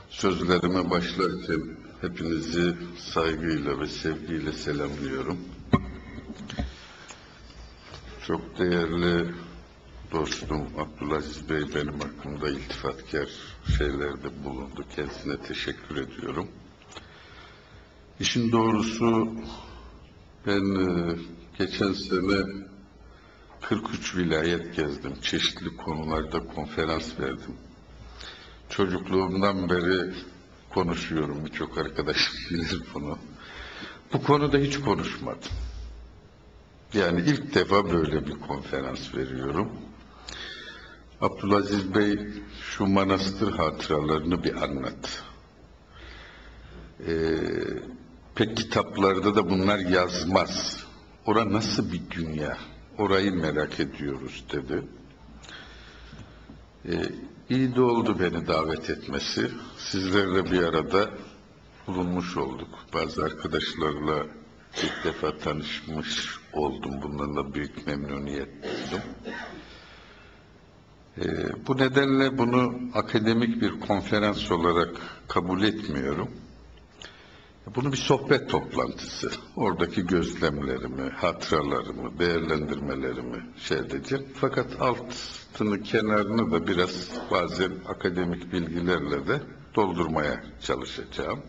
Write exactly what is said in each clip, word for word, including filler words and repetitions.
Sözlerime başlarken hepinizi saygıyla ve sevgiyle selamlıyorum. Çok değerli dostum Abdülaziz Bey benim hakkımda iltifatkar şeylerde bulundu. Kendisine teşekkür ediyorum. İşin doğrusu ben geçen sene kırk üç vilayet gezdim. Çeşitli konularda konferans verdim. Çocukluğumdan beri konuşuyorum. Birçok arkadaşım bilir bunu. Bu konuda hiç konuşmadım. Yani ilk defa böyle bir konferans veriyorum. Abdülaziz Bey şu manastır hatıralarını bir anlat. Ee, pek kitaplarda da bunlar yazmaz. Ora nasıl bir dünya? Orayı merak ediyoruz dedi. Ee, iyi de oldu beni davet etmesi. Sizlerle bir arada bulunmuş olduk. Bazı arkadaşlarla ilk defa tanışmış oldum. Bunlarla büyük memnuniyet duydum. Ee, bu nedenle bunu akademik bir konferans olarak kabul etmiyorum. Bunu bir sohbet toplantısı. Oradaki gözlemlerimi, hatıralarımı, değerlendirmelerimi şey edeceğim. Fakat altını, kenarını da biraz bazen akademik bilgilerle de doldurmaya çalışacağım.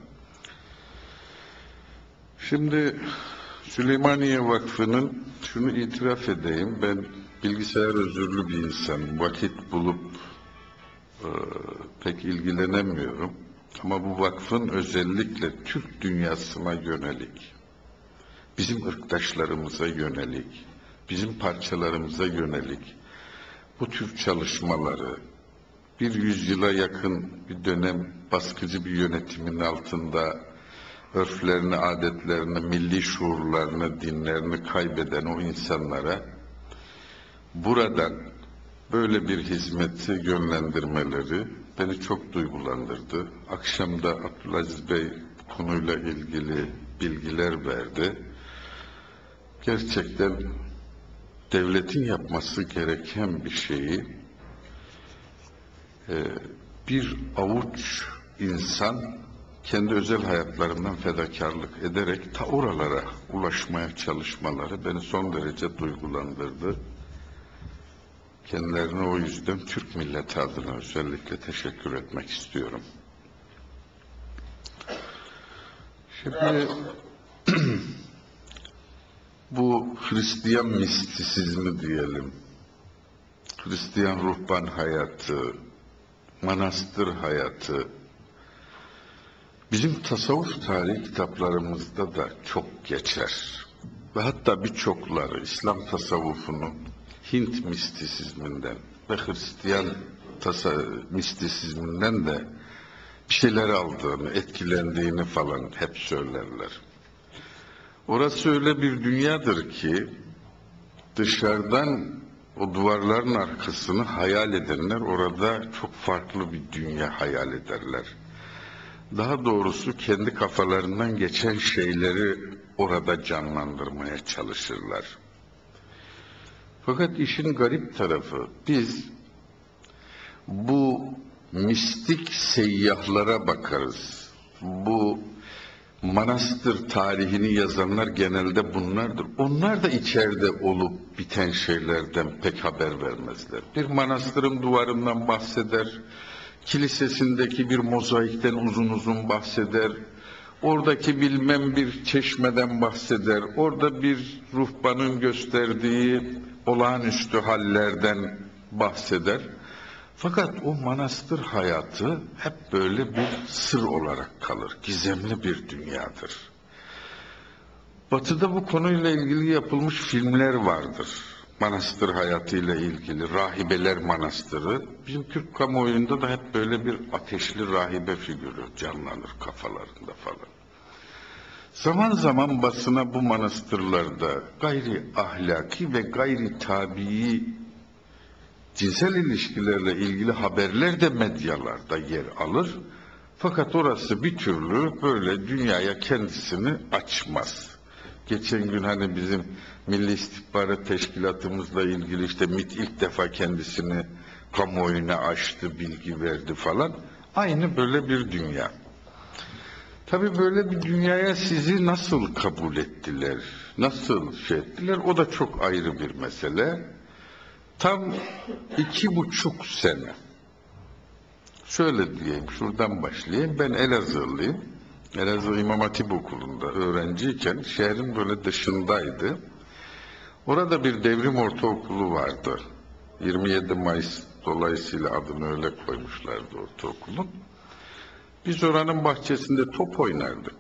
Şimdi Süleymaniye Vakfı'nın, şunu itiraf edeyim, ben bilgisayar özürlü bir insanım. Vakit bulup e, pek ilgilenemiyorum. Ama bu vakfın özellikle Türk dünyasına yönelik, bizim ırktaşlarımıza yönelik, bizim parçalarımıza yönelik bu tür çalışmaları bir yüzyıla yakın bir dönem baskıcı bir yönetimin altında örflerini, adetlerini, milli şuurlarını, dinlerini kaybeden o insanlara buradan böyle bir hizmeti yönlendirmeleri beni çok duygulandırdı. Akşam da Abdülaziz Bey konuyla ilgili bilgiler verdi. Gerçekten devletin yapması gereken bir şeyi bir avuç insan kendi özel hayatlarından fedakarlık ederek ta oralara ulaşmaya çalışmaları beni son derece duygulandırdı. Kendilerine o yüzden Türk milleti adına özellikle teşekkür etmek istiyorum. Şimdi bu Hristiyan mistisizmi diyelim, Hristiyan ruhban hayatı, manastır hayatı, bizim tasavvuf tarihi kitaplarımızda da çok geçer. Ve hatta birçokları İslam tasavvufunun Hint mistisizminden ve Hristiyan mistisizminden de bir şeyler aldığını, etkilendiğini falan hep söylerler. Orası öyle bir dünyadır ki dışarıdan o duvarların arkasını hayal edenler orada çok farklı bir dünya hayal ederler. Daha doğrusu kendi kafalarından geçen şeyleri orada canlandırmaya çalışırlar. Fakat işin garip tarafı, biz bu mistik seyyahlara bakarız. Bu manastır tarihini yazanlar genelde bunlardır. Onlar da içeride olup biten şeylerden pek haber vermezler. Bir manastırın duvarından bahseder, kilisesindeki bir mozaikten uzun uzun bahseder, oradaki bilmem bir çeşmeden bahseder, orada bir ruhbanın gösterdiği olağanüstü hallerden bahseder. Fakat o manastır hayatı hep böyle bir sır olarak kalır, gizemli bir dünyadır. Batı'da bu konuyla ilgili yapılmış filmler vardır. Manastır hayatıyla ilgili, Rahibeler Manastırı. Bizim Türk kamuoyunda da hep böyle bir ateşli rahibe figürü canlanır kafalarında falan. Zaman zaman basına bu manastırlarda gayri ahlaki ve gayri tabii cinsel ilişkilerle ilgili haberler de medyalarda yer alır. Fakat orası bir türlü böyle dünyaya kendisini açmaz. Geçen gün hani bizim Milli İstihbarat Teşkilatımızla ilgili işte MİT ilk defa kendisini kamuoyuna açtı, bilgi verdi falan. Aynı böyle bir dünya. Tabii böyle bir dünyaya sizi nasıl kabul ettiler, nasıl şey ettiler, o da çok ayrı bir mesele. Tam iki buçuk sene. Şöyle diyeyim, şuradan başlayayım. Ben Elazığlıyım. Elazığ İmam Hatip Okulu'nda öğrenciyken şehrin böyle dışındaydı. Orada bir devrim ortaokulu vardı. yirmi yedi Mayıs dolayısıyla adını öyle koymuşlardı ortaokulun. Biz oranın bahçesinde top oynardık.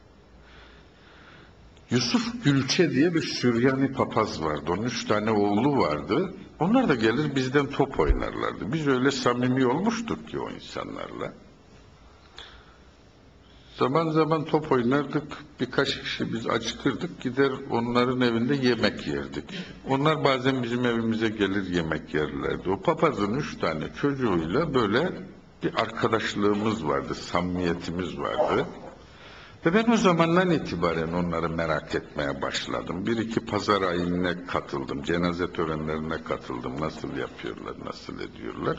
Yusuf Gülçe diye bir Süryani papaz vardı. Onun üç tane oğlu vardı. Onlar da gelir bizden top oynarlardı. Biz öyle samimi olmuştuk ki o insanlarla. Zaman zaman top oynardık. Birkaç kişi biz acıkırdık. Gider onların evinde yemek yerdik. Onlar bazen bizim evimize gelir yemek yerlerdi. O papazın üç tane çocuğuyla böyle bir arkadaşlığımız vardı, samimiyetimiz vardı. Ve ben o zamandan itibaren onları merak etmeye başladım. Bir iki pazar ayinine katıldım, cenaze törenlerine katıldım. Nasıl yapıyorlar, nasıl ediyorlar.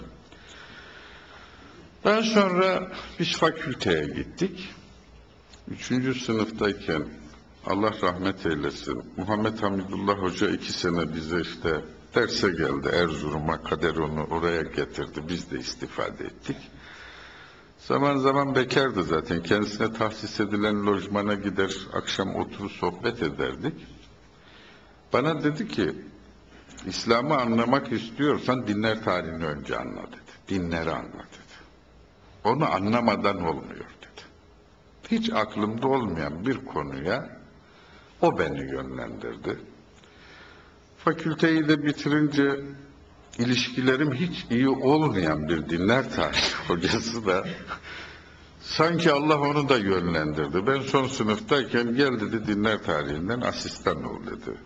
Daha sonra biz fakülteye gittik. Üçüncü sınıftayken Allah rahmet eylesin, Muhammed Hamidullah Hoca iki sene bize işte derse geldi Erzurum'a, kader onu oraya getirdi. Biz de istifade ettik. Zaman zaman bekardı zaten. Kendisine tahsis edilen lojmana gider, akşam oturup sohbet ederdik. Bana dedi ki, İslam'ı anlamak istiyorsan dinler tarihini önce anla dedi. Dinleri anla dedi. Onu anlamadan olmuyor dedi. Hiç aklımda olmayan bir konuya o beni yönlendirdi. Fakülteyi de bitirince ilişkilerim hiç iyi olmayan bir dinler tarihi hocası da sanki Allah onu da yönlendirdi. Ben son sınıftayken gel dedi dinler tarihinden asistan ol dedi.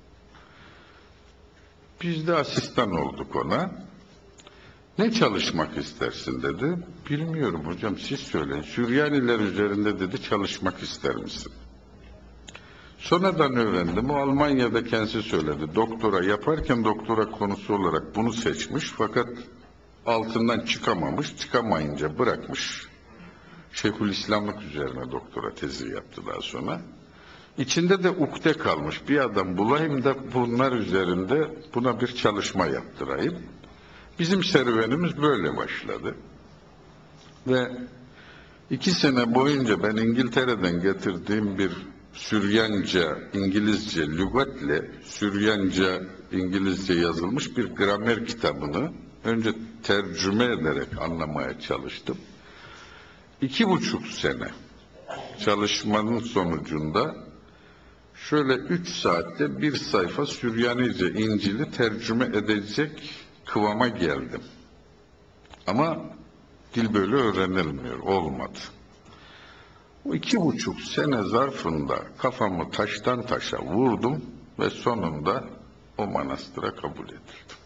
Biz de asistan olduk ona. Ne çalışmak istersin dedi. Bilmiyorum hocam siz söyleyin. Süryaniler üzerinde dedi çalışmak ister misin? Sonradan öğrendim. O Almanya'da kendisi söyledi. Doktora yaparken doktora konusu olarak bunu seçmiş. Fakat altından çıkamamış. Çıkamayınca bırakmış. Şeyhülislamlık üzerine doktora tezi yaptı daha sonra. İçinde de ukde kalmış. Bir adam bulayım da bunlar üzerinde buna bir çalışma yaptırayım. Bizim serüvenimiz böyle başladı. Ve iki sene boyunca ben İngiltere'den getirdiğim bir Süryanca, İngilizce lügatle Süryanca, İngilizce yazılmış bir gramer kitabını önce tercüme ederek anlamaya çalıştım. İki buçuk sene çalışmanın sonucunda şöyle üç saatte bir sayfa Süryanice İncil'i tercüme edecek kıvama geldim. Ama dil böyle öğrenilmiyor, olmadı. O iki buçuk sene zarfında kafamı taştan taşa vurdum ve sonunda o manastıra kabul edildim.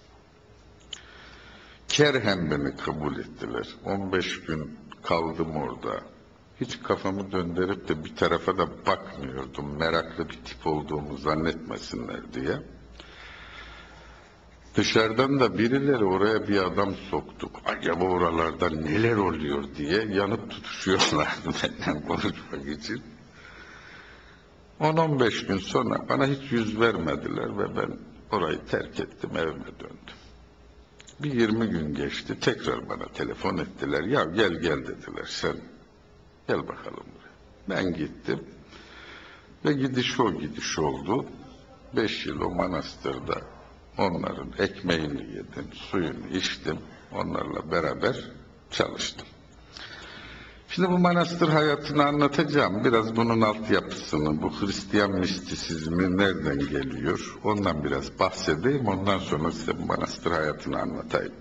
Kerhen beni kabul ettiler. on beş gün kaldım orada. Hiç kafamı döndürüp de bir tarafa da bakmıyordum. Meraklı bir tip olduğumu zannetmesinler diye. Dışarıdan da birileri oraya bir adam soktuk. Acaba oralarda neler oluyor diye yanıp tutuşuyorlardı benden konuşmak için. on on beş gün sonra bana hiç yüz vermediler ve ben orayı terk ettim, evime döndüm. Bir yirmi gün geçti, tekrar bana telefon ettiler. Ya gel gel dediler sen, gel bakalım buraya. Ben gittim ve gidiş o gidiş oldu. Beş yıl o manastırda onların ekmeğini yedim, suyunu içtim, onlarla beraber çalıştım. Şimdi bu manastır hayatını anlatacağım. Biraz bunun altyapısını, bu Hristiyan mistisizmi nereden geliyor, ondan biraz bahsedeyim. Ondan sonra size bu manastır hayatını anlatayım.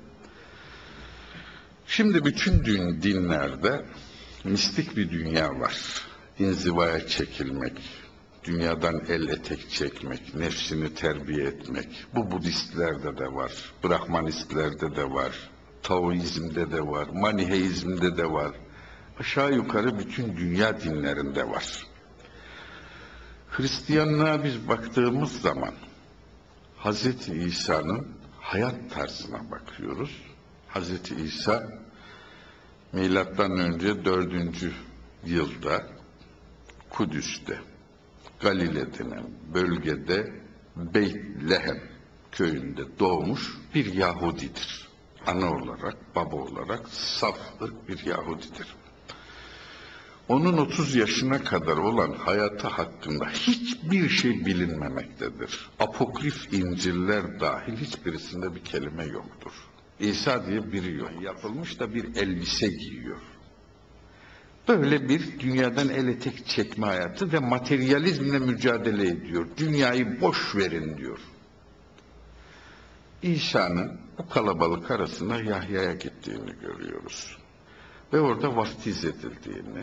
Şimdi bütün din, dinlerde mistik bir dünya var. İnzivaya çekilmek, dünyadan el etek çekmek, nefsini terbiye etmek. Bu Budistlerde de var, Brahmanistlerde de var, Taoizmde de var, Maniheizmde de var. Aşağı yukarı bütün dünya dinlerinde var. Hristiyanlığa biz baktığımız zaman Hazreti İsa'nın hayat tarzına bakıyoruz. Hazreti İsa Milattan önce dördüncü yılda Kudüs'te, Galile denen bölgede Beytlehem köyünde doğmuş bir Yahudidir. Ana olarak, baba olarak saflık bir Yahudidir. Onun otuz yaşına kadar olan hayatı hakkında hiçbir şey bilinmemektedir. Apokrif İncil'ler dahil hiçbirisinde bir kelime yoktur. İsa diye biri yok. Yapılmış da bir elbise giyiyor. Böyle bir dünyadan el etek çekme hayatı ve materyalizmle mücadele ediyor. Dünyayı boş verin diyor. İsa'nın bu kalabalık arasında Yahya'ya gittiğini görüyoruz. Ve orada vaftiz edildiğini,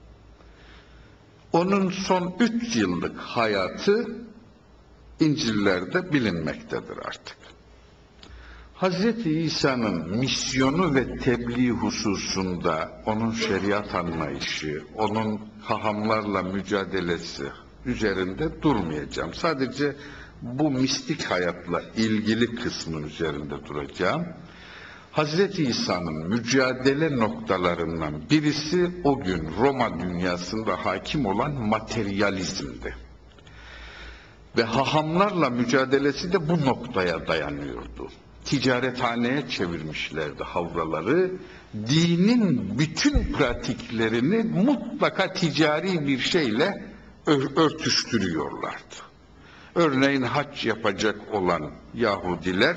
onun son üç yıllık hayatı İncil'lerde bilinmektedir artık. Hazreti İsa'nın misyonu ve tebliğ hususunda onun şeriat anlayışı, onun hahamlarla mücadelesi üzerinde durmayacağım. Sadece bu mistik hayatla ilgili kısmın üzerinde duracağım. Hazreti İsa'nın mücadele noktalarından birisi o gün Roma dünyasında hakim olan materyalizmdi. Ve hahamlarla mücadelesi de bu noktaya dayanıyordu. Ticarethaneye çevirmişlerdi havraları. Dinin bütün pratiklerini mutlaka ticari bir şeyle örtüştürüyorlardı. Örneğin hac yapacak olan Yahudiler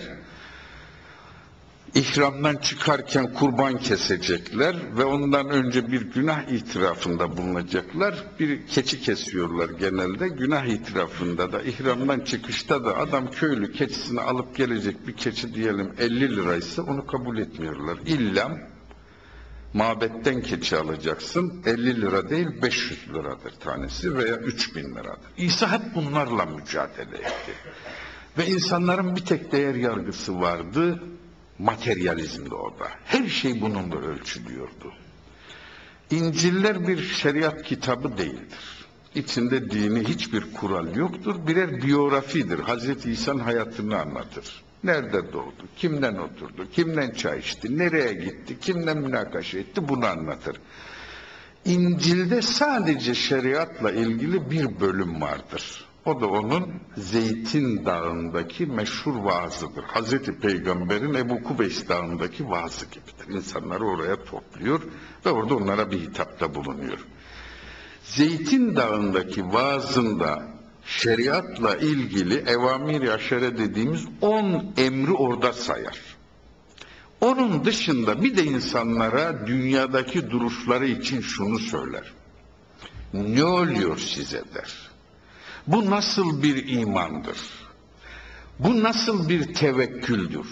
İhramdan çıkarken kurban kesecekler ve ondan önce bir günah itirafında bulunacaklar. Bir keçi kesiyorlar genelde. Günah itirafında da, ihramdan çıkışta da adam köylü keçisini alıp gelecek, bir keçi diyelim elli liraysa onu kabul etmiyorlar. İlla mabetten keçi alacaksın, elli lira değil beş yüz liradır tanesi veya üç bin liradır. İsa hep bunlarla mücadele etti. Ve insanların bir tek değer yargısı vardı. Materyalizmdi orada. Her şey bununla ölçülüyordu. İncil'ler bir şeriat kitabı değildir. İçinde dini hiçbir kural yoktur. Birer biyografidir. Hazreti İsa'nın hayatını anlatır. Nerede doğdu, kimden oturdu, kimden çay içti, nereye gitti, kimden münakaşa etti, bunu anlatır. İncil'de sadece şeriatla ilgili bir bölüm vardır. O da onun Zeytin Dağı'ndaki meşhur vaazıdır. Hazreti Peygamber'in Ebu Kubeys Dağı'ndaki vaazı gibidir. İnsanları oraya topluyor ve orada onlara bir hitapta bulunuyor. Zeytin Dağı'ndaki vaazında şeriatla ilgili evamir-i aşere dediğimiz on emri orada sayar. Onun dışında bir de insanlara dünyadaki duruşları için şunu söyler. Ne oluyor size der. Bu nasıl bir imandır? Bu nasıl bir tevekküldür?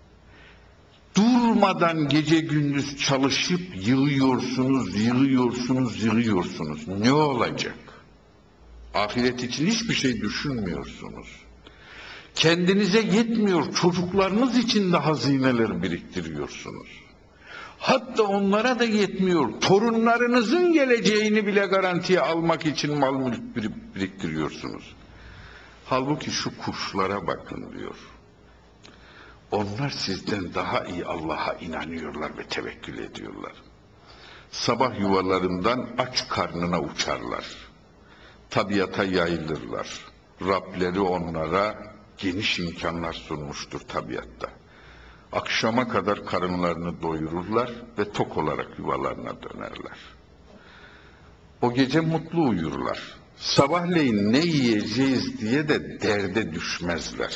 Durmadan gece gündüz çalışıp yığıyorsunuz, yığıyorsunuz, yığıyorsunuz. Ne olacak? Ahiret için hiçbir şey düşünmüyorsunuz. Kendinize yetmiyor, çocuklarınız için de hazineler biriktiriyorsunuz. Hatta onlara da yetmiyor, torunlarınızın geleceğini bile garantiye almak için mal mülk biriktiriyorsunuz. Halbuki şu kuşlara bakın diyor. Onlar sizden daha iyi Allah'a inanıyorlar ve tevekkül ediyorlar. Sabah yuvalarından aç karnına uçarlar. Tabiata yayılırlar. Rableri onlara geniş imkanlar sunmuştur tabiatta. Akşama kadar karınlarını doyururlar ve tok olarak yuvalarına dönerler. O gece mutlu uyurlar. Sabahleyin ne yiyeceğiz diye de derde düşmezler.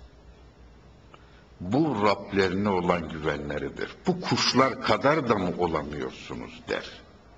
Bu Rablerine olan güvenleridir. Bu kuşlar kadar da mı olamıyorsunuz der.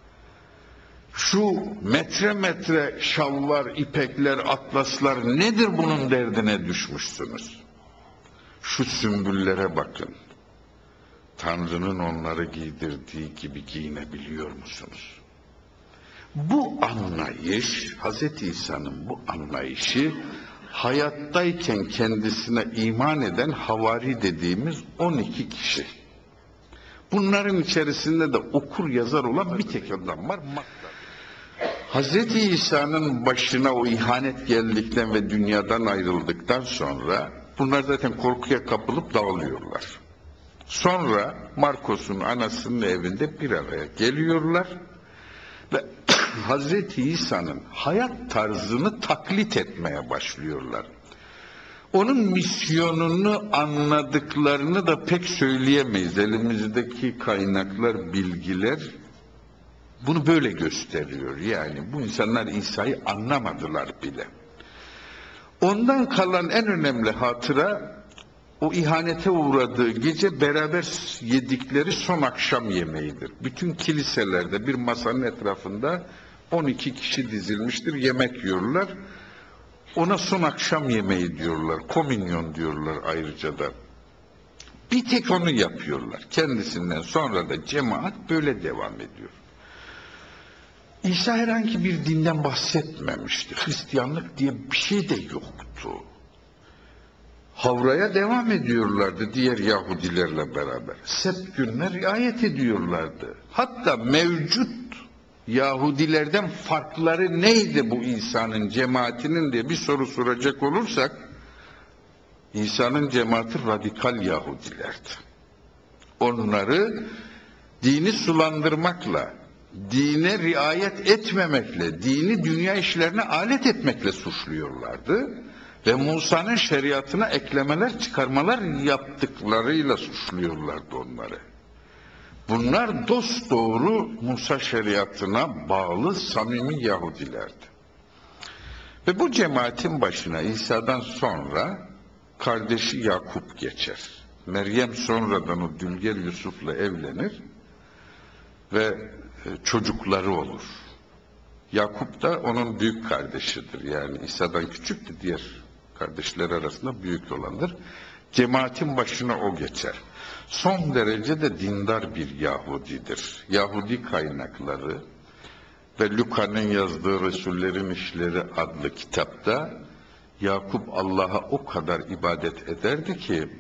Şu metre metre şalvar, ipekler, atlaslar nedir bunun derdine düşmüşsünüz? Şu sümbüllere bakın. Tanrı'nın onları giydirdiği gibi giyinebiliyor musunuz? Bu anlayış, Hazreti İsa'nın bu anlayışı, hayattayken kendisine iman eden havari dediğimiz on iki kişi. Bunların içerisinde de okur yazar olan bir tek adam var. Hazreti İsa'nın başına o ihanet geldikten ve dünyadan ayrıldıktan sonra bunlar zaten korkuya kapılıp dağılıyorlar. Sonra Markos'un anasının evinde bir araya geliyorlar ve Hazreti İsa'nın hayat tarzını taklit etmeye başlıyorlar. Onun misyonunu anladıklarını da pek söyleyemeyiz. Elimizdeki kaynaklar, bilgiler bunu böyle gösteriyor. Yani bu insanlar İsa'yı anlamadılar bile. Ondan kalan en önemli hatıra, o ihanete uğradığı gece beraber yedikleri son akşam yemeğidir. Bütün kiliselerde bir masanın etrafında on iki kişi dizilmiştir, yemek yiyorlar. Ona son akşam yemeği diyorlar, komünyon diyorlar ayrıca da. Bir tek onu yapıyorlar. Kendisinden sonra da cemaat böyle devam ediyor. İsa herhangi bir dinden bahsetmemişti. Hristiyanlık diye bir şey de yoktu. Havraya devam ediyorlardı diğer Yahudilerle beraber. Sebt gününe riayet ediyorlardı. Hatta mevcut Yahudilerden farkları neydi bu İsa'nın cemaatinin diye bir soru soracak olursak, İsa'nın cemaati radikal Yahudilerdi. Onları dini sulandırmakla, dine riayet etmemekle, dini dünya işlerine alet etmekle suçluyorlardı. Ve Musa'nın şeriatına eklemeler, çıkarmalar yaptıklarıyla suçluyorlardı onları. Bunlar dosdoğru Musa şeriatına bağlı samimi Yahudilerdi. Ve bu cemaatin başına İsa'dan sonra kardeşi Yakup geçer. Meryem sonradan o Dülger Yusuf'la evlenir ve çocukları olur. Yakup da onun büyük kardeşidir. Yani İsa'dan küçüktü, diğer kardeşler arasında büyük olandır. Cemaatin başına o geçer. Son derece de dindar bir Yahudidir. Yahudi kaynakları ve Luka'nın yazdığı Resullerin İşleri adlı kitapta Yakup Allah'a o kadar ibadet ederdi ki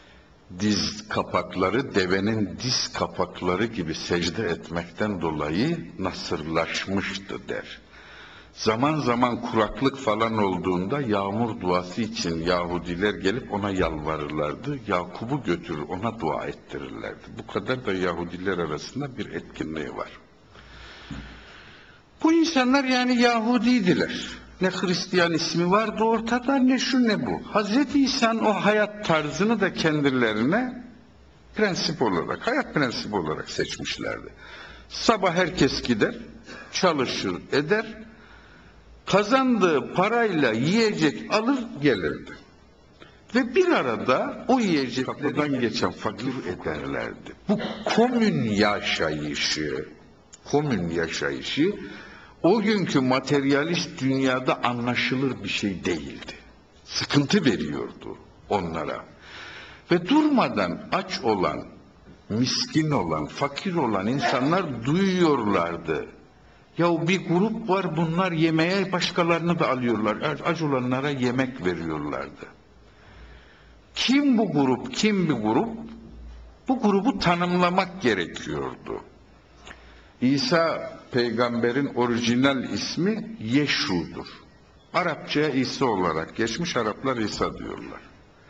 diz kapakları devenin diz kapakları gibi secde etmekten dolayı nasırlaşmıştı der. Zaman zaman kuraklık falan olduğunda yağmur duası için Yahudiler gelip ona yalvarırlardı. Yakup'u götürür ona dua ettirirlerdi. Bu kadar da Yahudiler arasında bir etkinliği var. Bu insanlar yani Yahudiydiler. Ne Hristiyan ismi vardı ortada, ne şu ne bu. Hazreti İsa'nın o hayat tarzını da kendilerine prensip olarak, hayat prensibi olarak seçmişlerdi. Sabah herkes gider, çalışır, eder, kazandığı parayla yiyecek alır gelirdi. Ve bir arada o yiyecek kapıdan geçen fakir ederlerdi. Bu komün yaşayışı, komün yaşayışı o günkü materyalist dünyada anlaşılır bir şey değildi. Sıkıntı veriyordu onlara. Ve durmadan aç olan, miskin olan, fakir olan insanlar duyuyorlardı. Ya bir grup var, bunlar yemeğe başkalarını da alıyorlar. Aç olanlara yemek veriyorlardı. Kim bu grup, kim bir grup? Bu grubu tanımlamak gerekiyordu. İsa peygamberin orijinal ismi Yeşu'dur. Arapçaya İsa olarak geçmiş, Araplar İsa diyorlar.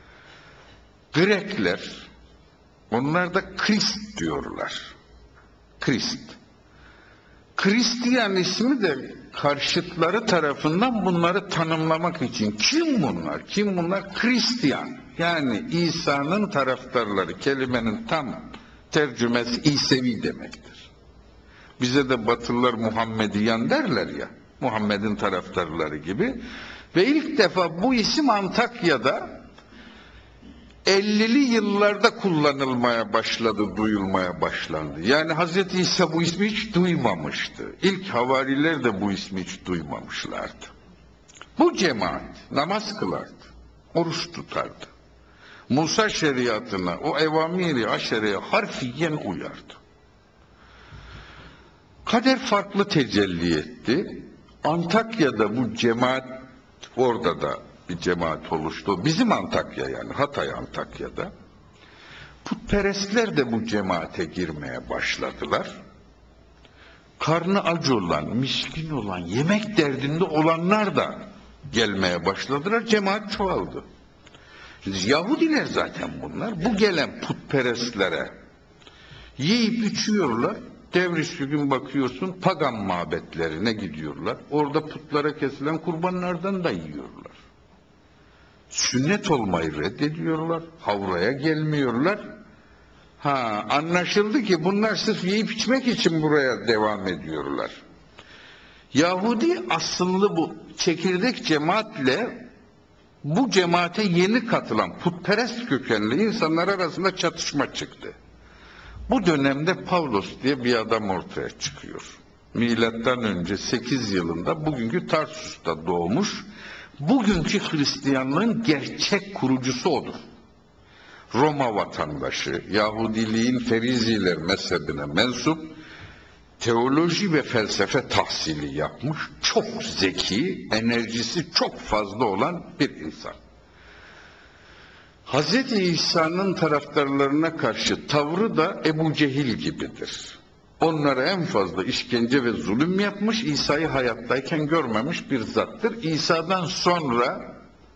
Grekler, onlar da Krist diyorlar. Krist. Hristiyan ismi de karşıtları tarafından bunları tanımlamak için. Kim bunlar? Kim bunlar? Hristiyan. Yani İsa'nın taraftarları. Kelimenin tam tercümesi İsevi demektir. Bize de Batılılar Muhammediyan derler ya. Muhammed'in taraftarları gibi. Ve ilk defa bu isim Antakya'da ellili yıllarda kullanılmaya başladı, duyulmaya başlandı. Yani Hazreti İsa bu ismi hiç duymamıştı. İlk havariler de bu ismi hiç duymamışlardı. Bu cemaat namaz kılardı, oruç tutardı. Musa şeriatına, o evamiri aşereye harfiyen uyardı. Kader farklı tecelli etti. Antakya'da bu cemaat, orada da bir cemaat oluştu. Bizim Antakya, yani Hatay Antakya'da. Putperestler de bu cemaate girmeye başladılar. Karnı aç olan, miskin olan, yemek derdinde olanlar da gelmeye başladılar. Cemaat çoğaldı. Yahudiler zaten bunlar. Bu gelen putperestlere yiyip içiyorlar. Devriş bir gün bakıyorsun pagan mabetlerine gidiyorlar. Orada putlara kesilen kurbanlardan da yiyorlar. Sünnet olmayı reddediyorlar. Havraya gelmiyorlar. Ha, anlaşıldı ki bunlar sırf yiyip içmek için buraya devam ediyorlar. Yahudi aslında bu çekirdek cemaatle bu cemaate yeni katılan putperest kökenli insanlar arasında çatışma çıktı. Bu dönemde Pavlos diye bir adam ortaya çıkıyor. Milattan önce sekiz yılında bugünkü Tarsus'ta doğmuş. Bugünkü Hristiyanlığın gerçek kurucusu odur. Roma vatandaşı, Yahudiliğin Feriziler mezhebine mensup, teoloji ve felsefe tahsili yapmış, çok zeki, enerjisi çok fazla olan bir insan. Hazreti İsa'nın taraftarlarına karşı tavrı da Ebu Cehil gibidir. Onlara en fazla işkence ve zulüm yapmış, İsa'yı hayattayken görmemiş bir zattır. İsa'dan sonra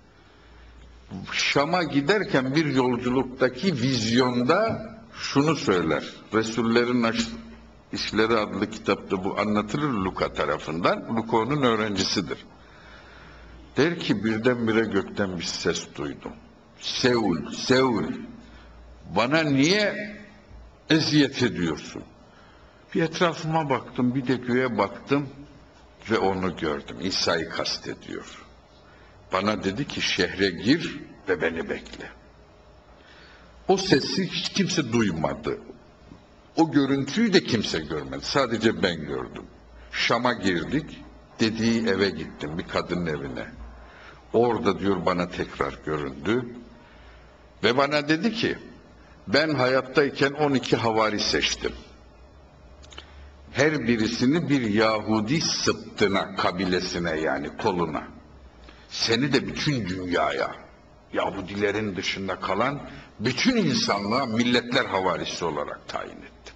Şam'a giderken bir yolculuktaki vizyonda şunu söyler. Resullerin İşleri adlı kitapta bu anlatılır Luka tarafından. Luka onun öğrencisidir. Der ki birdenbire gökten bir ses duydum. Seul, Seul, bana niye eziyet ediyorsun? Bir etrafıma baktım, bir de göğe baktım ve onu gördüm. İsa'yı kastediyor. Bana dedi ki şehre gir ve beni bekle. O sesi hiç kimse duymadı. O görüntüyü de kimse görmedi. Sadece ben gördüm. Şam'a girdik. Dediği eve gittim. Bir kadının evine. Orada diyor bana tekrar göründü. Ve bana dedi ki ben hayattayken on iki havari seçtim. Her birisini bir Yahudi sıttına, kabilesine yani koluna. Seni de bütün dünyaya, Yahudilerin dışında kalan bütün insanlığa milletler havarisi olarak tayin ettim.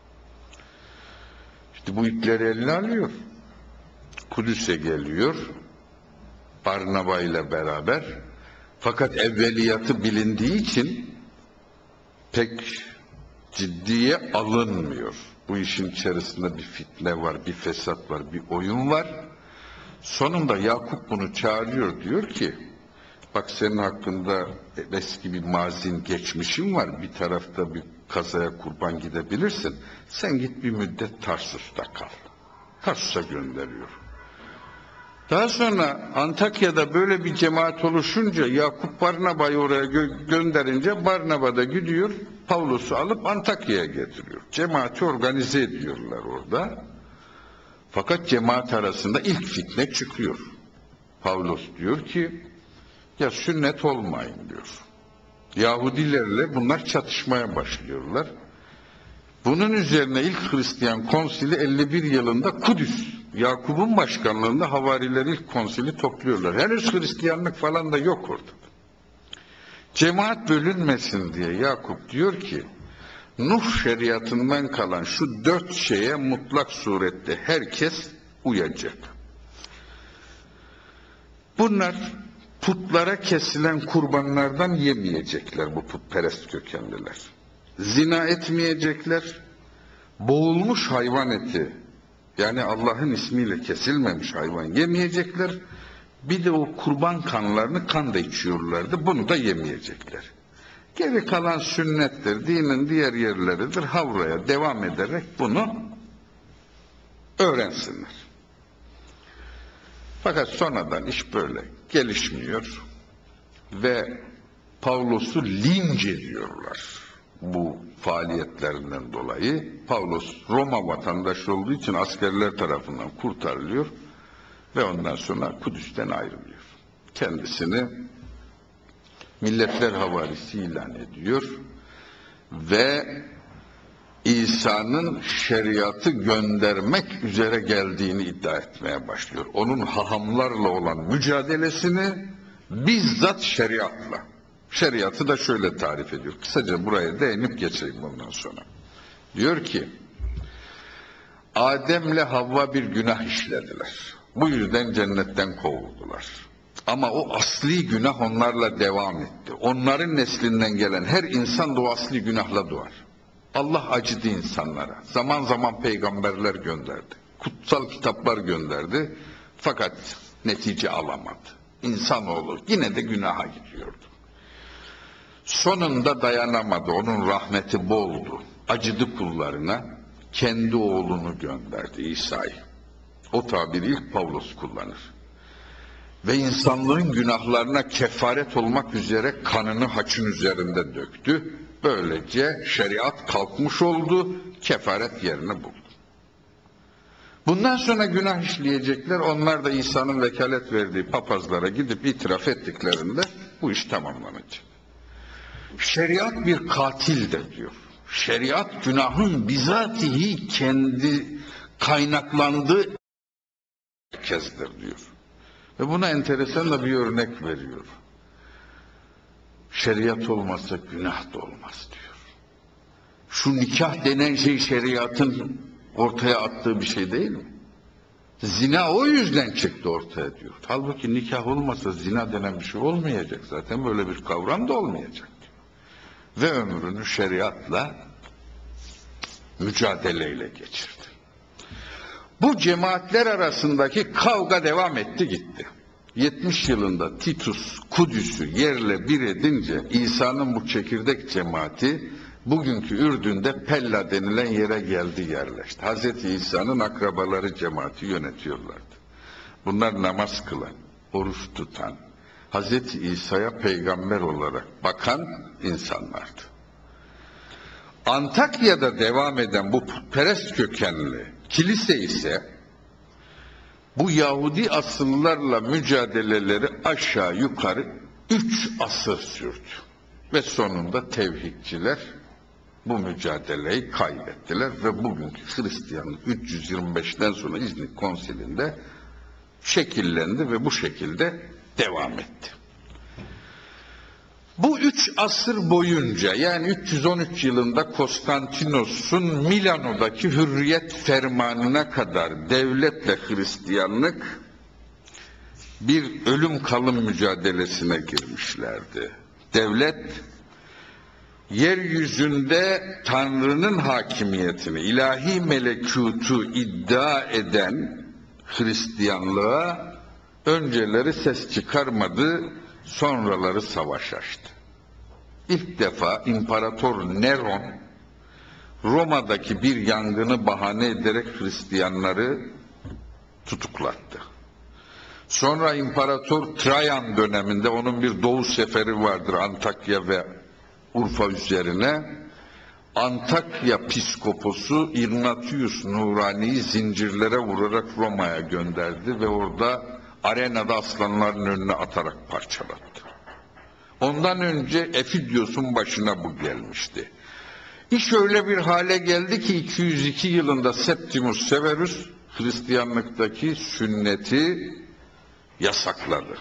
İşte bu ipleri eline alıyor. Kudüs'e geliyor. Barnaba ile beraber. Fakat evveliyatı bilindiği için pek ciddiye alınmıyor. Bu işin içerisinde bir fitne var, bir fesat var, bir oyun var. Sonunda Yakup bunu çağırıyor, diyor ki bak senin hakkında eski bir mazin geçmişin var, bir tarafta bir kazaya kurban gidebilirsin, sen git bir müddet Tarsus'ta kal. Tarsus'a gönderiyor. Daha sonra Antakya'da böyle bir cemaat oluşunca Yakup Barnaba'yı oraya gö- gönderince Barnaba da gidiyor Pavlus'u alıp Antakya'ya getiriyor. Cemaati organize ediyorlar orada. Fakat cemaat arasında ilk fitne çıkıyor. Pavlus diyor ki ya sünnet olmayın diyor. Yahudilerle bunlar çatışmaya başlıyorlar. Bunun üzerine ilk Hristiyan konsili elli bir yılında Kudüs, Yakup'un başkanlığında havariler ilk konsili topluyorlar. Henüz Hristiyanlık falan da yok orada. Cemaat bölünmesin diye Yakup diyor ki Nuh şeriatından kalan şu dört şeye mutlak surette herkes uyacak. Bunlar putlara kesilen kurbanlardan yemeyecekler, bu putperest kökenliler. Zina etmeyecekler, boğulmuş hayvan eti, yani Allah'ın ismiyle kesilmemiş hayvan yemeyecekler. Bir de o kurban kanlarını kan da içiyorlardı, bunu da yemeyecekler. Geri kalan sünnettir, dinin diğer yerleridir, havraya devam ederek bunu öğrensinler. Fakat sonradan iş böyle gelişmiyor ve Pavlus'u linç ediyorlar bu faaliyetlerinden dolayı. Pavlus Roma vatandaşı olduğu için askerler tarafından kurtarılıyor ve ondan sonra Kudüs'ten ayrılıyor. Kendisini milletler havarisi ilan ediyor ve İsa'nın şeriatı göndermek üzere geldiğini iddia etmeye başlıyor. Onun hahamlarla olan mücadelesini bizzat şeriatla. Şeriatı da şöyle tarif ediyor. Kısaca buraya değinip geçeyim bundan sonra. Diyor ki, Adem'le Havva bir günah işlediler. Bu yüzden cennetten kovuldular. Ama o asli günah onlarla devam etti. Onların neslinden gelen her insan da o asli günahla doğar. Allah acıdı insanlara. Zaman zaman peygamberler gönderdi. Kutsal kitaplar gönderdi. Fakat netice alamadı. İnsanoğlu yine de günaha gidiyordu. Sonunda dayanamadı. Onun rahmeti boldu. Acıdı kullarına. Kendi oğlunu gönderdi, İsa'yı. O tabiri ilk Pavlos kullanır. Ve insanlığın günahlarına kefaret olmak üzere kanını haçın üzerinde döktü. Böylece şeriat kalkmış oldu, kefaret yerini buldu. Bundan sonra günah işleyecekler, onlar da İsa'nın vekalet verdiği papazlara gidip itiraf ettiklerinde bu iş tamamlanacak. Şeriat bir katildir diyor. Şeriat günahın bizatihi kendi kaynaklandığı merkezdir diyor. Ve buna enteresan da bir örnek veriyor. Şeriat olmazsa günah da olmaz diyor. Şu nikah denen şey şeriatın ortaya attığı bir şey değil mi? Zina o yüzden çıktı ortaya diyor. Halbuki nikah olmasa zina denen bir şey olmayacak zaten. Böyle bir kavram da olmayacak diyor. Ve ömrünü şeriatla mücadeleyle geçirdi. Bu cemaatler arasındaki kavga devam etti gitti. yetmiş yılında Titus Kudüs'ü yerle bir edince İsa'nın bu çekirdek cemaati bugünkü Ürdün'de Pella denilen yere geldi yerleşti. Hazreti İsa'nın akrabaları cemaati yönetiyorlardı. Bunlar namaz kılan, oruç tutan, Hazreti İsa'ya peygamber olarak bakan insanlardı. Antakya'da devam eden bu putperest kökenli kilise ise bu Yahudi asıllarla mücadeleleri aşağı yukarı üç asır sürdü. Ve sonunda tevhidçiler bu mücadeleyi kaybettiler ve bugünkü Hristiyanlık üç yüz yirmi beşten sonra İznik Konsili'nde şekillendi ve bu şekilde devam etti. Bu üç asır boyunca yani üç yüz on üç yılında Konstantinos'un Milano'daki hürriyet fermanına kadar devletle Hristiyanlık bir ölüm kalım mücadelesine girmişlerdi. Devlet yeryüzünde Tanrı'nın hakimiyetini, ilahi melekutu iddia eden Hristiyanlığa önceleri ses çıkarmadı, sonraları savaş açtı. İlk defa İmparator Neron Roma'daki bir yangını bahane ederek Hristiyanları tutuklattı. Sonra İmparator Trajan döneminde onun bir doğu seferi vardır Antakya ve Urfa üzerine. Antakya Piskoposu Ignatius Nurani'yi zincirlere vurarak Roma'ya gönderdi ve orada arenada aslanların önüne atarak parçalattı. Ondan önce Efidios'un başına bu gelmişti. İş öyle bir hale geldi ki iki yüz iki yılında Septimus Severus Hristiyanlıktaki sünneti yasakladı.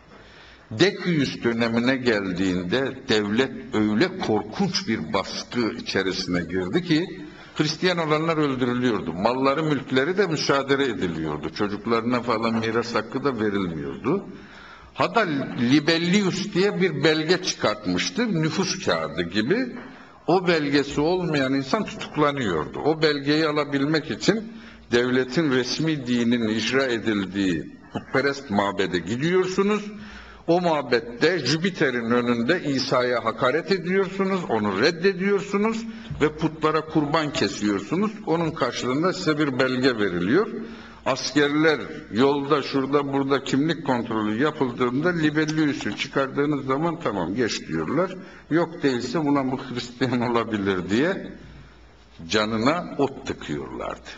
Decius dönemine geldiğinde devlet öyle korkunç bir baskı içerisine girdi ki Hristiyan olanlar öldürülüyordu. Malları, mülkleri de müsaade ediliyordu. Çocuklarına falan miras hakkı da verilmiyordu. Hatta Libellius diye bir belge çıkartmıştı. Nüfus kağıdı gibi. O belgesi olmayan insan tutuklanıyordu. O belgeyi alabilmek için devletin resmi dinin icra edildiği putperest mabede gidiyorsunuz. O mabette Jüpiter'in önünde İsa'ya hakaret ediyorsunuz, onu reddediyorsunuz ve putlara kurban kesiyorsunuz. Onun karşılığında size bir belge veriliyor. Askerler yolda şurada burada kimlik kontrolü yapıldığında Libellius'u çıkardığınız zaman tamam geç diyorlar. Yok değilse ulan bu Hristiyan olabilir diye canına ot tıkıyorlardı.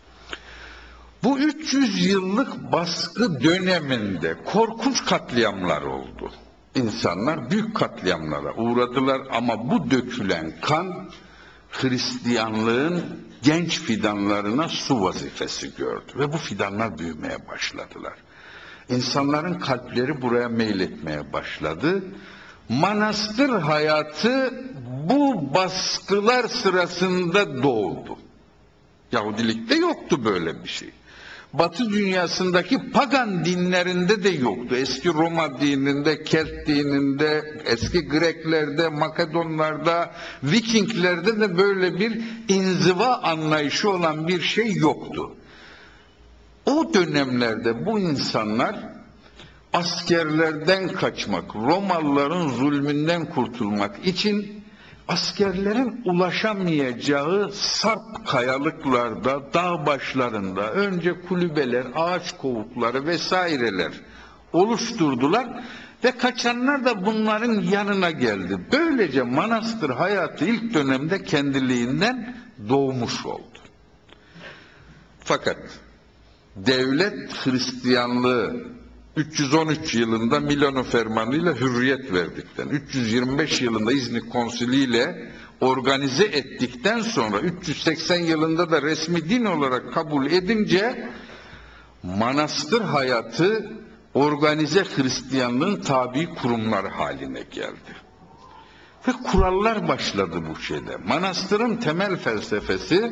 Bu üç yüz yıllık baskı döneminde korkunç katliamlar oldu. İnsanlar büyük katliamlara uğradılar ama bu dökülen kan Hristiyanlığın genç fidanlarına su vazifesi gördü ve bu fidanlar büyümeye başladılar. İnsanların kalpleri buraya meyletmeye başladı. Manastır hayatı bu baskılar sırasında doğdu. Yahudilikte yoktu böyle bir şey. Batı dünyasındaki pagan dinlerinde de yoktu. Eski Roma dininde, Kelt dininde, eski Greklerde, Makedonlarda, Vikinglerde de böyle bir inziva anlayışı olan bir şey yoktu. O dönemlerde bu insanlar askerlerden kaçmak, Romalıların zulmünden kurtulmak için askerlerin ulaşamayacağı sarp kayalıklarda, dağ başlarında önce kulübeler, ağaç kovukları vesaireler oluşturdular ve kaçanlar da bunların yanına geldi. Böylece manastır hayatı ilk dönemde kendiliğinden doğmuş oldu. Fakat devlet Hristiyanlığı üç yüz on üç yılında Milano Fermanı ile hürriyet verdikten, üç yüz yirmi beş yılında İznik Konsili ile organize ettikten sonra üç yüz seksen yılında da resmi din olarak kabul edince manastır hayatı organize Hristiyanlığın tabi kurumlar haline geldi. Ve kurallar başladı bu şeyde. Manastırın temel felsefesi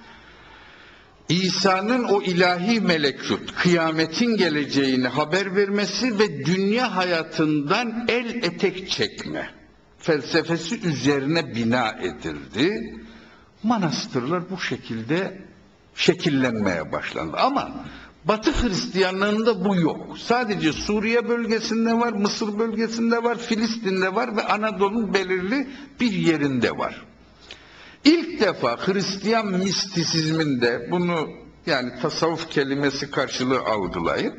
İsa'nın o ilahi melekut, kıyametin geleceğini haber vermesi ve dünya hayatından el etek çekme felsefesi üzerine bina edildi. Manastırlar bu şekilde şekillenmeye başlandı. Ama Batı Hristiyanlığında bu yok. Sadece Suriye bölgesinde var, Mısır bölgesinde var, Filistin'de var ve Anadolu'nun belirli bir yerinde var. İlk defa Hristiyan mistisizminde, bunu yani tasavvuf kelimesi karşılığı algılayın,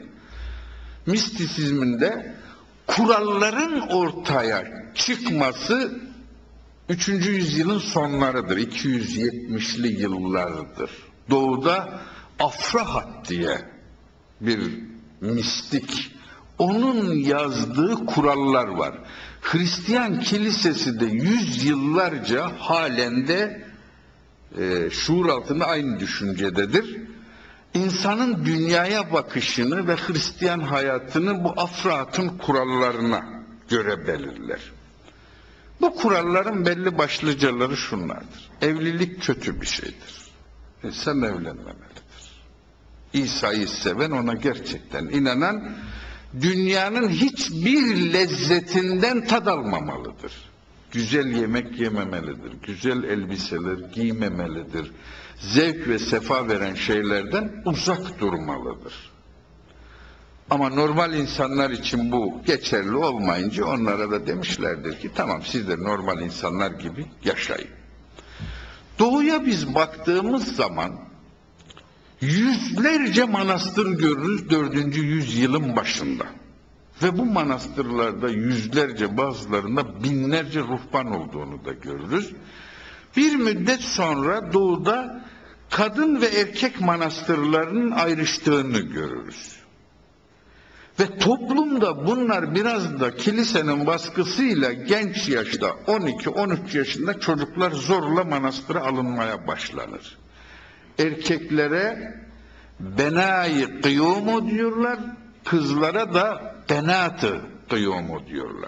mistisizminde kuralların ortaya çıkması üçüncü yüzyılın sonlarıdır, iki yüz yetmişli yıllardır. Doğuda Afrahat diye bir mistik, onun yazdığı kurallar var. Hristiyan kilisesi de yüzyıllarca halen de e, şuur altında aynı düşüncededir. İnsanın dünyaya bakışını ve Hristiyan hayatını bu Afrahat'ın kurallarına göre belirler. Bu kuralların belli başlıcaları şunlardır. Evlilik kötü bir şeydir. İnsan evlenmemelidir. İsa'yı seven, ona gerçekten inanan, dünyanın hiçbir lezzetinden tad almamalıdır. Güzel yemek yememelidir, güzel elbiseler giymemelidir. Zevk ve sefa veren şeylerden uzak durmalıdır. Ama normal insanlar için bu geçerli olmayınca onlara da demişlerdir ki tamam, siz de normal insanlar gibi yaşayın. Doğuya biz baktığımız zaman yüzlerce manastır görürüz dördüncü yüzyılın başında. Ve bu manastırlarda yüzlerce, bazılarında binlerce ruhban olduğunu da görürüz. Bir müddet sonra doğuda kadın ve erkek manastırlarının ayrıştığını görürüz. Ve toplumda bunlar biraz da kilisenin baskısıyla genç yaşta on iki on üç yaşında çocuklar zorla manastıra alınmaya başlanır. Erkeklere benâ-i kıyûmu diyorlar, kızlara da benât-ı kıyûmu diyorlar.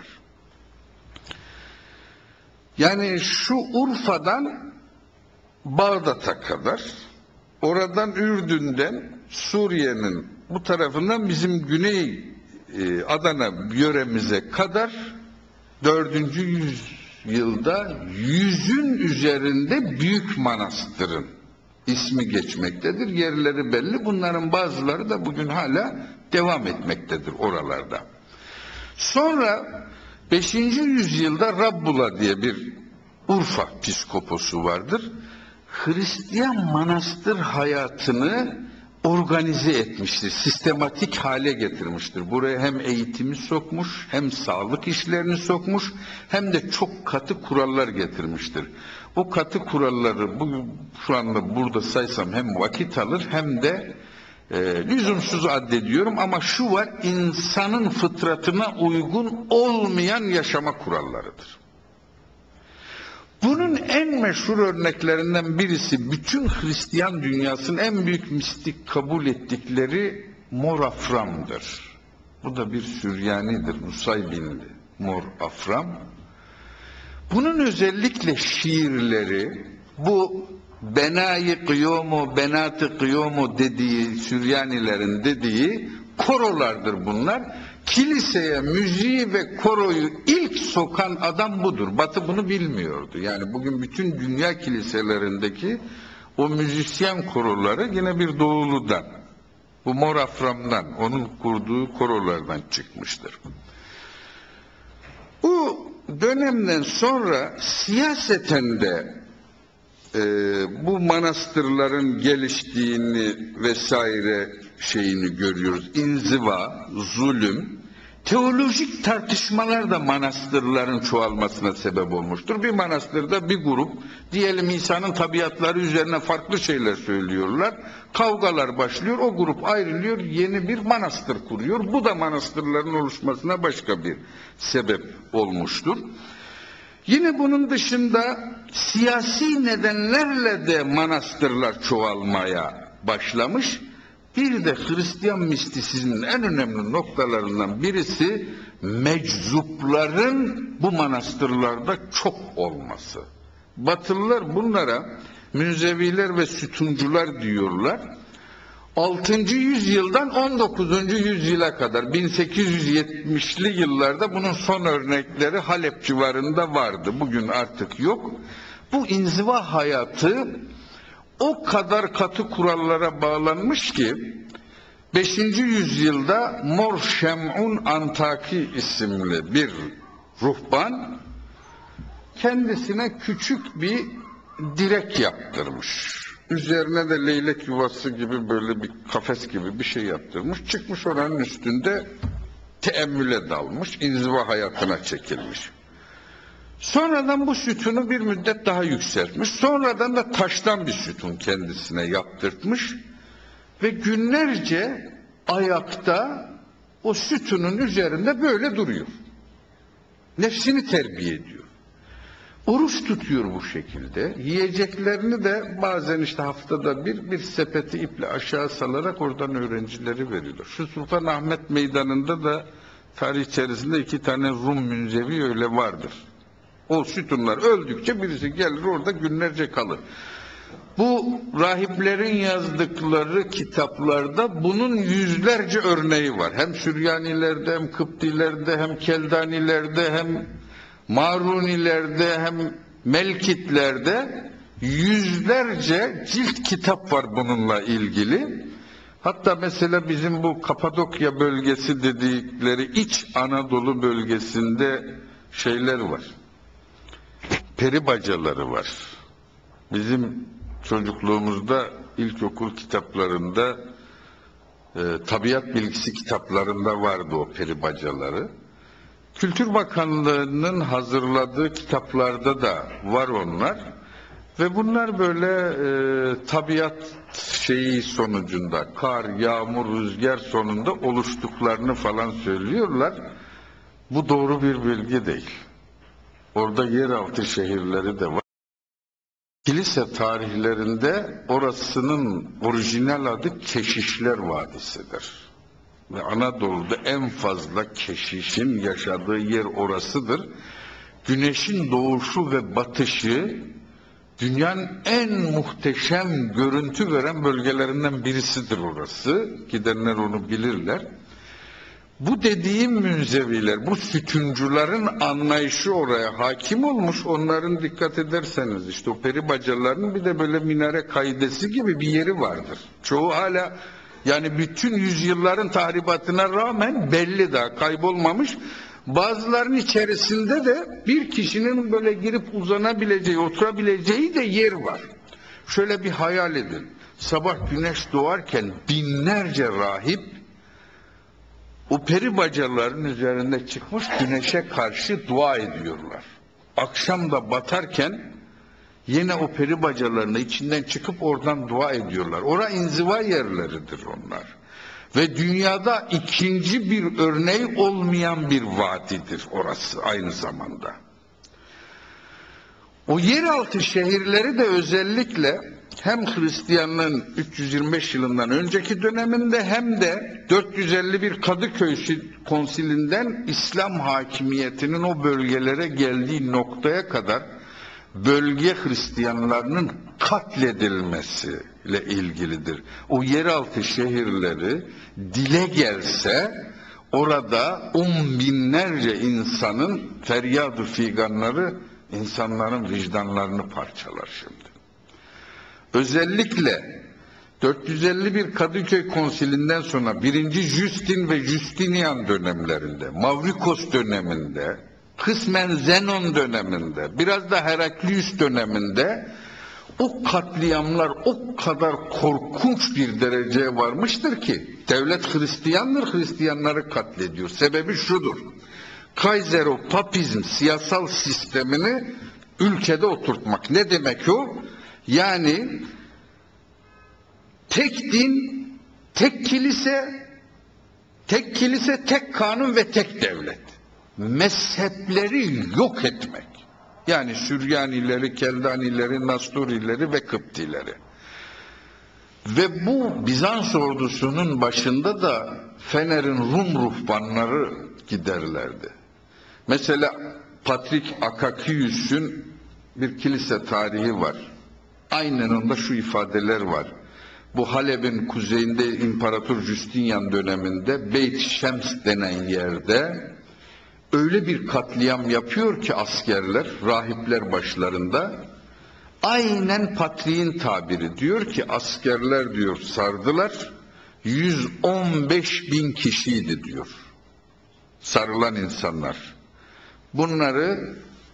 Yani şu Urfa'dan Bağdat'a kadar, oradan Ürdün'den Suriye'nin bu tarafından bizim Güney e, Adana yöremize kadar dördüncü yüzyılda yüzün üzerinde büyük manastırın ismi geçmektedir. Yerleri belli. Bunların bazıları da bugün hala devam etmektedir oralarda. Sonra beşinci yüzyılda Rabbula diye bir Urfa piskoposu vardır. Hristiyan manastır hayatını organize etmiştir, sistematik hale getirmiştir. Buraya hem eğitimi sokmuş, hem sağlık işlerini sokmuş, hem de çok katı kurallar getirmiştir. O katı kuralları bu, şu anda burada saysam hem vakit alır hem de e, lüzumsuz addediyorum, ama şu var, insanın fıtratına uygun olmayan yaşama kurallarıdır. Bunun en meşhur örneklerinden birisi, bütün Hristiyan dünyasının en büyük mistik kabul ettikleri Mor Afram'dır. Bu da bir Süryanidir, Nusaybinli Mor Afram. Bunun özellikle şiirleri, bu Benayı kıyomu, benatı kıyomu dediği, Süryanilerin dediği korolardır bunlar. Kiliseye müziği ve koroyu ilk sokan adam budur. Batı bunu bilmiyordu. Yani bugün bütün dünya kiliselerindeki o müzisyen koroları yine bir doğuludan, bu Mor Afram'dan, onun kurduğu korolardan çıkmıştır. Bu dönemden sonra siyaseten de e, bu manastırların geliştiğini vesaire şeyini görüyoruz. İnziva, zulüm, teolojik tartışmalar da manastırların çoğalmasına sebep olmuştur. Bir manastırda bir grup, diyelim İsa'nın tabiatları üzerine farklı şeyler söylüyorlar. Kavgalar başlıyor, o grup ayrılıyor, yeni bir manastır kuruyor. Bu da manastırların oluşmasına başka bir sebep olmuştur. Yine bunun dışında siyasi nedenlerle de manastırlar çoğalmaya başlamış. Bir de Hristiyan mistisizmin en önemli noktalarından birisi meczupların bu manastırlarda çok olması. Batılılar bunlara münzeviler ve sütuncular diyorlar. altıncı yüzyıldan on dokuzuncu yüzyıla kadar bin sekiz yüz yetmişli yıllarda bunun son örnekleri Halep civarında vardı. Bugün artık yok. Bu inziva hayatı o kadar katı kurallara bağlanmış ki beşinci yüzyılda Mor Şem'un Antaki isimli bir ruhban kendisine küçük bir direk yaptırmış. Üzerine de leylek yuvası gibi böyle bir kafes gibi bir şey yaptırmış. Çıkmış oranın üstünde teemmüle dalmış, inziva hayatına çekilmiş. Sonradan bu sütunu bir müddet daha yükseltmiş. Sonradan da taştan bir sütun kendisine yaptırtmış. Ve günlerce ayakta o sütunun üzerinde böyle duruyor. Nefsini terbiye ediyor. Oruç tutuyor bu şekilde. Yiyeceklerini de bazen işte haftada bir, bir sepeti iple aşağı salarak oradan öğrencileri veriyorlar. Şu Sultanahmet Meydanı'nda da tarih içerisinde iki tane Rum münzevi öyle vardır. O sütunlar öldükçe birisi gelir orada günlerce kalır. Bu rahiplerin yazdıkları kitaplarda bunun yüzlerce örneği var. Hem Süryanilerde, hem Kıptilerde, hem Keldanilerde, hem Marunilerde, hem Melkitlerde yüzlerce cilt kitap var bununla ilgili. Hatta mesela bizim bu Kapadokya bölgesi dedikleri İç Anadolu bölgesinde şeyler var. Peri bacaları var. Bizim çocukluğumuzda ilkokul kitaplarında, e, tabiat bilgisi kitaplarında vardı o peri bacaları. Kültür Bakanlığı'nın hazırladığı kitaplarda da var onlar. Ve bunlar böyle e, tabiat şeyi sonucunda, kar, yağmur, rüzgar sonunda oluştuklarını falan söylüyorlar. Bu doğru bir bilgi değil. Orada yeraltı şehirleri de var. Kilise tarihlerinde orasının orijinal adı Keşişler Vadisi'dir. Ve Anadolu'da en fazla keşişin yaşadığı yer orasıdır. Güneşin doğuşu ve batışı dünyanın en muhteşem görüntü veren bölgelerinden birisidir orası. Gidenler onu bilirler. Bu dediğim münzeviler, bu sütuncuların anlayışı oraya hakim olmuş. Onların dikkat ederseniz işte o peri bacalarının bir de böyle minare kaidesi gibi bir yeri vardır. Çoğu hala, yani bütün yüzyılların tahribatına rağmen belli, daha kaybolmamış. Bazılarının içerisinde de bir kişinin böyle girip uzanabileceği, oturabileceği de yer var. Şöyle bir hayal edin. Sabah güneş doğarken binlerce rahip o peri bacaların üzerinde çıkmış güneşe karşı dua ediyorlar. Akşam da batarken yine o peri bacalarının içinden çıkıp oradan dua ediyorlar. Orada inziva yerleridir onlar. Ve dünyada ikinci bir örneği olmayan bir vadidir orası aynı zamanda. O yeraltı şehirleri de özellikle hem Hristiyanlığın üç yüz yirmi beş yılından önceki döneminde hem de dört yüz elli bir Kadıköy Konsilinden İslam hakimiyetinin o bölgelere geldiği noktaya kadar bölge Hristiyanlarının katledilmesiyle ilgilidir. O yeraltı şehirleri dile gelse orada on binlerce insanın feryad-ı figanları insanların vicdanlarını parçalar şimdi. Özellikle dört yüz elli bir Kadıköy Konsilinden sonra birinci Justin ve Justinian dönemlerinde, Mavrikos döneminde, kısmen Zenon döneminde, biraz da Heraklius döneminde o katliamlar o kadar korkunç bir dereceye varmıştır ki devlet Hristiyandır, Hristiyanları katlediyor. Sebebi şudur: Kaiser-o-Papizm siyasal sistemini ülkede oturtmak. Ne demek o? Yani tek din, tek kilise, tek kilise, tek kanun ve tek devlet. Mezhepleri yok etmek. Yani Süryanileri, Keldanileri, Nasturileri ve Kıptileri. Ve bu Bizans ordusunun başında da Fener'in Rum ruhbanları giderlerdi. Mesela Patrik Akakius'un bir kilise tarihi var. Aynen onda şu ifadeler var. Bu Halep'in kuzeyinde İmparator Justinian döneminde Beyt Şems denen yerde öyle bir katliam yapıyor ki askerler, rahipler başlarında, aynen Patriğin tabiri, diyor ki askerler diyor sardılar, yüz on beş bin kişiydi diyor sarılan insanlar. Bunları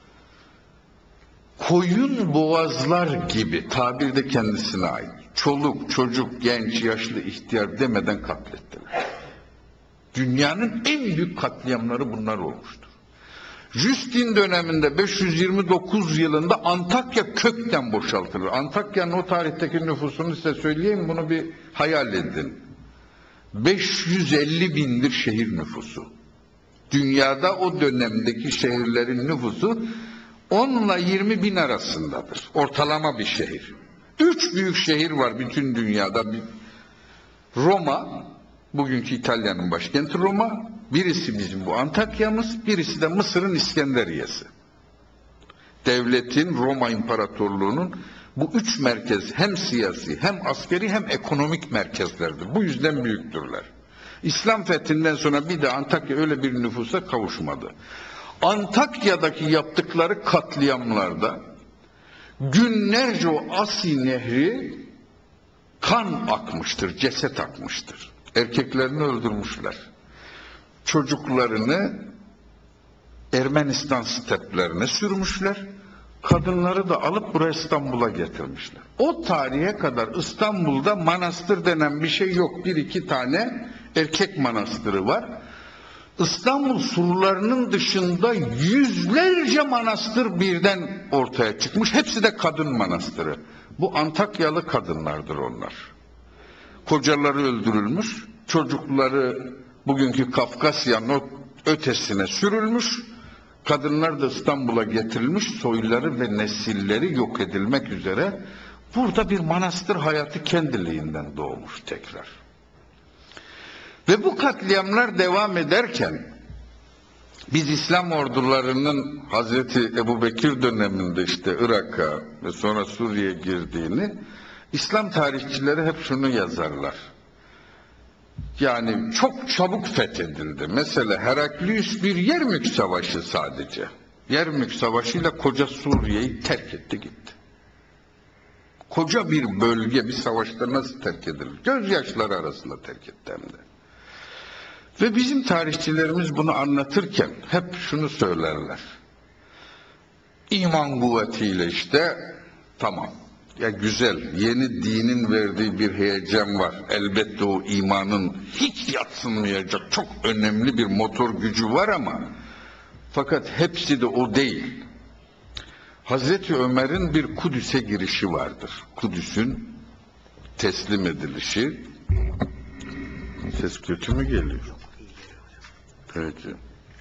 koyun boğazlar gibi, tabir de kendisine ait, çoluk, çocuk, genç, yaşlı, ihtiyar demeden katlettiler. Dünyanın en büyük katliamları bunlar olmuştur. Justin döneminde beş yüz yirmi dokuz yılında Antakya kökten boşaltılır. Antakya'nın o tarihteki nüfusunu size söyleyeyim, bunu bir hayal edin. beş yüz elli bindir şehir nüfusu. Dünyada o dönemdeki şehirlerin nüfusu on ile yirmi bin arasındadır. Ortalama bir şehir. Üç büyük şehir var bütün dünyada. Roma, bugünkü İtalya'nın başkenti Roma, birisi bizim bu Antakya'mız, birisi de Mısır'ın İskenderiyesi. Devletin, Roma İmparatorluğu'nun bu üç merkez hem siyasi, hem askeri, hem ekonomik merkezlerdir. Bu yüzden büyüktürler. İslam fethinden sonra bir de Antakya öyle bir nüfusa kavuşmadı. Antakya'daki yaptıkları katliamlarda günlerce o Asi Nehri kan akmıştır, ceset akmıştır. Erkeklerini öldürmüşler. Çocuklarını Ermenistan steplerine sürmüşler. Kadınları da alıp buraya İstanbul'a getirmişler. O tarihe kadar İstanbul'da manastır denen bir şey yok. Bir iki tane erkek manastırı var. İstanbul surlarının dışında yüzlerce manastır birden ortaya çıkmış. Hepsi de kadın manastırı. Bu Antakyalı kadınlardır onlar. Kocaları öldürülmüş, çocukları bugünkü Kafkasya'nın ötesine sürülmüş, kadınlar da İstanbul'a getirilmiş, soyları ve nesilleri yok edilmek üzere. Burada bir manastır hayatı kendiliğinden doğmuş tekrar. Ve bu katliamlar devam ederken biz İslam ordularının Hazreti Ebubekir döneminde işte Irak'a ve sonra Suriye'ye girdiğini, İslam tarihçileri hep şunu yazarlar. Yani çok çabuk fethedildi. Mesela Heraklius bir Yermük Savaşı sadece. Yermük Savaşı'yla koca Suriye'yi terk etti gitti. Koca bir bölge bir savaşta nasıl terk edilir? Gözyaşları arasında terk etti hem de. Ve bizim tarihçilerimiz bunu anlatırken hep şunu söylerler. İman kuvvetiyle işte tamam. Ya güzel, yeni dinin verdiği bir heyecan var. Elbette o imanın hiç yadsınmayacak çok önemli bir motor gücü var ama fakat hepsi de o değil. Hazreti Ömer'in bir Kudüs'e girişi vardır. Kudüs'ün teslim edilişi. Ses kötü mü geliyor? Peki.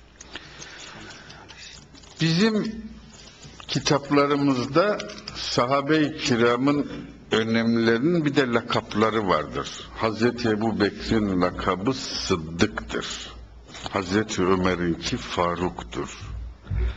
Bizim kitaplarımızda sahabe-i kiramın önemlilerinin bir de lakapları vardır. Hazreti Ebubekir'in lakabı Sıddık'tır. Hazreti Ömer'inki Faruk'tur.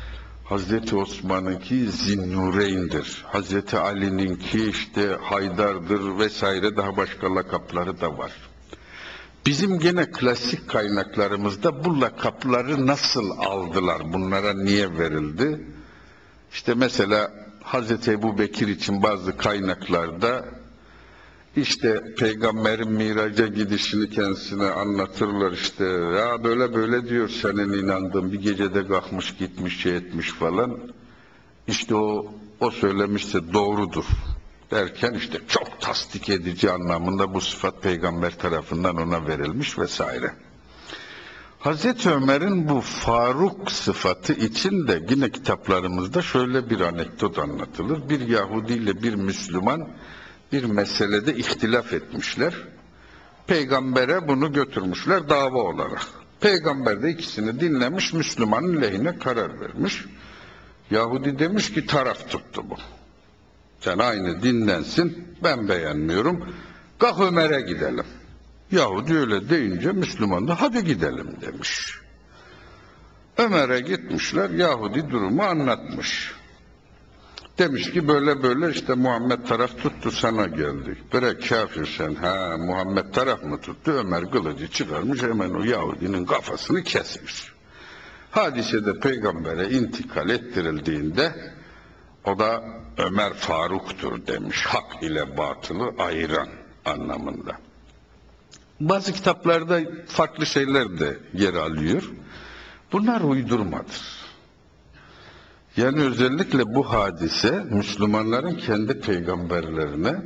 Hazreti Osman'ınki Zinnureyn'dir. Hazreti Ali'ninki işte Haydar'dır vesaire, daha başka lakapları da var. Bizim gene klasik kaynaklarımızda bu lakapları nasıl aldılar, bunlara niye verildi? İşte mesela Hazreti Ebu Bekir için bazı kaynaklarda işte peygamberin miraca gidişini kendisine anlatırlar, işte ya böyle böyle diyor, senin inandığın bir gecede kalkmış gitmiş şey etmiş falan. İşte o, o söylemişse doğrudur derken işte çok tasdik edici anlamında bu sıfat peygamber tarafından ona verilmiş vesaire. Hazreti Ömer'in bu Faruk sıfatı için de yine kitaplarımızda şöyle bir anekdot anlatılır. Bir Yahudi ile bir Müslüman bir meselede ihtilaf etmişler. Peygambere bunu götürmüşler dava olarak. Peygamber de ikisini dinlemiş, Müslümanın lehine karar vermiş. Yahudi demiş ki taraf tuttu bu. Sen aynı dinlensin, ben beğenmiyorum. Kalk Ömer'e gidelim. Yahudi öyle deyince Müslüman da hadi gidelim demiş. Ömer'e gitmişler, Yahudi durumu anlatmış. Demiş ki böyle böyle işte Muhammed taraf tuttu, sana geldik. Bre kafir sen, ha Muhammed taraf mı tuttu? Ömer kılıcı çıkarmış, hemen o Yahudinin kafasını kesmiş. Hadisede peygambere intikal ettirildiğinde o da Ömer Faruk'tur demiş. Hak ile batılı ayıran anlamında. Bazı kitaplarda farklı şeyler de yer alıyor. Bunlar uydurmadır. Yani özellikle bu hadise Müslümanların kendi peygamberlerine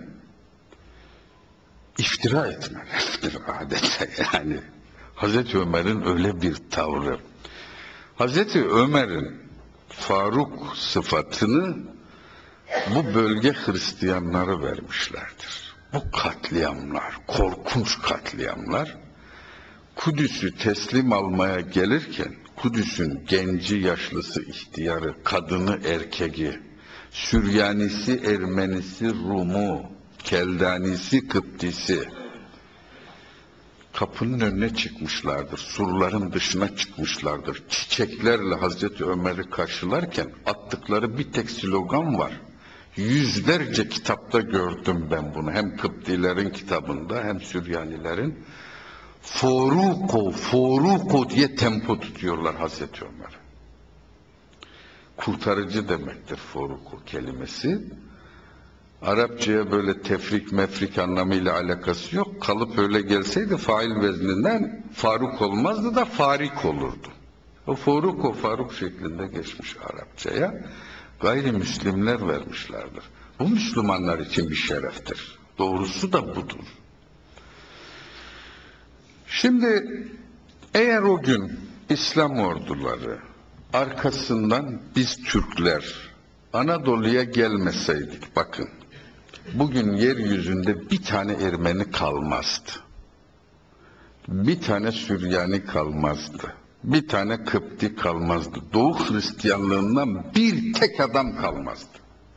iftira etmeleridir adeta. Yani Hazreti Ömer'in öyle bir tavrı. Hazreti Ömer'in Faruk sıfatını bu bölge Hristiyanları vermişlerdir. Bu katliamlar, korkunç katliamlar, Kudüs'ü teslim almaya gelirken Kudüs'ün genci, yaşlısı, ihtiyarı, kadını, erkeği, Süryanisi, Ermenisi, Rumu, Keldanisi, Kıptisi kapının önüne çıkmışlardır, surların dışına çıkmışlardır. Çiçeklerle Hazreti Ömer'i karşılarken attıkları bir tek slogan var. Yüzlerce kitapta gördüm ben bunu. Hem Kıptilerin kitabında hem Süryanilerin. Foruko, Foruko diye tempo tutuyorlar Hazreti Ömer. Kurtarıcı demektir Foruko kelimesi. Arapçaya böyle tefrik mefrik anlamıyla alakası yok. Kalıp öyle gelseydi fail vezninden Faruk olmazdı da Farik olurdu. O Foruko, Faruk şeklinde geçmiş Arapçaya. Gayrimüslimler vermişlerdir. Bu Müslümanlar için bir şereftir. Doğrusu da budur. Şimdi eğer o gün İslam orduları arkasından biz Türkler Anadolu'ya gelmeseydik, bakın bugün yeryüzünde bir tane Ermeni kalmazdı. Bir tane Süryani kalmazdı. Bir tane Kıpti kalmazdı. Doğu Hristiyanlığından bir tek adam kalmazdı.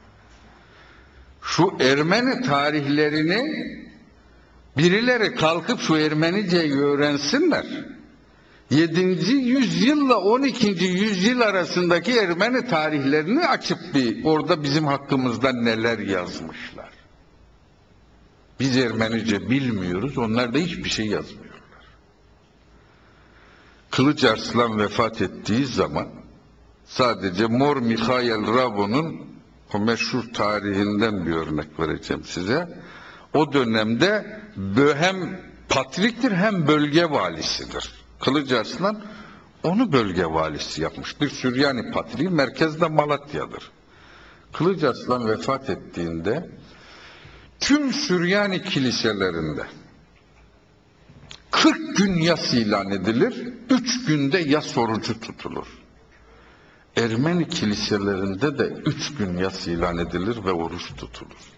Şu Ermeni tarihlerini birileri kalkıp şu Ermenice'yi öğrensinler. yedinci yüzyılla on ikinci yüzyıl arasındaki Ermeni tarihlerini açıp bir orada bizim hakkımızda neler yazmışlar. Biz Ermenice bilmiyoruz, onlar da hiçbir şey yazmıyorlar. Kılıç Arslan vefat ettiği zaman sadece Mor Mikhail Rabo'nun o meşhur tarihinden bir örnek vereceğim size. O dönemde hem patriktir hem bölge valisidir. Kılıç Arslan onu bölge valisi yapmış. Bir Süryani patriği, merkezde Malatya'dır. Kılıç Arslan vefat ettiğinde tüm Süryani kiliselerinde kırk gün yas ilan edilir, üç günde yas orucu tutulur. Ermeni kiliselerinde de üç gün yas ilan edilir ve oruç tutulur.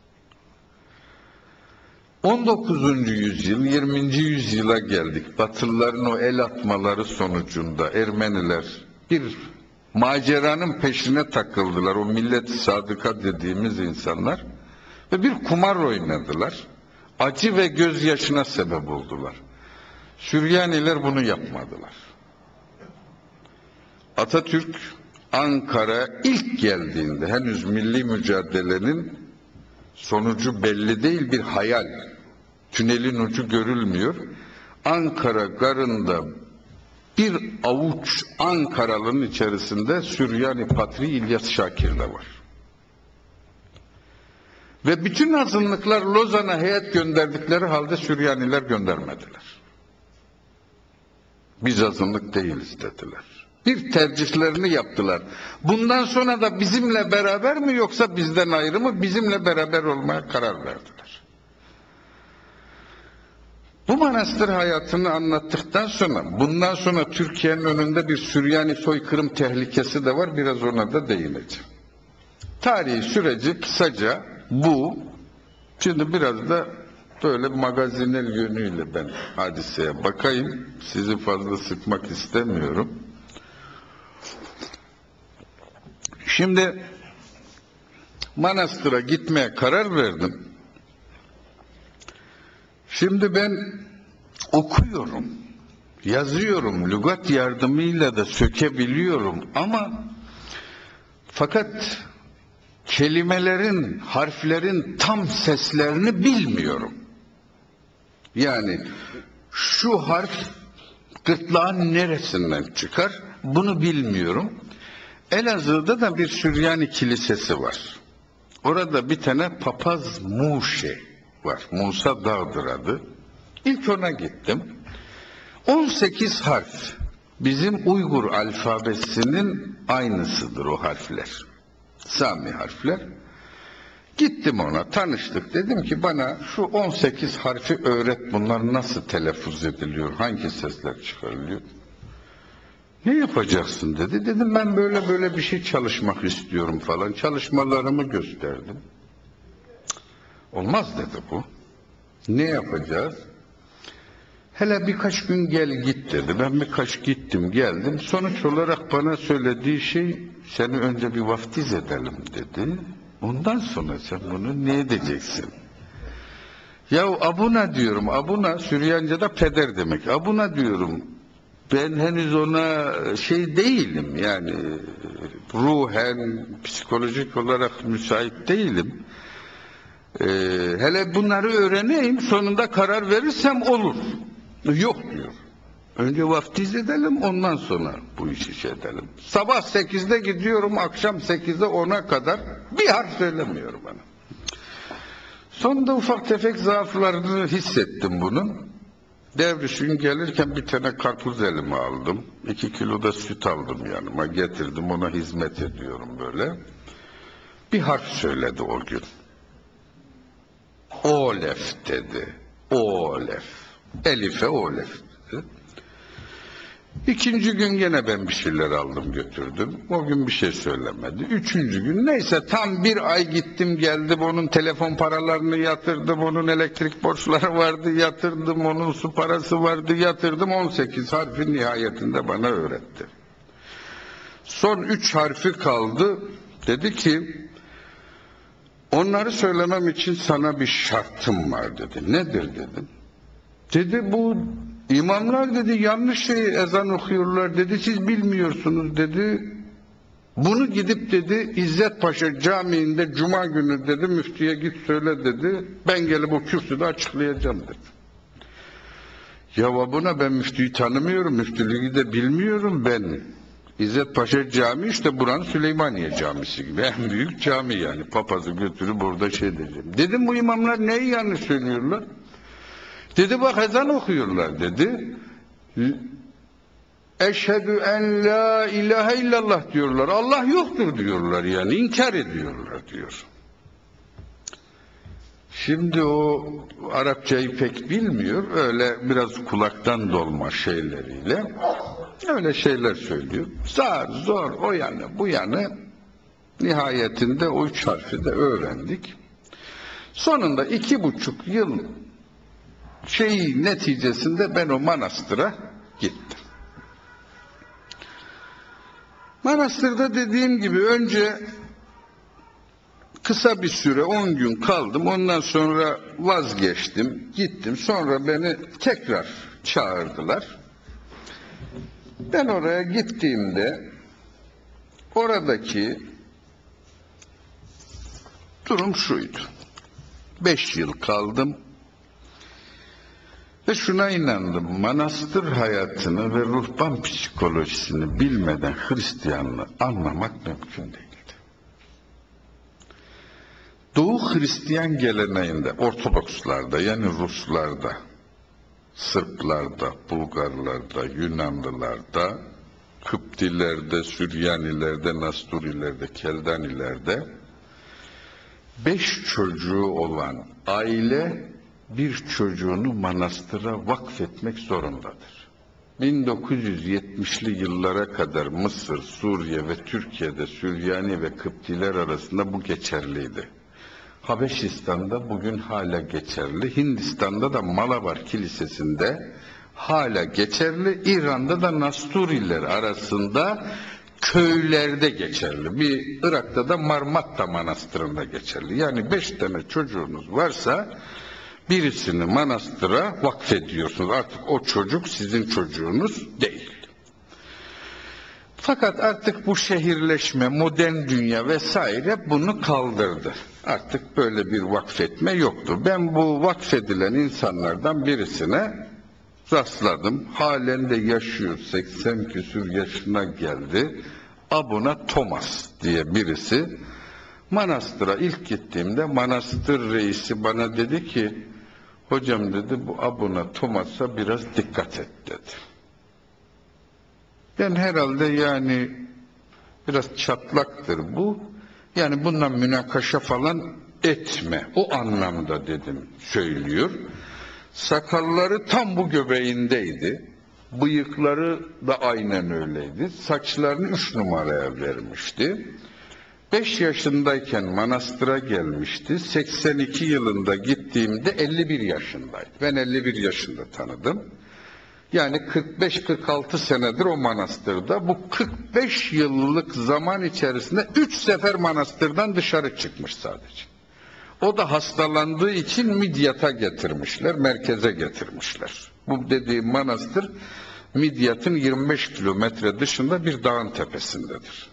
on dokuzuncu yüzyıl, yirminci yüzyıla geldik. Batılıların o el atmaları sonucunda Ermeniler bir maceranın peşine takıldılar. O millet-i sadıka dediğimiz insanlar ve bir kumar oynadılar. Acı ve gözyaşına sebep oldular. Süryaniler bunu yapmadılar. Atatürk Ankara ilk geldiğinde henüz milli mücadelenin sonucu belli değil, bir hayal. Tünelin ucu görülmüyor. Ankara garında bir avuç Ankaralı'nın içerisinde Süryani Patri İlyas Şakir de var. Ve bütün azınlıklar Lozan'a heyet gönderdikleri halde Süryaniler göndermediler. Biz azınlık değiliz dediler. Bir tercihlerini yaptılar. Bundan sonra da bizimle beraber mi yoksa bizden ayrı mı? Bizimle beraber olmaya karar verdiler. Bu manastır hayatını anlattıktan sonra, bundan sonra Türkiye'nin önünde bir Süryani soykırım tehlikesi de var. Biraz ona da değineceğim. Tarihi süreci kısaca bu. Şimdi biraz da böyle magazinel yönüyle ben hadiseye bakayım. Sizi fazla sıkmak istemiyorum. Şimdi manastıra gitmeye karar verdim. Şimdi ben okuyorum, yazıyorum, lügat yardımıyla da sökebiliyorum ama fakat kelimelerin, harflerin tam seslerini bilmiyorum. Yani şu harf gırtlağın neresinden çıkar bunu bilmiyorum. Elazığ'da da bir Süryani kilisesi var. Orada bir tane papaz Muşe var. Musa Dağ'dır adı. İlk ona gittim. on sekiz harf. Bizim Uygur alfabesinin aynısıdır o harfler. Sami harfler. Gittim ona, tanıştık. Dedim ki bana şu on sekiz harfi öğret. Bunlar nasıl telaffuz ediliyor? Hangi sesler çıkarılıyor? Ne yapacaksın dedi. Dedim ben böyle böyle bir şey çalışmak istiyorum falan. Çalışmalarımı gösterdim. Olmaz dedi bu. Ne yapacağız? Hele birkaç gün gel git dedi. Ben birkaç gittim geldim. Sonuç olarak bana söylediği şey seni önce bir vaftiz edelim dedi. Ondan sonra sen bunu ne edeceksin? Ya abuna diyorum. Abuna Süryanca'da peder demek. Abuna diyorum. Ben henüz ona şey değilim yani ruhen, psikolojik olarak müsait değilim. Ee, hele bunları öğreneyim sonunda karar verirsem olur. Yok diyor. Önce vaftiz edelim ondan sonra bu işi şey edelim. Sabah sekizde gidiyorum akşam sekizde ona kadar bir harf söylemiyor bana. Sonunda ufak tefek zaaflarını hissettim bunun. Devrişin gelirken bir tane karpuz elime aldım. İki kilo da süt aldım yanıma. Getirdim ona hizmet ediyorum böyle. Bir harf söyledi o gün. Olef dedi. Olef. Elife olef dedi. İkinci gün gene ben bir şeyler aldım götürdüm. O gün bir şey söylemedi. Üçüncü gün neyse tam bir ay gittim geldim. Onun telefon paralarını yatırdım. Onun elektrik borçları vardı yatırdım. Onun su parası vardı yatırdım. on sekiz harfi nihayetinde bana öğretti. Son üç harfi kaldı. Dedi ki onları söylemem için sana bir şartım var dedi. Nedir dedim. Dedi bu İmamlar dedi yanlış şey ezan okuyorlar dedi siz bilmiyorsunuz dedi. Bunu gidip dedi İzzet Paşa Camii'nde Cuma günü dedi müftüye git söyle dedi. Ben gelip o kürsüde açıklayacağım dedi. Cevabına ben müftüyü tanımıyorum. Müftülüğü de bilmiyorum ben. İzzet Paşa Camii işte buranın Süleymaniye Camisi gibi. En büyük cami yani. Papazı götürüp burada şey diyeceğim. Dedim bu imamlar neyi yanlış söylüyorlar? Dedi bak ezan okuyorlar dedi. Eşhedü en la ilahe illallah diyorlar. Allah yoktur diyorlar yani. İnkar ediyorlar diyor. Şimdi o Arapçayı pek bilmiyor. Öyle biraz kulaktan dolma şeyleriyle. Öyle şeyler söylüyor. Zar zor o yana bu yana. Nihayetinde o üç harfi de öğrendik. Sonunda iki buçuk yıl şeyi neticesinde ben o manastıra gittim. Manastırda dediğim gibi önce kısa bir süre on gün kaldım. Ondan sonra vazgeçtim. Gittim. Sonra beni tekrar çağırdılar. Ben oraya gittiğimde Oradaki durum şuydu. Beş yıl kaldım ve şuna inandım. Manastır hayatını ve ruhban psikolojisini bilmeden Hristiyanlığı anlamak mümkün değildi. Doğu Hristiyan geleneğinde, Ortodokslarda yani Ruslarda, Sırplarda, Bulgarlarda, Yunanlılarda, Kıptilerde, Süryanilerde, Nasturilerde, Keldanilerde beş çocuğu olan aile bir çocuğunu manastıra vakfetmek zorundadır. bin dokuz yüz yetmişli yıllara kadar Mısır, Suriye ve Türkiye'de Süryani ve Kıptiler arasında bu geçerliydi. Habeşistan'da bugün hala geçerli, Hindistan'da da Malabar Kilisesi'nde hala geçerli, İran'da da Nasturiler arasında köylerde geçerli. Bir Irak'ta da Marmatta Manastırı'nda geçerli. Yani beş tane çocuğunuz varsa birisini manastıra vakfediyorsunuz. Artık o çocuk sizin çocuğunuz değil. Fakat artık bu şehirleşme, modern dünya vesaire bunu kaldırdı. Artık böyle bir vakfetme yoktu. Ben bu vakfedilen insanlardan birisine rastladım. Halen de yaşıyor. seksen küsur yaşına geldi. Abuna Thomas diye birisi. Manastıra ilk gittiğimde manastır reisi bana dedi ki, hocam dedi, bu Abuna Thomas'a biraz dikkat et dedi. Ben herhalde yani biraz çatlaktır bu. Yani bundan münakaşa falan etme. O anlamda dedim söylüyor. Sakalları tam bu göbeğindeydi. Bıyıkları da aynen öyleydi. Saçlarını üç numaraya vermişti. Beş yaşındayken manastıra gelmişti. seksen iki yılında gittiğimde elli bir yaşındaydı. Ben elli bir yaşında tanıdım. Yani kırk beş kırk altı senedir o manastırda. Bu kırk beş yıllık zaman içerisinde üç sefer manastırdan dışarı çıkmış sadece. O da hastalandığı için Midyat'a getirmişler, merkeze getirmişler. Bu dediğim manastır Midyat'ın yirmi beş kilometre dışında bir dağın tepesindedir.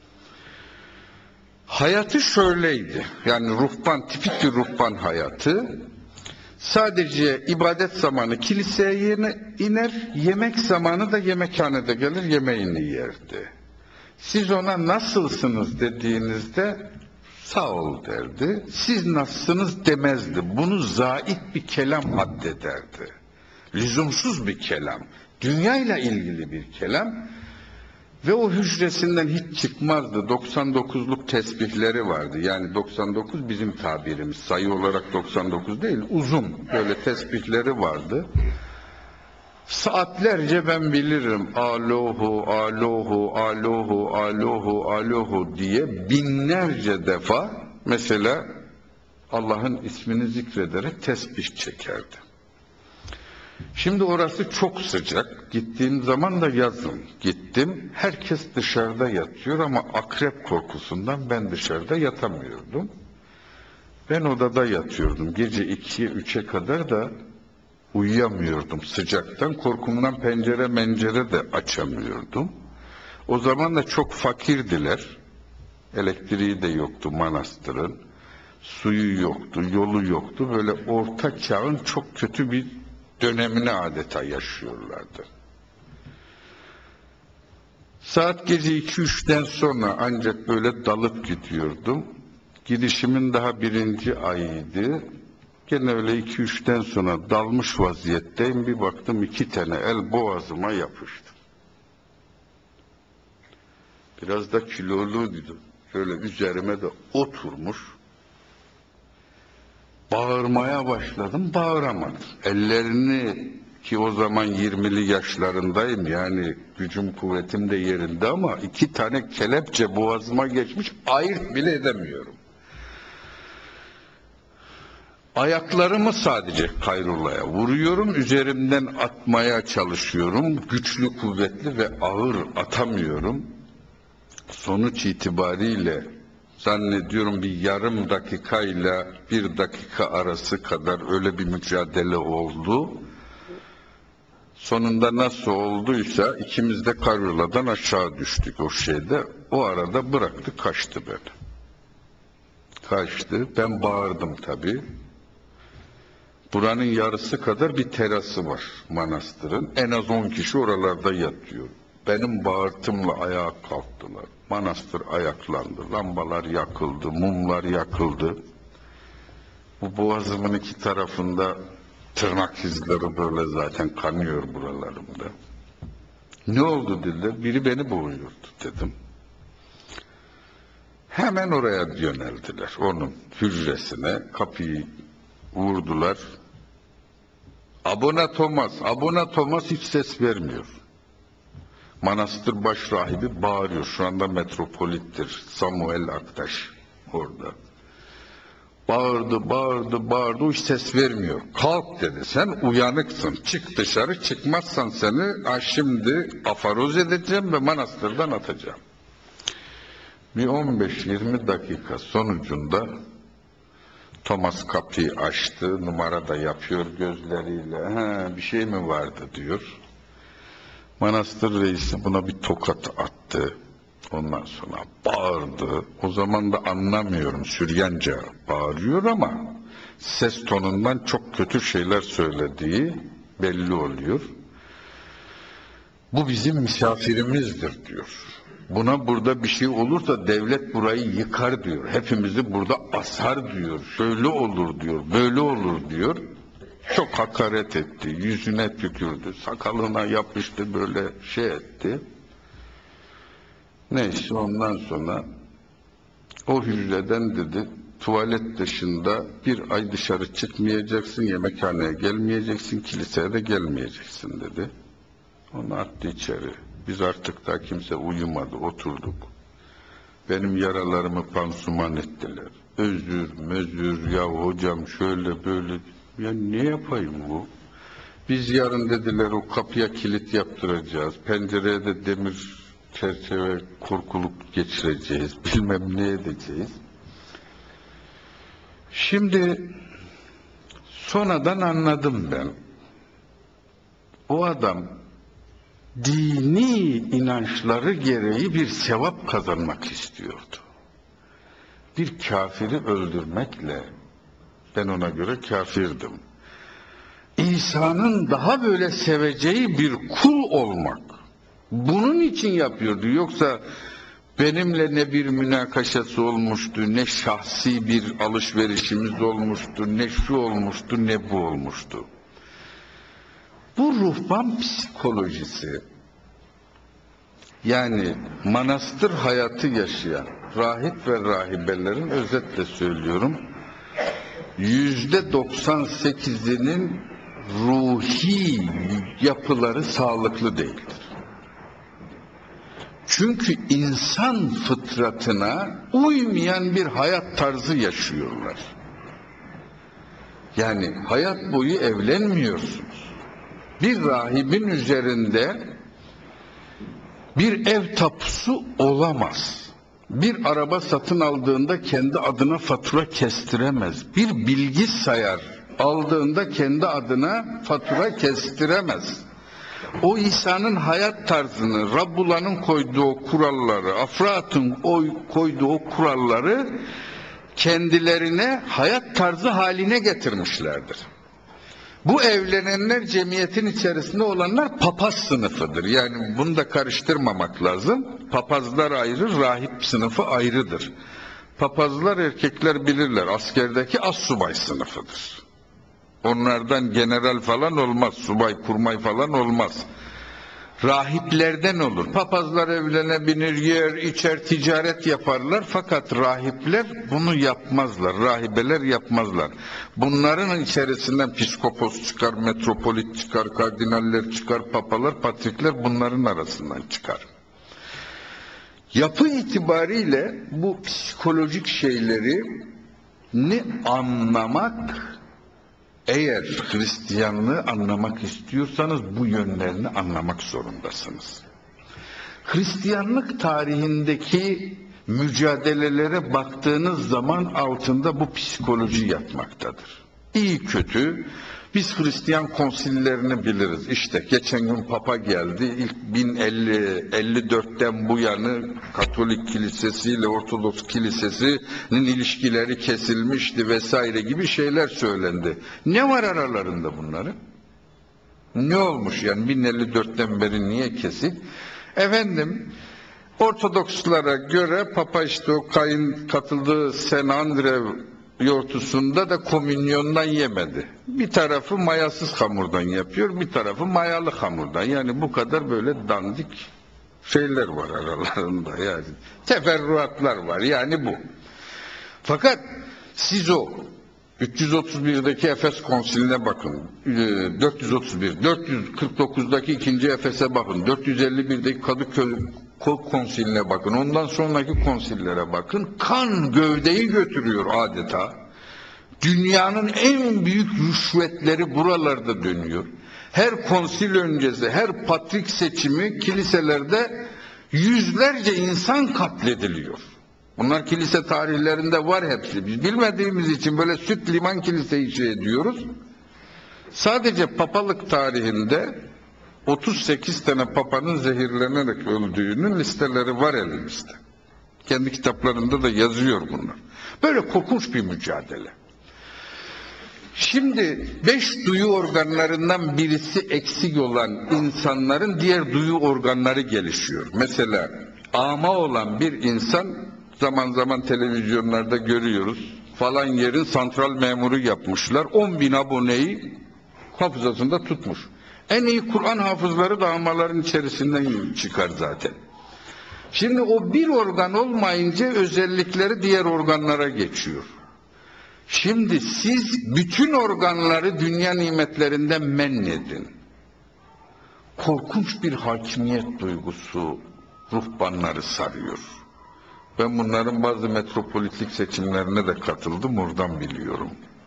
Hayatı şöyleydi, yani ruhban, tipik bir ruhban hayatı. Sadece ibadet zamanı kiliseye iner, yemek zamanı da yemekhanede gelir, yemeğini yerdi. Siz ona nasılsınız dediğinizde sağ ol derdi. Siz nasılsınız demezdi. Bunu zait bir kelam addederdi. Lüzumsuz bir kelam. Dünyayla ilgili bir kelam. Ve o hücresinden hiç çıkmazdı. doksan dokuzluk tesbihleri vardı. Yani doksan dokuz bizim tabirimiz. Sayı olarak doksan dokuz değil, uzun böyle tesbihleri vardı. Saatlerce ben bilirim alohu, alohu, alohu, alohu, alohu diye binlerce defa mesela Allah'ın ismini zikrederek tesbih çekerdi. Şimdi orası çok sıcak. Gittiğim zaman da yazın gittim. Herkes dışarıda yatıyor ama akrep korkusundan ben dışarıda yatamıyordum. Ben odada yatıyordum. Gece ikiye üçe kadar da uyuyamıyordum sıcaktan. Korkumdan pencere mencere de açamıyordum. O zaman da çok fakirdiler. Elektriği de yoktu manastırın. Suyu yoktu, yolu yoktu. Böyle orta çağın çok kötü bir dönemini adeta yaşıyorlardı. Saat gece iki üçten sonra ancak böyle dalıp gidiyordum. Gidişimin daha birinci ayıydı. Gene öyle iki üçten sonra dalmış vaziyetteyim. Bir baktım iki tane el boğazıma yapıştı. Biraz da kiloluydu. Şöyle üzerime de oturmuş. Bağırmaya başladım, bağıramadım. Ellerini, ki o zaman yirmili yaşlarındayım, yani gücüm kuvvetim de yerinde ama iki tane kelepçe boğazıma geçmiş, ayırt bile edemiyorum. Ayaklarımı sadece kayrolaya vuruyorum, üzerimden atmaya çalışıyorum, güçlü, kuvvetli ve ağır atamıyorum. Sonuç itibariyle zannediyorum bir yarım dakikayla bir dakika arası kadar öyle bir mücadele oldu. Sonunda nasıl olduysa ikimiz de karyoladan aşağı düştük o şeyde. O arada bıraktı, kaçtı beni. Kaçtı. Ben bağırdım tabii. Buranın yarısı kadar bir terası var manastırın. En az on kişi oralarda yatıyor. Benim bağırtımla ayağa kalktılar. Manastır ayaklandı. Lambalar yakıldı, mumlar yakıldı. Bu boğazımın iki tarafında tırnak izleri böyle zaten kanıyor buralarımda. Ne oldu dediler. Biri beni boğuyordu dedim. Hemen oraya yöneldiler. Onun hücresine kapıyı vurdular. Abona Thomas, Abona Thomas hiç ses vermiyor. Manastır baş rahibi bağırıyor. Şu anda metropolittir. Samuel Aktaş orada. Bağırdı, bağırdı, bağırdı. Hiç ses vermiyor. Kalk dedi. Sen uyanıksın. Çık dışarı. Çıkmazsan seni ha şimdi afaroz edeceğim ve manastırdan atacağım. Bir on beş yirmi dakika sonucunda Thomas kapıyı açtı. Numara da yapıyor gözleriyle. Ha, bir şey mi vardı diyor. Manastır reisi buna bir tokat attı. Ondan sonra bağırdı. O zaman da anlamıyorum. Süryanca bağırıyor ama ses tonundan çok kötü şeyler söylediği belli oluyor. Bu bizim misafirimizdir diyor. Buna burada bir şey olursa devlet burayı yıkar diyor. Hepimizi burada asar diyor. Şöyle olur diyor. Böyle olur diyor. Çok hakaret etti. Yüzüne tükürdü. Sakalına yapıştı böyle şey etti. Neyse ondan sonra o hücreden dedi tuvalet dışında bir ay dışarı çıkmayacaksın, yemekhaneye gelmeyeceksin, kiliseye de gelmeyeceksin dedi. Onu attı içeri. Biz artık da kimse uyumadı, oturduk. Benim yaralarımı pansuman ettiler. Özür, mözür, ya hocam şöyle böyle. Ya ne yapayım bu? Biz yarın dediler o kapıya kilit yaptıracağız. Pencereye de demir çerçeve korkuluk geçireceğiz. Bilmem ne edeceğiz. Şimdi sonradan anladım ben. O adam dini inançları gereği bir sevap kazanmak istiyordu. Bir kafiri öldürmekle, ben ona göre kafirdim, İsa'nın daha böyle seveceği bir kul olmak, bunun için yapıyordu. Yoksa benimle ne bir münakaşası olmuştu, ne şahsi bir alışverişimiz olmuştu, ne şu olmuştu, ne bu olmuştu. Bu ruhban psikolojisi, yani manastır hayatı yaşayan rahip ve rahibelerin, özetle söylüyorum, yüzde doksan sekizinin ruhi yapıları sağlıklı değildir. Çünkü insan fıtratına uymayan bir hayat tarzı yaşıyorlar. Yani hayat boyu evlenmiyorsunuz. Bir rahibin üzerinde bir ev tapusu olamaz. Bir araba satın aldığında kendi adına fatura kestiremez. Bir bilgisayar aldığında kendi adına fatura kestiremez. O İsa'nın hayat tarzını, Rabbula'nın koyduğu kuralları, Afrat'ın koyduğu kuralları kendilerine hayat tarzı haline getirmişlerdir. Bu evlenenler cemiyetin içerisinde olanlar papaz sınıfıdır. Yani bunu da karıştırmamak lazım. Papazlar ayrı, rahip sınıfı ayrıdır. Papazlar erkekler bilirler, askerdeki assubay sınıfıdır. Onlardan general falan olmaz, subay kurmay falan olmaz. Rahiplerden olur. Papazlar evlenebilir, yer, içer, ticaret yaparlar. Fakat rahipler bunu yapmazlar. Rahibeler yapmazlar. Bunların içerisinden piskopos çıkar, metropolit çıkar, kardinaller çıkar, papalar, patrikler bunların arasından çıkar. Yapı itibariyle bu psikolojik şeyleri ne anlamak, eğer Hristiyanlığı anlamak istiyorsanız bu yönlerini anlamak zorundasınız. Hristiyanlık tarihindeki mücadelelere baktığınız zaman altında bu psikoloji yatmaktadır. İyi kötü biz Hristiyan konsillerini biliriz. İşte geçen gün Papa geldi. İlk bin elli dörtten bu yanı Katolik Kilisesi ile Ortodoks Kilisesi'nin ilişkileri kesilmişti vesaire gibi şeyler söylendi. Ne var aralarında bunların? Ne olmuş yani bin elli dörtten beri niye kesik? Efendim Ortodokslara göre Papa işte o kayın katıldığı Saint Andrew yortusunda da komünyondan yemedi. Bir tarafı mayasız hamurdan yapıyor, bir tarafı mayalı hamurdan. Yani bu kadar böyle dandik şeyler var aralarında yani. Teferruatlar var yani bu. Fakat siz o üç yüz otuz birdeki Efes Konsili'ne bakın, dört yüz otuz bir, dört yüz kırk dokuzdaki ikinci Efes'e bakın, dört yüz elli birdeki Kadıköy Konsili'ne bakın, ondan sonraki konsillere bakın. Kan gövdeyi götürüyor adeta. Dünyanın en büyük rüşvetleri buralarda dönüyor. Her konsil öncesi, her patrik seçimi kiliselerde yüzlerce insan katlediliyor. Bunlar kilise tarihlerinde var hepsi. Biz bilmediğimiz için böyle süt liman kiliseyi şey ediyoruz. Sadece papalık tarihinde otuz sekiz tane papanın zehirlenerek öldüğünün listeleri var elimizde. Kendi kitaplarında da yazıyor bunlar. Böyle korkunç bir mücadele. Şimdi beş duyu organlarından birisi eksik olan insanların diğer duyu organları gelişiyor. Mesela ama olan bir insan zaman zaman televizyonlarda görüyoruz. Falan yerin santral memuru yapmışlar. on bin aboneyi hafızasında tutmuş. En iyi Kur'an hafızları da amaların içerisinden çıkar zaten. Şimdi o bir organ olmayınca özellikleri diğer organlara geçiyor. Şimdi siz bütün organları dünya nimetlerinden men edin. Korkunç bir hakimiyet duygusu ruhbanları sarıyor. Ben bunların bazı metropolitik seçimlerine de katıldım, oradan biliyorum.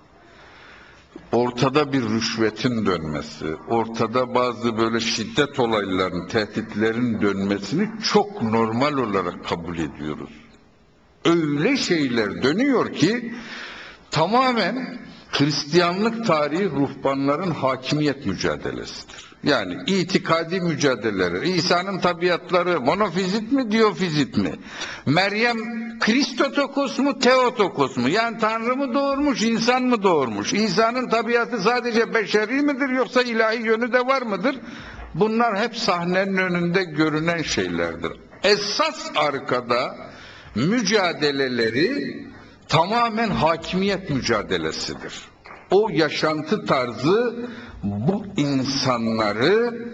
Ortada bir rüşvetin dönmesi, ortada bazı böyle şiddet olaylarının, tehditlerin dönmesini çok normal olarak kabul ediyoruz. Öyle şeyler dönüyor ki tamamen Hristiyanlık tarihi ruhbanların hakimiyet mücadelesidir. Yani itikadi mücadeleleri, İsa'nın tabiatları monofizit mi, diyofizit mi? Meryem Kristotokos mu, Teotokos mu? Yani Tanrı mı doğurmuş, insan mı doğurmuş? İsa'nın tabiatı sadece beşeri midir yoksa ilahi yönü de var mıdır? Bunlar hep sahnenin önünde görünen şeylerdir. Esas arkada mücadeleleri tamamen hakimiyet mücadelesidir. O yaşantı tarzı bu insanları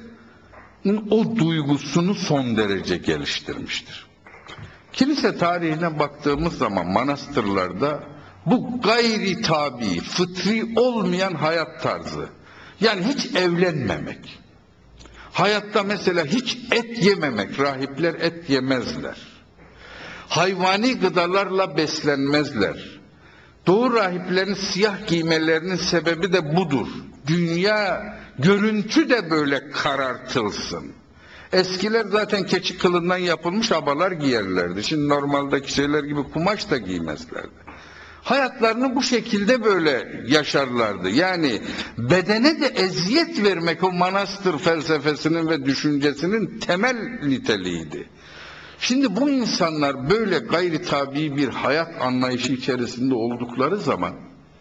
o duygusunu son derece geliştirmiştir. Kilise tarihine baktığımız zaman manastırlarda bu gayri tabi, fıtri olmayan hayat tarzı, yani hiç evlenmemek, hayatta mesela hiç et yememek, rahipler et yemezler, hayvani gıdalarla beslenmezler. Doğu rahiplerin siyah giymelerinin sebebi de budur. Dünya görüntü de böyle karartılsın. Eskiler zaten keçi kılından yapılmış abalar giyerlerdi. Şimdi normaldeki şeyler gibi kumaş da giymezlerdi. Hayatlarını bu şekilde böyle yaşarlardı. Yani bedene de eziyet vermek o manastır felsefesinin ve düşüncesinin temel niteliğiydi. Şimdi bu insanlar böyle gayri tabii bir hayat anlayışı içerisinde oldukları zaman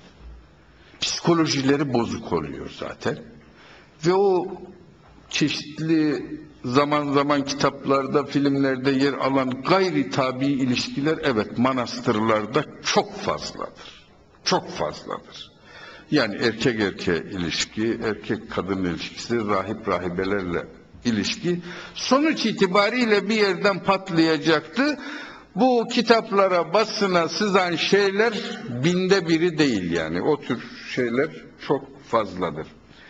psikolojileri bozuk oluyor zaten. Ve o çeşitli zaman zaman kitaplarda, filmlerde yer alan gayri tabii ilişkiler evet manastırlarda çok fazladır. Çok fazladır. Yani erkek erkeğe ilişki, erkek kadın ilişkisi, rahip rahibelerle ilişki sonuç itibariyle bir yerden patlayacaktı. Bu kitaplara, basına sızan şeyler binde biri değil yani. O tür şeyler çok fazladır.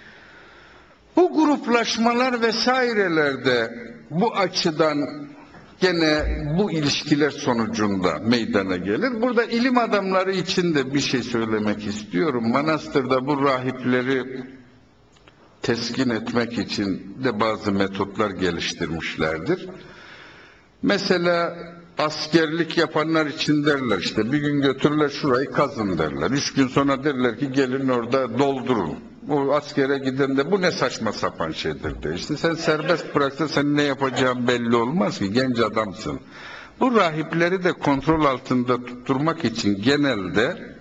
Bu gruplaşmalar vesairelerde bu açıdan gene bu ilişkiler sonucunda meydana gelir. Burada ilim adamları için de bir şey söylemek istiyorum. Manastırda bu rahipleri teskin etmek için de bazı metotlar geliştirmişlerdir. Mesela askerlik yapanlar için derler işte bir gün götürürler şurayı kazın derler. Üç gün sonra derler ki gelin orada doldurun. O askere giden de bu ne saçma sapan şeydir de. İşte sen serbest bıraksa senin ne yapacağın belli olmaz ki, genç adamsın. Bu rahipleri de kontrol altında tutturmak için genelde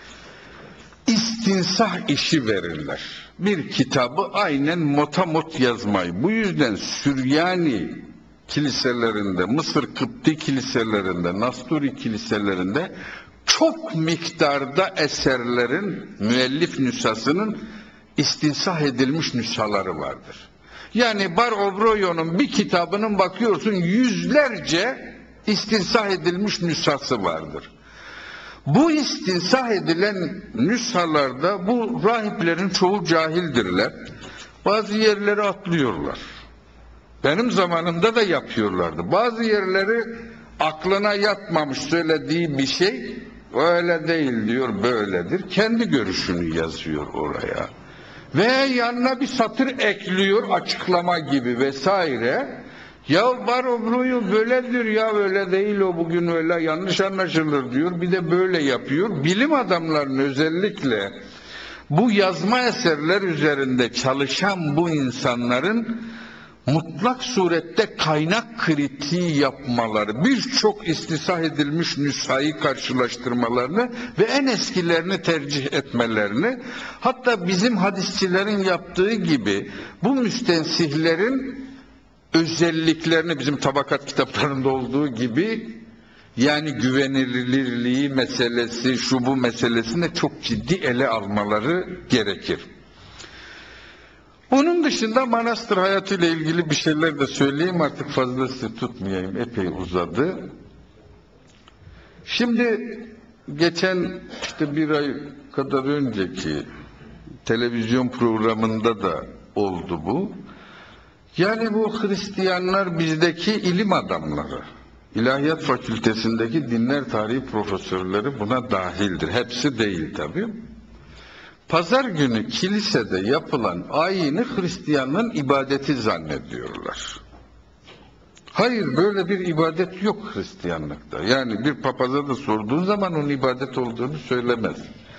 istinsah işi verirler. Bir kitabı aynen motamot yazmayı. Bu yüzden Süryani kiliselerinde, Mısır Kıpti kiliselerinde, Nasturi kiliselerinde çok miktarda eserlerin müellif nüshasının istinsah edilmiş nüshaları vardır. Yani Bar Obroyo'nun bir kitabının bakıyorsun yüzlerce istinsah edilmiş nüshası vardır. Bu istinsah edilen nüshalarda bu rahiplerin çoğu cahildirler. Bazı yerleri atlıyorlar. Benim zamanımda da yapıyorlardı. Bazı yerleri aklına yatmamış söylediği bir şey öyle değil diyor, böyledir. Kendi görüşünü yazıyor oraya. Ve yanına bir satır ekliyor açıklama gibi vesaire. Ya Bar Obroyo böyledir ya, öyle değil o, bugün öyle yanlış anlaşılır diyor. Bir de böyle yapıyor. Bilim adamlarının özellikle bu yazma eserler üzerinde çalışan bu insanların mutlak surette kaynak kritiği yapmaları, birçok istisah edilmiş nüshayı karşılaştırmalarını ve en eskilerini tercih etmelerini, hatta bizim hadisçilerin yaptığı gibi bu müstensihlerin özelliklerini bizim tabakat kitaplarında olduğu gibi, yani güvenilirliği meselesi, şu bu meselesini çok ciddi ele almaları gerekir. Onun dışında manastır hayatıyla ilgili bir şeyler de söyleyeyim, artık fazla sizi tutmayayım, epey uzadı. Şimdi geçen işte bir ay kadar önceki televizyon programında da oldu bu. Yani bu Hristiyanlar bizdeki ilim adamları, İlahiyat Fakültesindeki dinler tarihi profesörleri buna dahildir. Hepsi değil tabii. Pazar günü kilisede yapılan ayini Hristiyanlığın ibadeti zannediyorlar. Hayır, böyle bir ibadet yok Hristiyanlıkta. Yani bir papaza da sorduğun zaman onun ibadet olduğunu söylemez.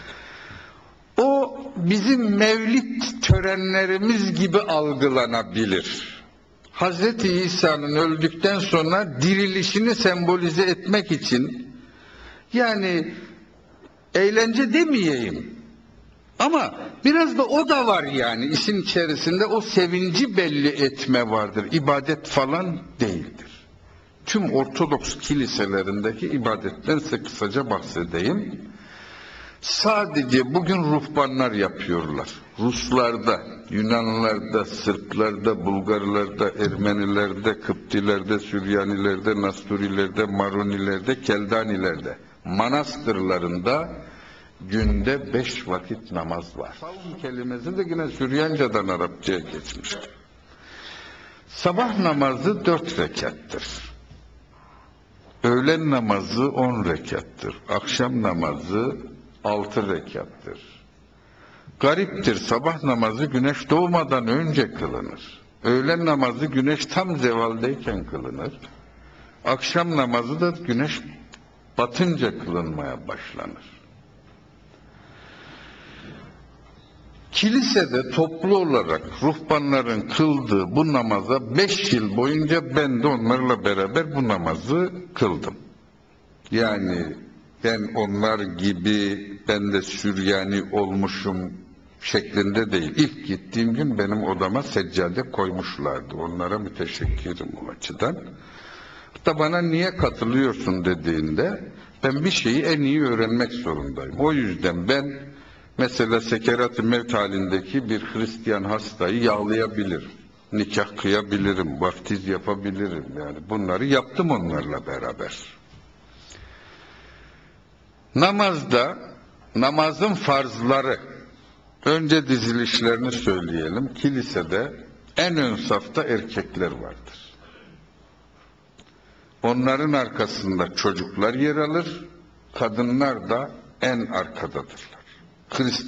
O bizim mevlid törenlerimiz gibi algılanabilir. Hazreti İsa'nın öldükten sonra dirilişini sembolize etmek için, yani eğlence demeyeyim ama biraz da o da var, yani işin içerisinde o sevinci belli etme vardır. İbadet falan değildir. Tüm Ortodoks kiliselerindeki ibadetten size kısaca bahsedeyim. Sadece bugün ruhbanlar yapıyorlar. Ruslarda, Yunanlarda, Sırplarda, Bulgarlarda, Ermenilerde, Kıptilerde, Süryanilerde, Nasturilerde, Maronilerde, Keldanilerde, manastırlarında günde beş vakit namaz var. Savun kelimesi de yine Süryancadan Arapçaya geçmiş. Sabah namazı dört rekattır. Öğlen namazı on rekattır. Akşam namazı altı rekattır. Gariptir, sabah namazı güneş doğmadan önce kılınır. Öğlen namazı güneş tam zevaldeyken kılınır. Akşam namazı da güneş batınca kılınmaya başlanır. Kilisede toplu olarak ruhbanların kıldığı bu namaza beş yıl boyunca ben de onlarla beraber bu namazı kıldım. Yani ben onlar gibi, ben de Süryani olmuşum şeklinde değil. İlk gittiğim gün benim odama seccade koymuşlardı. Onlara müteşekkirim o açıdan. Hatta bana niye katılıyorsun dediğinde ben bir şeyi en iyi öğrenmek zorundayım. O yüzden ben mesela sekerat-ı mevt halindeki bir Hristiyan hastayı yağlayabilirim. Nikah kıyabilirim, vaftiz yapabilirim. Yani bunları yaptım onlarla beraber. Namazda, namazın farzları, önce dizilişlerini söyleyelim. Kilisede en ön safta erkekler vardır. Onların arkasında çocuklar yer alır, kadınlar da en arkadadırlar.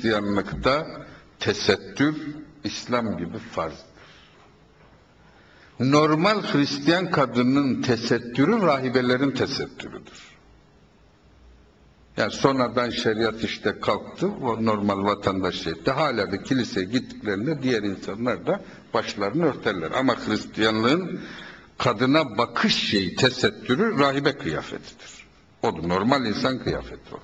Hristiyanlıkta tesettür, İslam gibi farzdır. Normal Hristiyan kadının tesettürü rahibelerin tesettürüdür. Yani sonradan şeriat işte kalktı, o normal vatandaş etti. Hala da kiliseye gittiklerinde diğer insanlar da başlarını örterler. Ama Hristiyanlığın kadına bakış şeyi, tesettürü rahibe kıyafetidir. O da normal insan kıyafeti o.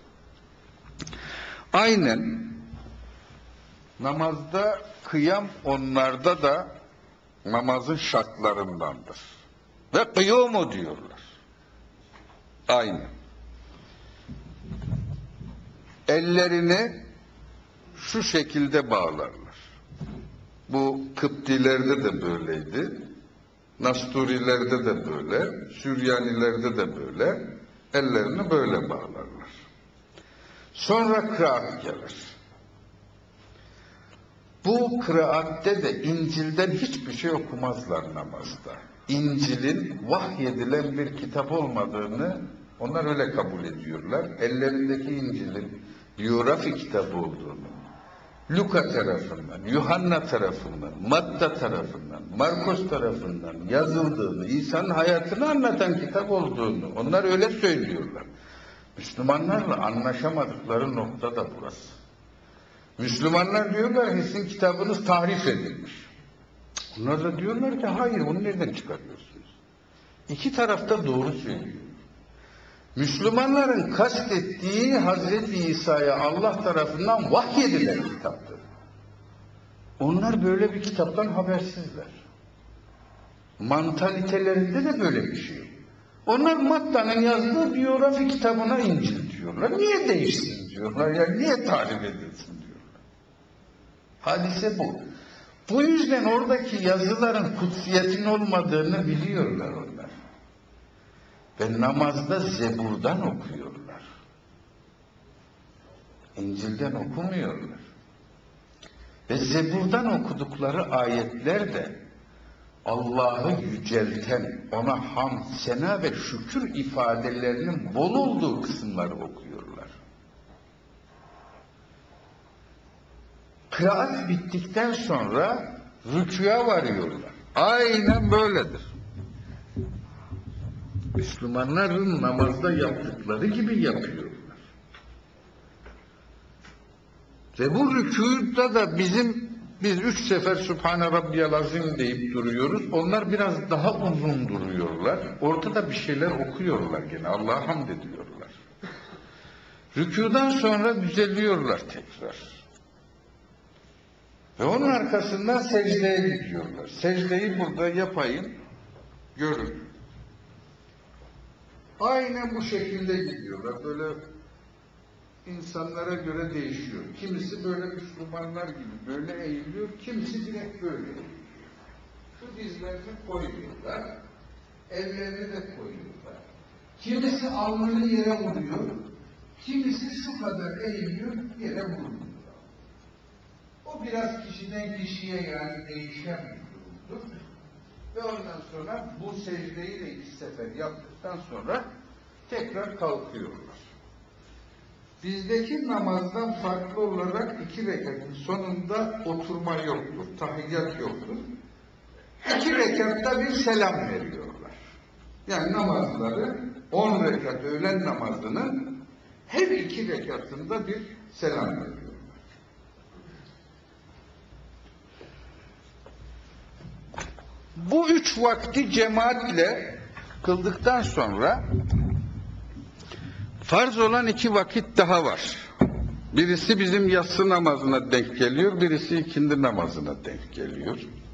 Aynen namazda kıyam onlarda da namazın şartlarındandır. Ve kıyumu diyorlar. Aynen. Ellerini şu şekilde bağlarlar. Bu Kıptilerde de böyleydi. Nasturilerde de böyle, Süryanilerde de böyle. Ellerini böyle bağlarlar. Sonra kıraat gelir. Bu kıraatte de İncil'den hiçbir şey okumazlar namazda. İncil'in vahyedilen bir kitap olmadığını onlar öyle kabul ediyorlar. Ellerindeki İncil'in biyografi kitabı olduğunu, Luka tarafından, Yuhanna tarafından, Matta tarafından, Markos tarafından yazıldığını, İsa'nın hayatını anlatan kitap olduğunu onlar öyle söylüyorlar. Müslümanlarla anlaşamadıkları nokta da burası. Müslümanlar diyorlar ki sizin kitabınız tahrif edilmiş. Onlar da diyorlar ki hayır, onu nereden çıkarıyorsunuz? İki tarafta doğru söylüyor. Müslümanların kastettiği Hazreti İsa'ya Allah tarafından vahyedilen kitaptır. Onlar böyle bir kitaptan habersizler. Mantalitelerinde de böyle bir şey yok. Onlar Matta'nın yazdığı biyografi kitabına İncil diyorlar. Niye değişsin diyorlar, ya niye tahrip edilsin diyorlar. Hadise bu. Bu yüzden oradaki yazıların kutsiyetin olmadığını biliyorlar onlar. Ve namazda Zebur'dan okuyorlar. İncil'den okumuyorlar. Ve Zebur'dan okudukları ayetler de Allah'ı yücelten, ona hamd, sena ve şükür ifadelerinin bol olduğu kısımları okuyorlar. Kıraat bittikten sonra rükûya varıyorlar. Aynen böyledir. Müslümanların namazda yaptıkları gibi yapıyorlar. Ve bu rükûda da bizim biz üç sefer Sübhane Rabbiyal Azim deyip duruyoruz. Onlar biraz daha uzun duruyorlar. Ortada bir şeyler okuyorlar gene. Allah'a hamd ediyorlar. Rükûdan sonra düzeliyorlar tekrar. Ve onun arkasından secdeye gidiyorlar. Secdeyi burada yapayım, görün. Aynen bu şekilde gidiyorlar. Böyle insanlara göre değişiyor. Kimisi böyle Müslümanlar gibi böyle eğiliyor, kimisi direkt böyle eğiliyor. Şu dizlerini koyuyorlar, ellerini de koyuyorlar. Kimisi alnını yere vuruyor, kimisi şu kadar eğiliyor, yere vuruyor. O biraz kişiden kişiye yani değişen bir durumdur. Ve ondan sonra bu secdeyi de iki sefer yaptıktan sonra tekrar kalkıyorlar. Bizdeki namazdan farklı olarak iki rekatın sonunda oturma yoktur, tahiyyat yoktur. İki rekatta bir selam veriyorlar. Yani namazları on rekat öğlen namazının her iki rekatında bir selam veriyorlar. Bu üç vakti cemaatle kıldıktan sonra farz olan iki vakit daha var. Birisi bizim yatsı namazına denk geliyor, birisi ikindi namazına denk geliyor.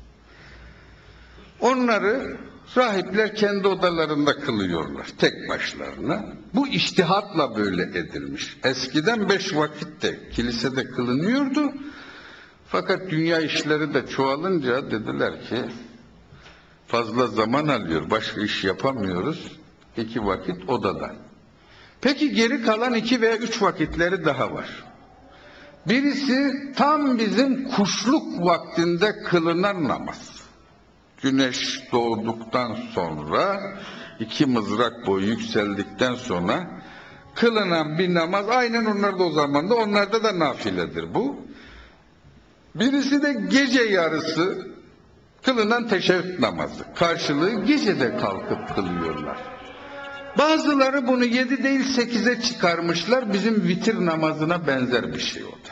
Onları rahipler kendi odalarında kılıyorlar, tek başlarına. Bu içtihatla böyle edilmiş. Eskiden beş vakit de kilisede kılınıyordu. Fakat dünya işleri de çoğalınca dediler ki fazla zaman alıyor, başka iş yapamıyoruz. İki vakit odada. Peki geri kalan iki veya üç vakitleri daha var. Birisi tam bizim kuşluk vaktinde kılınan namaz. Güneş doğduktan sonra, iki mızrak boyu yükseldikten sonra kılınan bir namaz. Aynen onlar da o zaman da, onlarda da nafiledir bu. Birisi de gece yarısı Kılınan teşehhüd namazı. Karşılığı gecede kalkıp kılıyorlar. Bazıları bunu yedi değil sekize çıkarmışlar. Bizim vitir namazına benzer bir şey o da.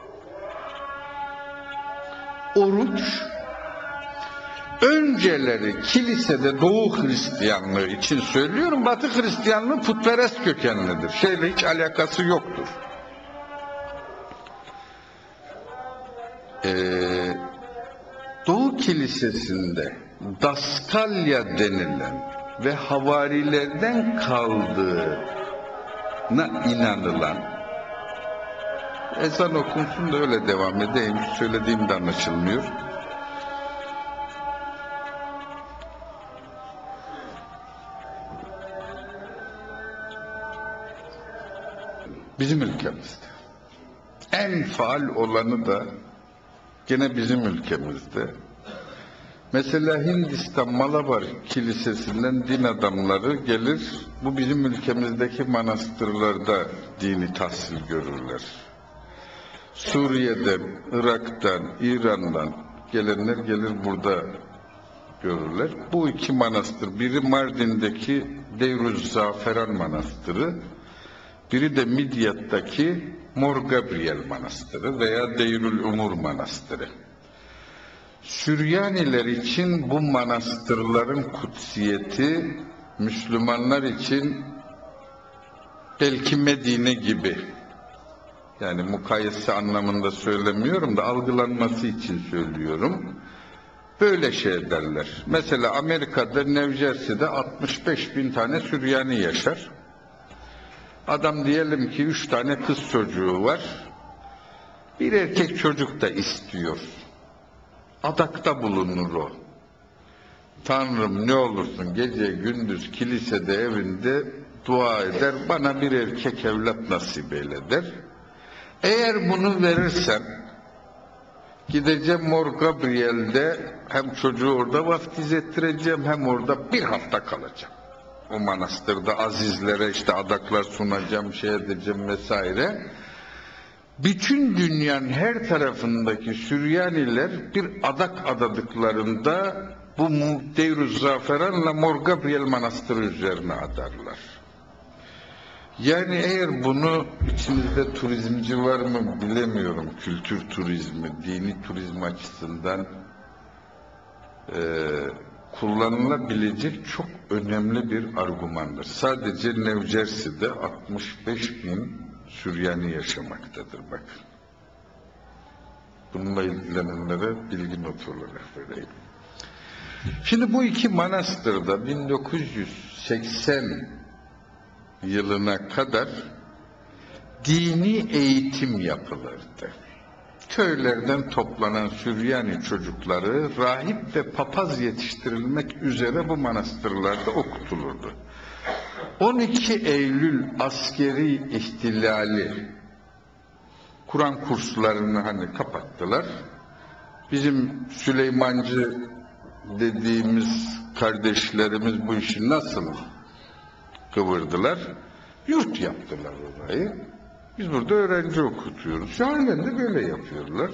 Oruç, önceleri kilisede Doğu Hristiyanlığı için söylüyorum, Batı Hristiyanlığı putperest kökenlidir. Şeyle hiç alakası yoktur. Ee, Doğu Kilisesi'nde Daskalya denilen ve havarilerden kaldığına inanılan, ezan okunsun da öyle devam edeyim, söylediğim de anlaşılmıyor. Bizim ülkemizde en faal olanı da gene bizim ülkemizde. Mesela Hindistan Malabar Kilisesi'nden din adamları gelir, bu bizim ülkemizdeki manastırlarda dini tahsil görürler. Suriye'den, Irak'tan, İran'dan gelenler gelir burada görürler. Bu iki manastır, biri Mardin'deki Deyrüzzaferan Manastırı, biri de Midyat'taki Mor Gabriel Manastırı veya Deyrül Umur Manastırı. Süryaniler için bu manastırların kutsiyeti, Müslümanlar için belki Medine gibi, yani mukayese anlamında söylemiyorum da algılanması için söylüyorum, böyle şey derler. Mesela Amerika'da New Jersey'de altmış beş bin tane Süryani yaşar. Adam diyelim ki üç tane kız çocuğu var, bir erkek çocuk da istiyor. Adakta bulunur o. Tanrım ne olursun gece gündüz kilisede evinde dua eder, bana bir erkek evlat nasip eyle der. Eğer bunu verirsen gideceğim Mor Gabriel'de hem çocuğu orada vaftiz ettireceğim hem orada bir hafta kalacağım. O manastırda azizlere işte adaklar sunacağım, şey edeceğim vesaire. Bütün dünyanın her tarafındaki Süryaniler bir adak adadıklarında bu Deyrüzzaferan'la Mor Gabriel Manastırı üzerine adarlar. Yani eğer bunu, içimizde turizmci var mı bilemiyorum, kültür turizmi, dini turizm açısından e, kullanılabilecek çok önemli bir argümandır. Sadece New Jersey'de altmış beş bin Süryani yaşamaktadır bakın. Bununla ilgilenenlere bilgi notu olarak vereyim. Şimdi bu iki manastırda bin dokuz yüz seksen yılına kadar dini eğitim yapılırdı. Köylerden toplanan Süryani çocukları rahip ve papaz yetiştirilmek üzere bu manastırlarda okutulurdu. on iki Eylül askeri ihtilali Kur'an kurslarını hani kapattılar. Bizim Süleymancı dediğimiz kardeşlerimiz bu işi nasıl kıvırdılar? Yurt yaptılar orayı. Biz burada öğrenci okutuyoruz. Halen de böyle yapıyorlar.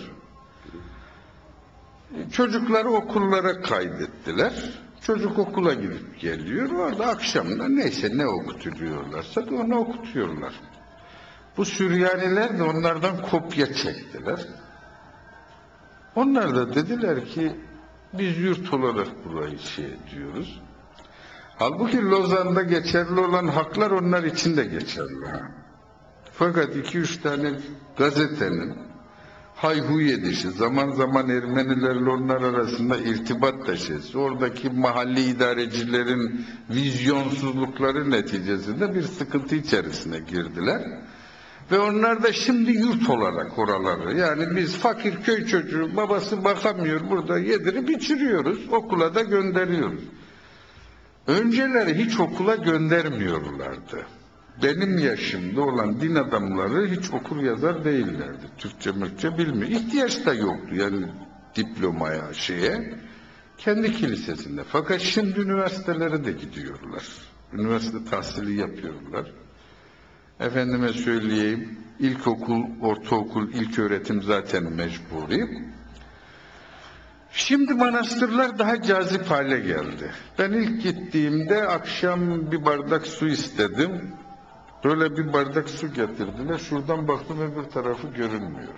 Çocukları okullara kaydettiler. Çocuk okula gidip geliyor. Orada akşamda neyse ne okutuyorlarsa da onu okutuyorlar. Bu Süryaniler de onlardan kopya çektiler. Onlar da dediler ki biz yurt olarak burayı şey ediyoruz. Halbuki Lozan'da geçerli olan haklar onlar için de geçerli. Ha. Fakat iki üç tane gazetenin hayhuy edişi, zaman zaman Ermenilerle onlar arasında irtibat taşısı, oradaki mahalli idarecilerin vizyonsuzlukları neticesinde bir sıkıntı içerisine girdiler. Ve onlar da şimdi yurt olarak oraları, yani biz fakir köy çocuğu, babası bakamıyor, burada yedirip içiriyoruz, okula da gönderiyoruz. Önceleri hiç okula göndermiyorlardı. Benim yaşımda olan din adamları hiç okur yazar değillerdi. Türkçe mürkçe bilmiyor. İhtiyaç da yoktu yani diplomaya, şeye. Kendi kilisesinde. Fakat şimdi üniversitelere de gidiyorlar. Üniversite tahsili yapıyorlar. Efendime söyleyeyim, ilkokul, ortaokul, ilköğretim zaten mecburi. Şimdi manastırlar daha cazip hale geldi. Ben ilk gittiğimde akşam bir bardak su istedim. Böyle bir bardak su getirdiler. Şuradan baktım öbür tarafı görünmüyor.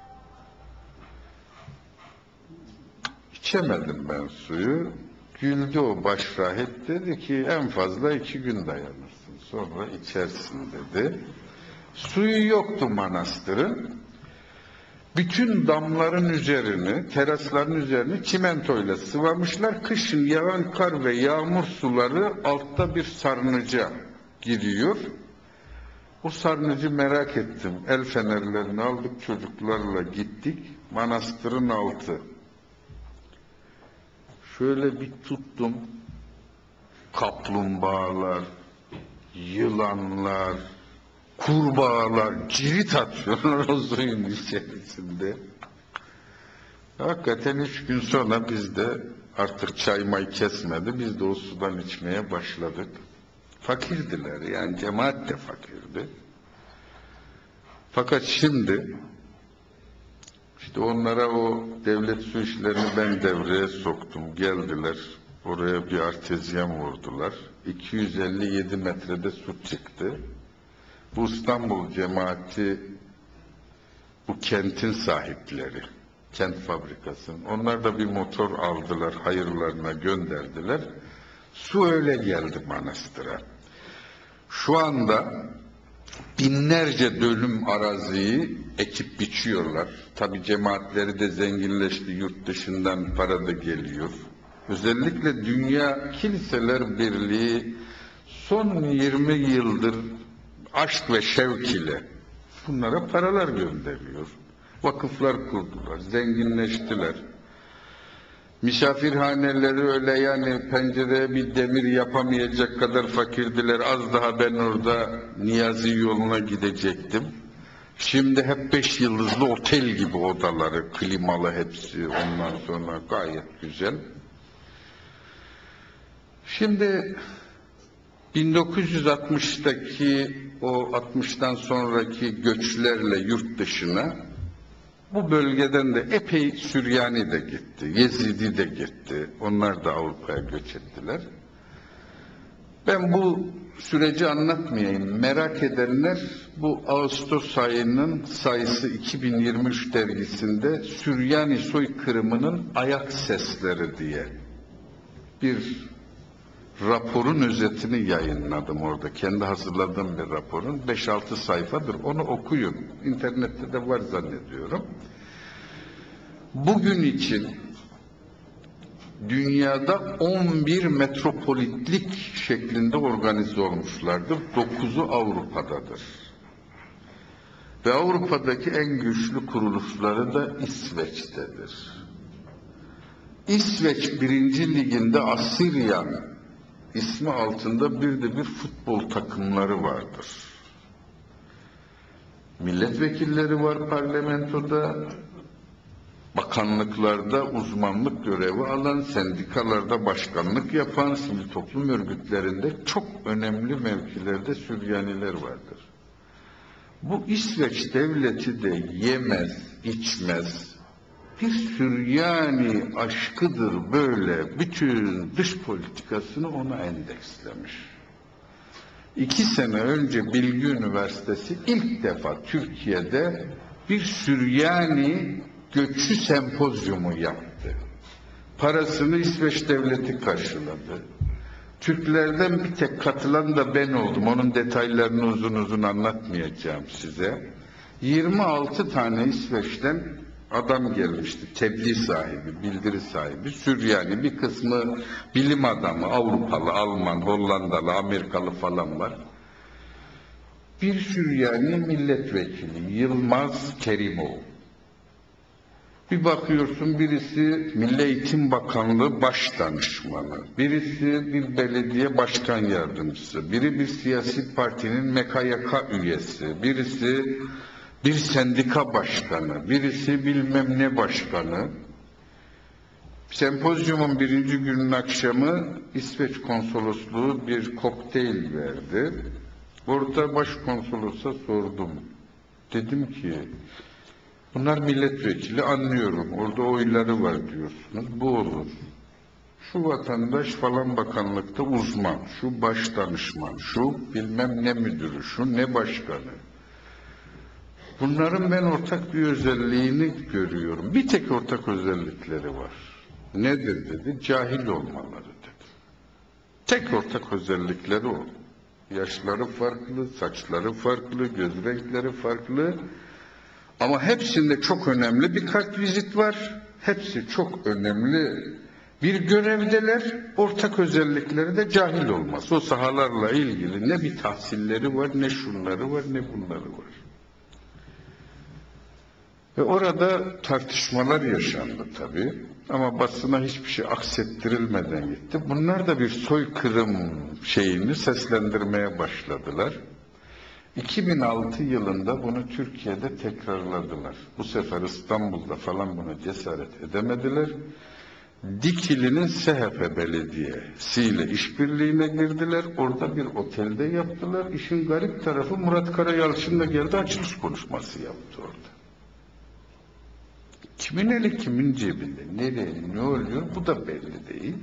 İçemedim ben suyu. Güldü o başrahip, dedi ki en fazla iki gün dayanırsın. Sonra içersin dedi. Suyu yoktu manastırın. Bütün damların üzerini, terasların üzerini çimentoyla sıvamışlar. Kışın yağan kar ve yağmur suları altta bir sarnıca giriyor. O sarnıcı merak ettim. El fenerlerini aldık, çocuklarla gittik. Manastırın altı. Şöyle bir tuttum. Kaplumbağalar, yılanlar, kurbağalar cirit atıyorlar o suyun içerisinde. Hakikaten üç gün sonra biz de artık çay may kesmedi. Biz de o sudan içmeye başladık. Fakirdiler, yani cemaat de fakirdi. Fakat şimdi işte onlara o devlet su işlerini ben devreye soktum. Geldiler, oraya bir artezyen vurdular. iki yüz elli yedi metrede su çıktı. Bu İstanbul cemaati, bu kentin sahipleri, kent fabrikasının. Onlar da bir motor aldılar, hayırlarına gönderdiler. Su öyle geldi manastıra. Şu anda binlerce dönüm araziyi ekip biçiyorlar. Tabi cemaatleri de zenginleşti, yurt dışından para da geliyor. Özellikle Dünya Kiliseler Birliği son yirmi yıldır aşk ve şevk ile bunlara paralar gönderiyor. Vakıflar kurdular, zenginleştiler. Misafirhaneleri öyle, yani pencereye bir demir yapamayacak kadar fakirdiler. Az daha ben orada Niyazi yoluna gidecektim. Şimdi hep beş yıldızlı otel gibi odaları, klimalı hepsi, ondan sonra gayet güzel. Şimdi bin dokuz yüz altmıştaki o altmıştan sonraki göçlerle yurt dışına bu bölgeden de epey Süryani de gitti, Yezidi de gitti. Onlar da Avrupa'ya göç ettiler. Ben bu süreci anlatmayayım. Merak edenler bu Ağustos ayının sayısı iki bin yirmi üç dergisinde Süryani soykırımının ayak sesleri diye bir raporun özetini yayınladım orada. Kendi hazırladığım bir raporun. beş altı sayfadır. Onu okuyun. İnternette de var zannediyorum. Bugün için dünyada on bir metropolitlik şeklinde organize olmuşlardır. dokuzu Avrupa'dadır. Ve Avrupa'daki en güçlü kuruluşları da İsveç'tedir. İsveç birinci Liginde Assyrian ismi altında bir de bir futbol takımları vardır. Milletvekilleri var parlamentoda, bakanlıklarda uzmanlık görevi alan, sendikalarda başkanlık yapan, sivil toplum örgütlerinde çok önemli mevkilerde Süryaniler vardır. Bu İsveç devleti de yemez, içmez, bir Süryani aşkıdır böyle, bütün dış politikasını ona endekslemiş. İki sene önce Bilgi Üniversitesi ilk defa Türkiye'de bir Süryani göçü sempozyumu yaptı. Parasını İsveç devleti karşıladı. Türklerden bir tek katılan da ben oldum. Onun detaylarını uzun uzun anlatmayacağım size. yirmi altı tane İsveç'ten adam gelmişti. Tebliğ sahibi, bildiri sahibi, Süryani, bir kısmı bilim adamı, Avrupalı, Alman, Hollandalı, Amerikalı falan var. Bir Süryani milletvekili, Yılmaz Kerimov. Bir bakıyorsun birisi Milli Eğitim Bakanlığı baş danışmanı, birisi bir belediye başkan yardımcısı, biri bir siyasi partinin M K Y K üyesi, birisi bir sendika başkanı, birisi bilmem ne başkanı. Sempozyumun birinci günün akşamı İsveç konsolosluğu bir kokteyl verdi. Orada başkonsolosa sordum. Dedim ki, Bunlar milletvekili, anlıyorum. Orada oyları var diyorsunuz. Bu olur. Şu vatandaş falan bakanlıkta uzman, şu baş danışman, şu bilmem ne müdürü, şu ne başkanı. Bunların ben ortak bir özelliğini görüyorum. Bir tek ortak özellikleri var. Nedir dedi? Cahil olmaları dedi. Tek ortak özellikleri o. Yaşları farklı, saçları farklı, göz renkleri farklı. Ama hepsinde çok önemli bir kart vizit var. Hepsi çok önemli bir görevdeler. Ortak özellikleri de cahil olması. O sahalarla ilgili ne bir tahsilleri var, ne şunları var, ne bunları var. Ve orada tartışmalar yaşandı tabii. Ama basına hiçbir şey aksettirilmeden gitti. Bunlar da bir soykırım şeyini seslendirmeye başladılar. iki bin altı yılında bunu Türkiye'de tekrarladılar. Bu sefer İstanbul'da falan buna cesaret edemediler. Dikili'nin S H P Belediyesi'yle işbirliğine girdiler. Orada bir otelde yaptılar. İşin garip tarafı Murat Karayalçın da geldi, açılış konuşması yaptı orada. Kimin eli kimin cebinde, nereye, ne oluyor bu da belli değil.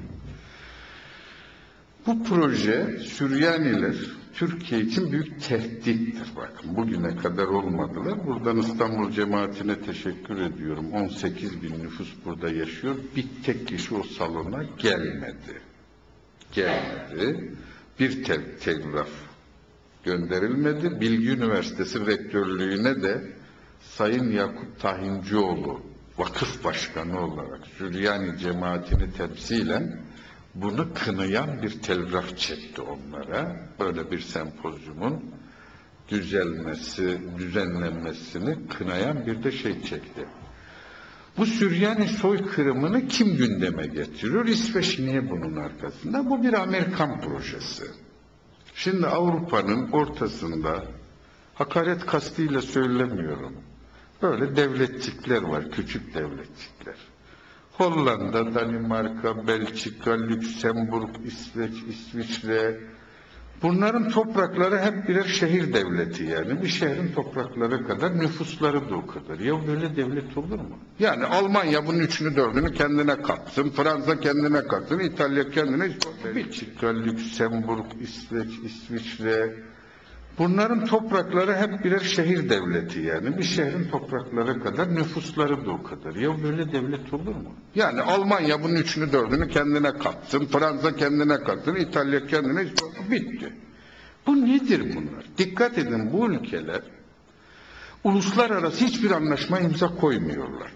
Bu proje Süryaniler Türkiye için büyük tehdittir. Bakın bugüne kadar olmadılar. Buradan İstanbul cemaatine teşekkür ediyorum. on sekiz bin nüfus burada yaşıyor. Bir tek kişi o salona gelmedi. Gelmedi. Bir tel telgraf gönderilmedi. Bilgi Üniversitesi rektörlüğüne de Sayın Yakup Tahincioğlu vakıf başkanı olarak Süryani cemaatini temsilen bunu kınayan bir telgraf çekti onlara. Böyle bir sempozyumun düzelmesi, düzenlenmesini kınayan bir de şey çekti. Bu Süryani soykırımını kim gündeme getiriyor? İsveç niye bunun arkasında? Bu bir Amerikan projesi. Şimdi Avrupa'nın ortasında, hakaret kastıyla söylemiyorum, böyle devletçikler var, küçük devletçikler. Hollanda, Danimarka, Belçika, Lüksemburg, İsveç, İsviçre, bunların toprakları hep birer şehir devleti yani. Bir şehrin toprakları kadar, nüfusları da o kadar. Ya böyle devlet olur mu? Yani Almanya bunun üçünü dördünü kendine katsın, Fransa kendine katsın, İtalya kendine, Belçika, Lüksemburg, İsveç, İsviçre, bunların toprakları hep birer şehir devleti yani. Bir şehrin toprakları kadar, nüfusları da o kadar. Ya böyle devlet olur mu? Yani Almanya bunun üçünü dördünü kendine katsın, Fransa kendine katsın, İtalya kendine, bitti. Bu nedir bunlar? Dikkat edin, bu ülkeler uluslararası hiçbir anlaşma imza koymuyorlar.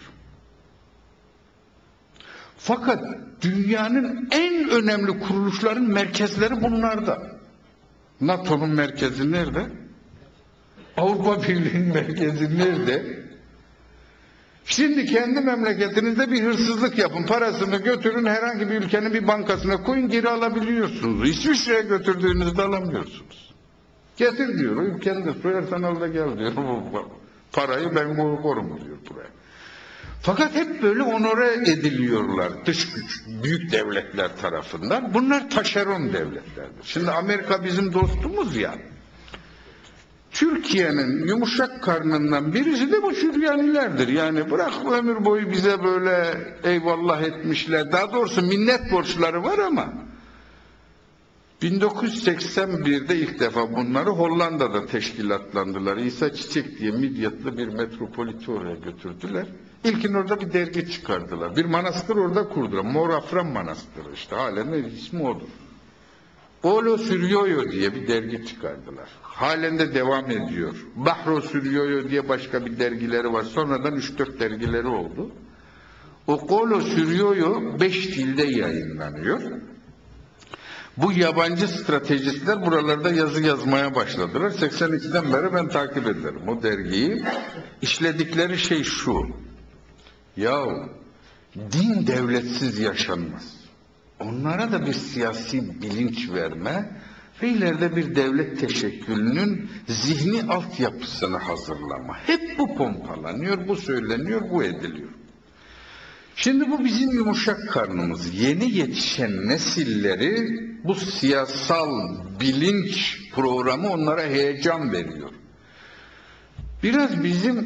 Fakat dünyanın en önemli kuruluşların merkezleri bunlarda. NATO'nun merkezi nerede? Avrupa Birliği'nin merkezi nerede? Şimdi kendi memleketinizde bir hırsızlık yapın, parasını götürün, herhangi bir ülkenin bir bankasına koyun, geri alabiliyorsunuz. İsviçre'ye götürdüğünüzde alamıyorsunuz. Getir diyor, o ülkenin de soyarsan al da gel diyor. Parayı ben korum diyor buraya. Fakat hep böyle onore ediliyorlar dış güç, büyük devletler tarafından. Bunlar taşeron devletlerdir. Şimdi Amerika bizim dostumuz ya. Türkiye'nin yumuşak karnından birisi de bu Süryanilerdir. Yani bırak ömür boyu bize böyle eyvallah etmişler. Daha doğrusu minnet borçları var ama bin dokuz yüz seksen bir'de ilk defa bunları Hollanda'da teşkilatlandılar. İsa Çiçek diye Midyatlı bir metropoliti oraya götürdüler. İlkin orada bir dergi çıkardılar. Bir manastır orada kurdular. Mor Afran Manastırı işte. Halen de ismi odur. Olo Süryoyo diye bir dergi çıkardılar. Halen de devam ediyor. Bahro Süryoyo diye başka bir dergileri var. Sonradan üç dört dergileri oldu. O Olo Süryoyo beş dilde yayınlanıyor. Bu yabancı stratejistler buralarda yazı yazmaya başladılar. seksen iki'den beri ben takip ederim o dergiyi. İşledikleri şey şu. Yahu din devletsiz yaşanmaz. Onlara da bir siyasi bilinç verme ve ileride bir devlet teşekkülünün zihni altyapısını hazırlama. Hep bu pompalanıyor, bu söyleniyor, bu ediliyor. Şimdi bu bizim yumuşak karnımız. Yeni yetişen nesilleri bu siyasal bilinç programı onlara heyecan veriyor. Biraz bizim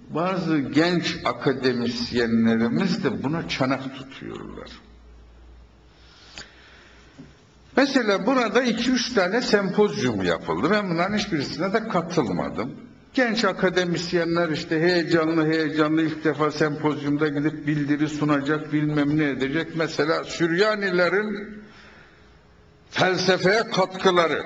bazı genç akademisyenlerimiz de buna çanak tutuyorlar. Mesela burada iki üç tane sempozyum yapıldı. Ben bunların hiçbirisine de katılmadım. Genç akademisyenler işte heyecanlı heyecanlı ilk defa sempozyumda gidip bildiri sunacak, bilmem ne edecek. Mesela Süryanilerin felsefeye katkıları.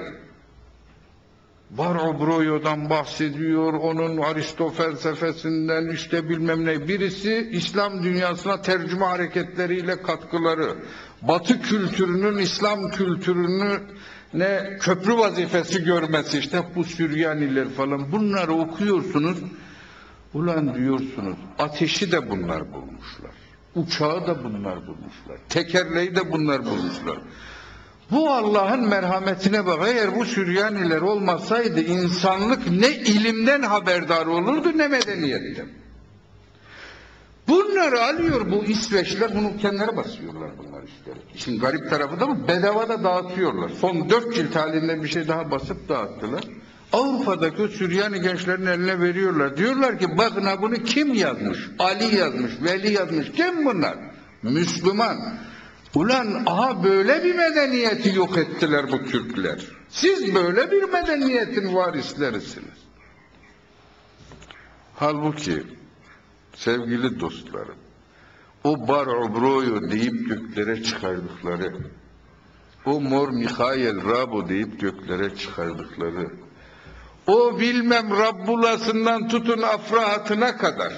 Barobroyo'dan bahsediyor, onun Aristo felsefesinden işte bilmem ne. Birisi İslam dünyasına tercüme hareketleriyle katkıları. Batı kültürünün İslam kültürünü ne köprü vazifesi görmesi, işte bu Süryaniler falan, bunları okuyorsunuz. Ulan diyorsunuz, ateşi de bunlar bulmuşlar. Uçağı da bunlar bulmuşlar. Tekerleği de bunlar bulmuşlar. Bu Allah'ın merhametine bak. Eğer bu Süryaniler olmasaydı insanlık ne ilimden haberdar olurdu ne medeniyetten. Bunları alıyor bu İsveçler, bunu kendileri basıyorlar bunlar işte. İşin garip tarafı da bu, bedavada dağıtıyorlar. Son dört cilt halinde bir şey daha basıp dağıttılar. Avrupa'daki o Süryani gençlerin eline veriyorlar. Diyorlar ki bakın ha bunu kim yazmış? Ali yazmış, Veli yazmış. Kim bunlar? Müslüman. Ulan aha böyle bir medeniyeti yok ettiler bu Türkler. Siz böyle bir medeniyetin varislerisiniz. Halbuki sevgili dostlarım, o Barobroyo deyip göklere çıkardıkları, o Mor Mihail Rabo deyip göklere çıkardıkları, o bilmem Rabbulasından tutun Afrahat'ına kadar,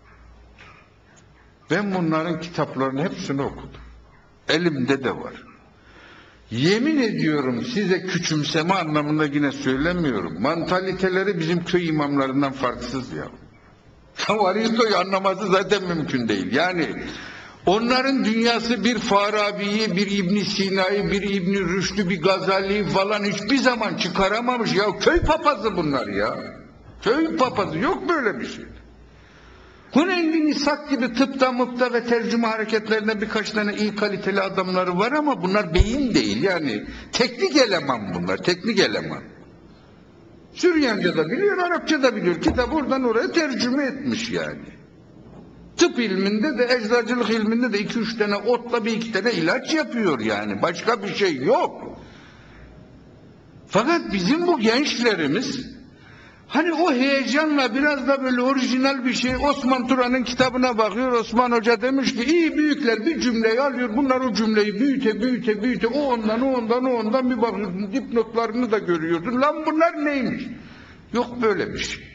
ben bunların kitaplarının hepsini okudum. Elimde de var. Yemin ediyorum size, küçümseme anlamında yine söylemiyorum. Mantaliteleri bizim köy imamlarından farksız ya. Aristo'yu anlaması zaten mümkün değil. Yani onların dünyası bir Farabi'yi, bir İbn Sina'yı, bir İbn Rüşd'ü, bir Gazali'yi falan hiçbir zaman çıkaramamış. Ya köy papazı bunlar ya. Köy papazı, yok böyle bir şey. Huneyn bin İshak gibi tıpta mıpta ve tercüme hareketlerinde birkaç tane iyi kaliteli adamları var ama bunlar beyin değil. Yani teknik eleman bunlar, teknik eleman. Süryanca da biliyor, Arapça da biliyor. Kitap oradan oraya tercüme etmiş yani. Tıp ilminde de, eczacılık ilminde de iki üç tane otla bir iki tane ilaç yapıyor yani. Başka bir şey yok. Fakat bizim bu gençlerimiz hani o heyecanla biraz da böyle orijinal bir şey, Osman Turan'ın kitabına bakıyor. Osman Hoca demiş ki iyi büyükler bir cümleyi alıyor, bunlar o cümleyi büyüte büyüte büyüte, o ondan o ondan o ondan bir bakıyorsun, dipnotlarını da görüyordun. Lan bunlar neymiş? Yok böyle bir şey.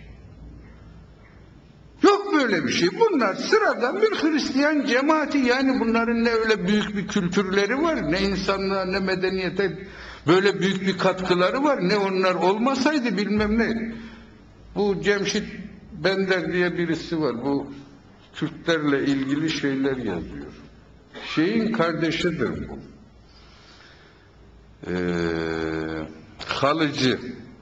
Yok böyle bir şey. Bunlar sıradan bir Hristiyan cemaati, yani bunların ne öyle büyük bir kültürleri var, ne insanlığa ne medeniyete böyle büyük bir katkıları var, ne onlar olmasaydı bilmem ne. Bu Cemşit Bender diye birisi var. Bu Kürtlerle ilgili şeyler yazıyor. Şeyin kardeşidir bu. Ee, Halıcı.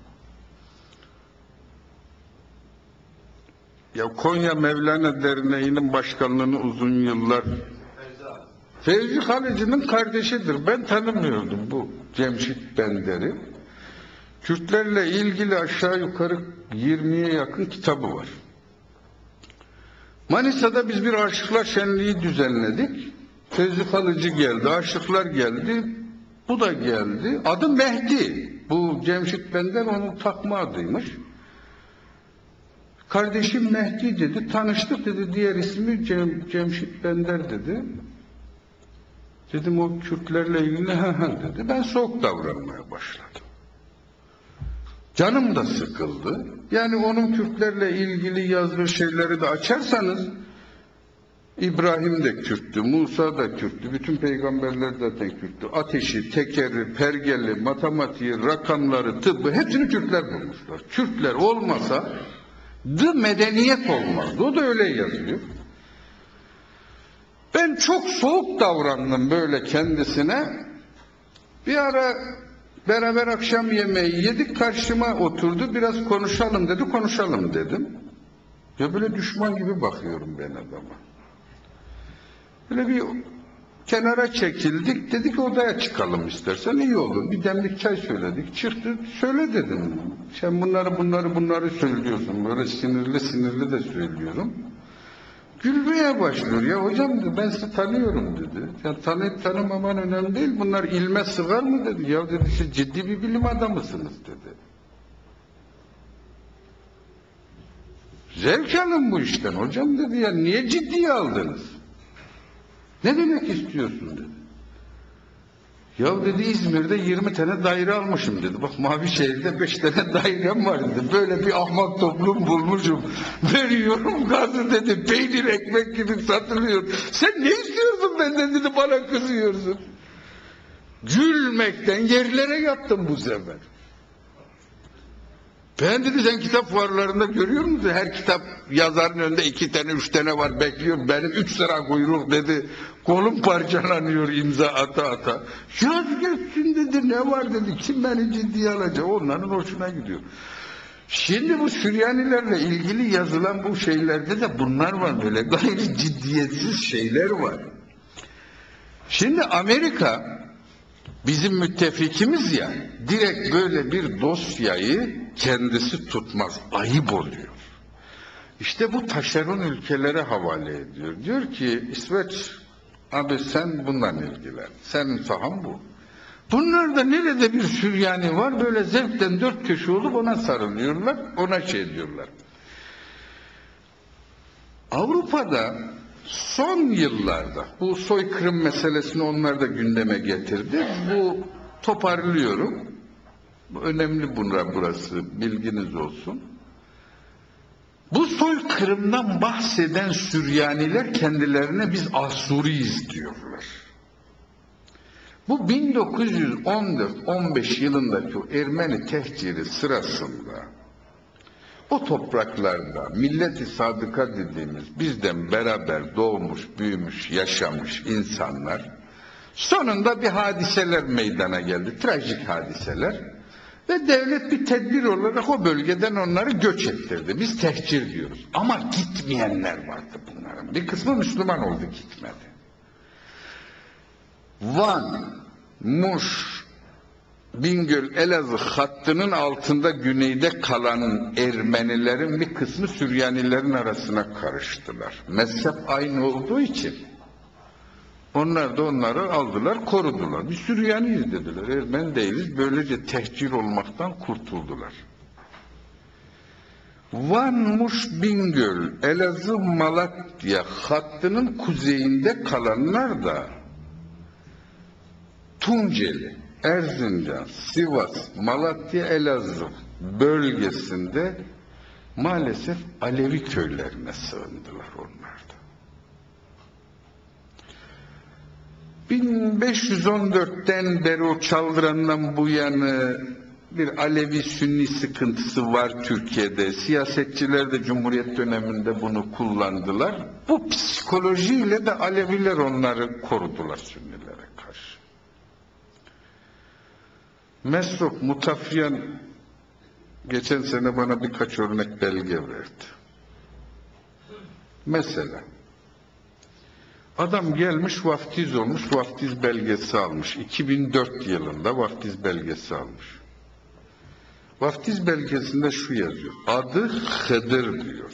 Ya Konya Mevlana Derneği'nin başkanlığını uzun yıllar Fevzi Halıcı'nın kardeşidir. Ben tanımıyordum bu Cemşit Bender'i. Kürtlerle ilgili aşağı yukarı yirmiye yakın kitabı var. Manisa'da biz bir aşıklar şenliği düzenledik. Fevzi Halıcı geldi, aşıklar geldi, bu da geldi. Adı Mehdi. Bu Cemşit Bender onun takma adıymış. Kardeşim Mehdi dedi, tanıştık dedi, diğer ismi Cem, Cemşit Bender dedi. Dedim o Kürtlerle ilgili ha ha dedi. Ben soğuk davranmaya başladım. Canım da sıkıldı. Yani onun Kürtlerle ilgili yazdığı şeyleri de açarsanız, İbrahim de Kürttü, Musa da Kürttü, bütün peygamberler zaten Kürttü. Ateşi, tekeri, pergeli, matematiği, rakamları, tıbbı hepsini Kürtler bulmuşlar. Kürtler olmasa dı medeniyet olmazdı. O da öyle yazıyor. Ben çok soğuk davrandım böyle kendisine. Bir ara beraber akşam yemeği yedik, karşıma oturdu, biraz konuşalım dedi, konuşalım dedim. Ya böyle düşman gibi bakıyorum ben adama. Böyle bir Kenara çekildik, dedik odaya çıkalım istersen iyi olur. Bir demlik çay söyledik, çıktı, söyle dedim. Sen bunları bunları bunları söylüyorsun, böyle sinirli sinirli de söylüyorum. Gülmeye başlıyor. Ya hocam dedi, ben sizi tanıyorum dedi. Ya tanıyıp tanımaman önemli değil, bunlar ilme sığar mı dedi. Ya dedi, siz ciddi bir bilim adamısınız dedi. Zevk alın bu işten hocam dedi, ya niye ciddiye aldınız? Ne demek istiyorsun dedi. Ya dedi, İzmir'de yirmi tane daire almışım dedi. Bak Mavişehir'de beş tane dairem var dedi. Böyle bir ahmak toplum bulmuşum. Veriyorum gazı dedi. Peynir ekmek gibi satılıyor. Sen ne istiyorsun benden dedi, bana kızıyorsun. Gülmekten yerlere yattım bu sefer. Ben dedi, sen kitap fuarlarında görüyor musun? Her kitap yazarın önünde iki tane, üç tane var, bekliyor. Benim üç sıra kuyruk dedi. Kolum parçalanıyor imza ata ata. Yaz geçsin dedi, ne var dedi. Kim beni ciddiye alacak? Onların hoşuna gidiyor. Şimdi bu Süryanilerle ilgili yazılan bu şeylerde de bunlar var, böyle gayri ciddiyetsiz şeyler var. Şimdi Amerika bizim müttefikimiz ya, direkt böyle bir dosyayı kendisi tutmaz, ayıp oluyor. İşte bu taşeron ülkelere havale ediyor. Diyor ki İsveç, abi sen bundan ilgilen, senin sahan bu. Bunlar da nerede bir Süryani var, böyle zevkten dört köşe olup ona sarılıyorlar, ona şey diyorlar. Avrupa'da son yıllarda bu soykırım meselesini onlar da gündeme getirdi. Bu toparlıyorum. Bu önemli bunlar, burası bilginiz olsun. Bu soykırımdan bahseden Süryaniler kendilerine biz Asuriyiz diyorlar. Bu bin dokuz yüz on dört on beş yılındaki o Ermeni tehciri sırasında o topraklarda millet-i sadıka dediğimiz bizden beraber doğmuş, büyümüş, yaşamış insanlar sonunda bir hadiseler meydana geldi, trajik hadiseler ve devlet bir tedbir olarak o bölgeden onları göç ettirdi. Biz tehcir diyoruz ama gitmeyenler vardı bunların. Bir kısmı Müslüman oldu, gitmedi. Van, Muş, Bingöl, Elazığ hattının altında güneyde kalan Ermenilerin bir kısmı Süryanilerin arasına karıştılar. Mezhep aynı olduğu için onlar da onları aldılar, korudular. Biz Süryaniyiz dediler, Ermeni değiliz. Böylece tehcir olmaktan kurtuldular. Van, Muş, Bingöl, Elazığ, Malatya hattının kuzeyinde kalanlar da Tunceli, Erzincan, Sivas, Malatya, Elazığ bölgesinde maalesef Alevi köylerine sığındılar onlar da. bin beş yüz on dörtten beri o Çaldıran'dan bu yana bir Alevi-Sünni sıkıntısı var Türkiye'de. Siyasetçiler de Cumhuriyet döneminde bunu kullandılar. Bu psikolojiyle de Aleviler onları korudular Sünnilere karşı. Mesruk Mutafyan geçen sene bana birkaç örnek belge verdi. Mesela adam gelmiş, vaftiz olmuş, vaftiz belgesi almış. iki bin dört yılında vaftiz belgesi almış. Vaftiz belgesinde şu yazıyor: adı Hıdır diyor.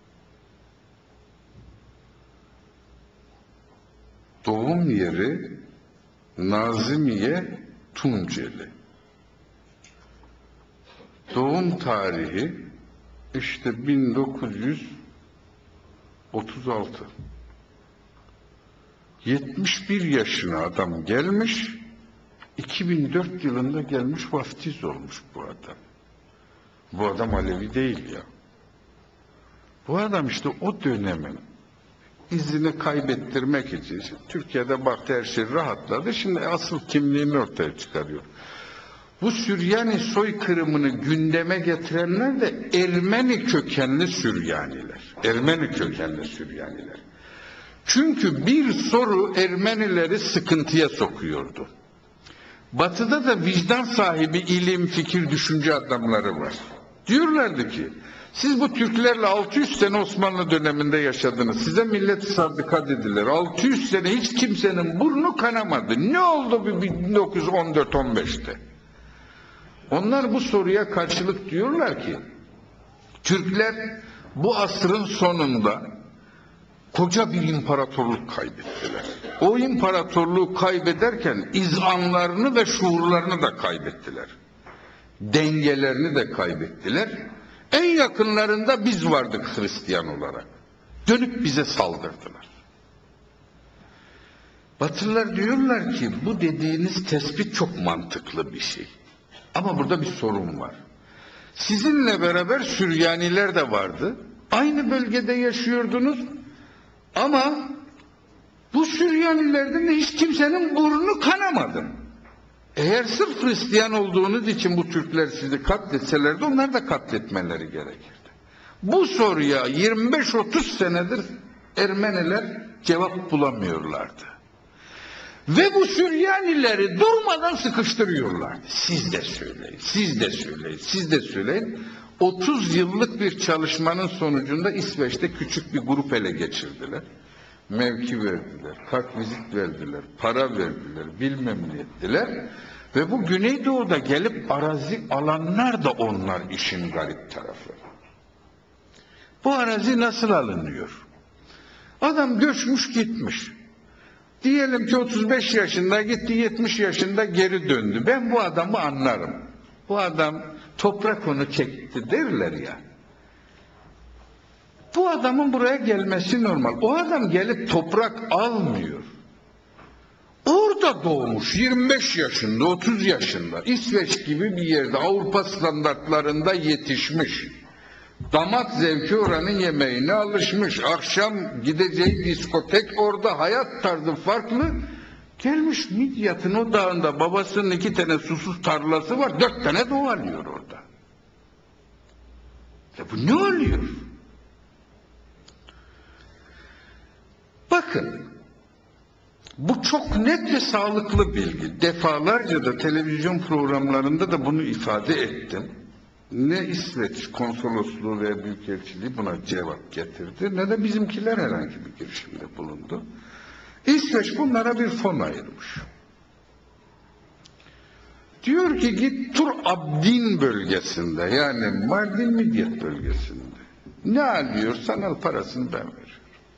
Doğum yeri Nazimiye, Tunceli. Doğum tarihi işte bin dokuz yüz otuz altı. yetmiş bir yaşına adam gelmiş, iki bin dört yılında gelmiş, vaftiz olmuş bu adam. Bu adam Alevi değil ya. Bu adam işte o dönemin izini kaybettirmek için, Türkiye'de baktı her şey rahatladı, şimdi asıl kimliğini ortaya çıkarıyor. Bu Süryani soykırımını gündeme getirenler de Ermeni kökenli Süryaniler. Ermeni kökenli Süryaniler. Çünkü bir soru Ermenileri sıkıntıya sokuyordu. Batı'da da vicdan sahibi ilim, fikir, düşünce adamları var. Diyorlardı ki, Siz bu Türklerle altı yüz sene Osmanlı döneminde yaşadınız. Size millet sadıka dediler. altı yüz sene hiç kimsenin burnu kanamadı. Ne oldu bu bin dokuz yüz on dört on beşte? Onlar bu soruya karşılık diyorlar ki, Türkler bu asrın sonunda koca bir imparatorluk kaybettiler. O imparatorluğu kaybederken izanlarını ve şuurlarını da kaybettiler. Dengelerini de kaybettiler. En yakınlarında biz vardık Hristiyan olarak. Dönüp bize saldırdılar. Batılılar diyorlar ki bu dediğiniz tespit çok mantıklı bir şey. Ama burada bir sorun var. Sizinle beraber Süryaniler de vardı. Aynı bölgede yaşıyordunuz. Ama bu Süryanilerden de hiç kimsenin burnu kanamadı. Eğer sırf Hristiyan olduğunuz için bu Türkler sizi katletselerdi, onlar da katletmeleri gerekirdi. Bu soruya yirmi beş otuz senedir Ermeniler cevap bulamıyorlardı. Ve bu Süryanileri durmadan sıkıştırıyorlardı. Siz de söyleyin, siz de söyleyin, siz de söyleyin. otuz yıllık bir çalışmanın sonucunda İsveç'te küçük bir grup ele geçirdiler. Mevki verdiler, kartvizit verdiler, para verdiler, bilmem ne ettiler. Ve bu Güneydoğu'da gelip arazi alanlar da onlar işin garip tarafı. Bu arazi nasıl alınıyor? Adam göçmüş gitmiş. Diyelim ki otuz beş yaşında gitti, yetmiş yaşında geri döndü. Ben bu adamı anlarım. Bu adam toprak onu çekti derler ya. Bu adamın buraya gelmesi normal. O adam gelip toprak almıyor. Orada doğmuş, yirmi beş yaşında, otuz yaşında, İsveç gibi bir yerde, Avrupa standartlarında yetişmiş. Damak zevki oranın yemeğine alışmış. Akşam gideceği diskotek orada, hayat tarzı farklı. Gelmiş Midyat'ın o dağında babasının iki tane susuz tarlası var, dört tane doğalıyor orada. Ya bu ne oluyor? Bakın, bu çok net ve sağlıklı bilgi. Defalarca da televizyon programlarında da bunu ifade ettim. Ne İsveç konsolosluğu veya büyükelçiliği buna cevap getirdi, ne de bizimkiler herhangi bir girişimde bulundu. İsveç bunlara bir fon ayırmış. Diyor ki git Tur Abdin bölgesinde, yani Mardin Midyat bölgesinde ne alıyorsan al, parasını ben veririm.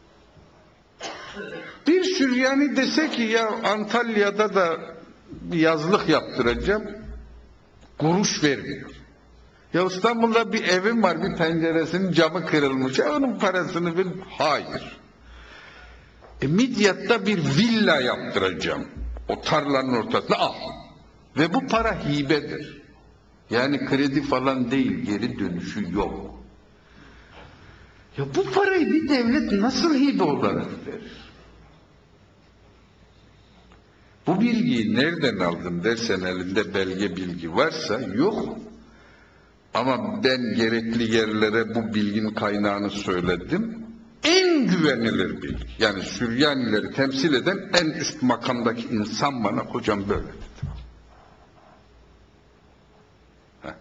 Bir Süryani dese ki ya Antalya'da da bir yazlık yaptıracağım, kuruş vermiyor. Ya İstanbul'da bir evim var, bir penceresinin camı kırılmış, ya onun parasını ver. Hayır. E, Midyat'ta bir villa yaptıracağım, o tarlanın ortasına al. Ve bu para hibedir. Yani kredi falan değil, geri dönüşü yok. Ya bu parayı bir devlet nasıl hibe olarak verir? Bu bilgiyi nereden aldın dersen, elinde belge bilgi varsa yok. Ama ben gerekli yerlere bu bilginin kaynağını söyledim. En güvenilir bilgi. Yani Süryanileri temsil eden en üst makamdaki insan bana hocam böyle dedi. Heh.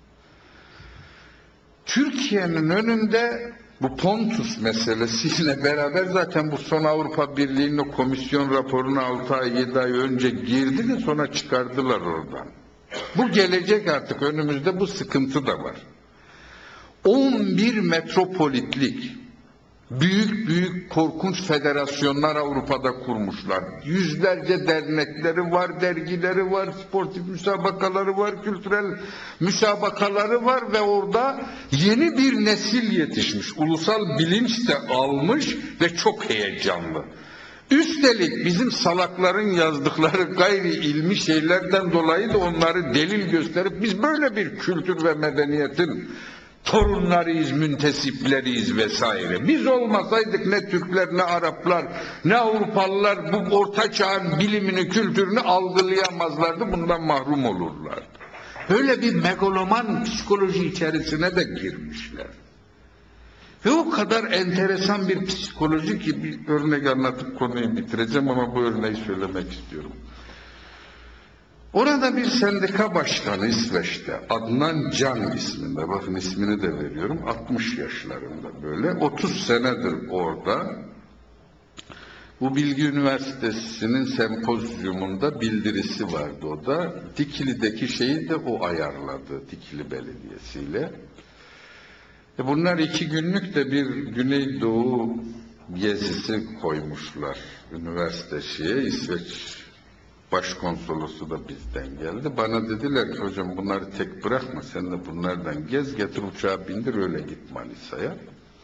Türkiye'nin önünde bu Pontus meselesiyle beraber zaten bu son Avrupa Birliği'nin komisyon raporuna altı ay yedi ay önce girdi de sonra çıkardılar oradan. Bu gelecek artık, önümüzde bu sıkıntı da var. on bir metropolitlik büyük büyük korkunç federasyonlar Avrupa'da kurmuşlar. Yüzlerce dernekleri var, dergileri var, sportif müsabakaları var, kültürel müsabakaları var ve orada yeni bir nesil yetişmiş. Ulusal bilinç de almış ve çok heyecanlı. Üstelik bizim salakların yazdıkları gayri ilmi şeylerden dolayı da onları delil gösterip biz böyle bir kültür ve medeniyetin torunlarıyız, müntesipleriyiz vesaire. Biz olmasaydık ne Türkler, ne Araplar, ne Avrupalılar bu orta çağın bilimini, kültürünü algılayamazlardı, bundan mahrum olurlardı. Böyle bir megaloman psikoloji içerisine de girmişler. Ve o kadar enteresan bir psikoloji ki bir örnek anlatıp konuyu bitireceğim ama bu örneği söylemek istiyorum. Orada bir sendika başkanı İsveç'te, Adnan Can isminde, bakın ismini de veriyorum, altmış yaşlarında böyle, otuz senedir orada. Bu Bilgi Üniversitesi'nin sempozyumunda bildirisi vardı o da. Dikili'deki şeyi de o ayarladı, Dikili Belediyesi'yle. E bunlar iki günlük de bir Güneydoğu gezisi koymuşlar üniversite şeye, İsveç Başkonsolosu da bizden geldi. Bana dediler ki hocam bunları tek bırakma, sen de bunlardan gez, getir uçağa bindir, öyle git Manisa'ya.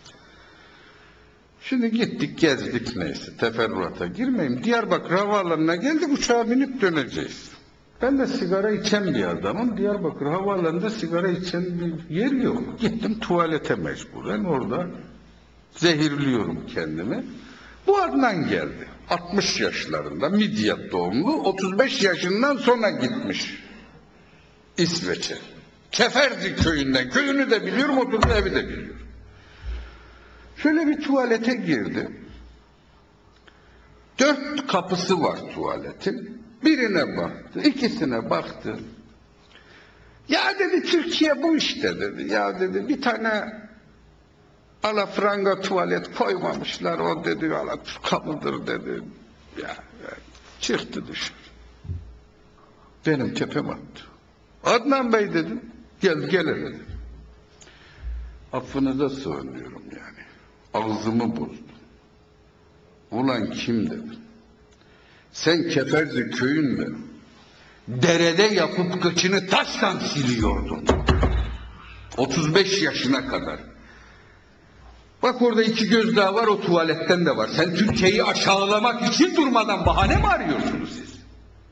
Şimdi gittik, gezdik neyse, teferruata girmeyeyim. Diyarbakır Havaalanı'na geldik, uçağa binip döneceğiz. Ben de sigara içen bir adamım. Diyarbakır Havaalanı'nda sigara içen bir yer yok. Gittim tuvalete mecburen, orada zehirliyorum kendimi. Bu Adnan geldi. altmış yaşlarında, Midyat doğumlu, otuz beş yaşından sonra gitmiş İsveç'e. Keferdi köyünden, köyünü de biliyorum, oturduğu evi de biliyorum. Şöyle bir tuvalete girdi. Dört kapısı var tuvaletin. Birine baktı, ikisine baktı. Ya dedi Türkiye bu işte dedi. Ya dedi bir tane alafranga tuvalet koymamışlar, o dedi Alaturka mıdır dedi. Ya, ya çıktı dışarı. Benim tepem attı. Adnan Bey dedim, gel gel dedim. Affınıza sığınıyorum yani. Ağzımı bozdum. Ulan kim dedim. Sen Keferzi köyünde derede yapıp kıçını taşla siliyordun. otuz beş yaşına kadar. Bak orada iki göz daha var, o tuvaletten de var. Sen Türkiye'yi aşağılamak için durmadan bahane mi arıyorsunuz siz?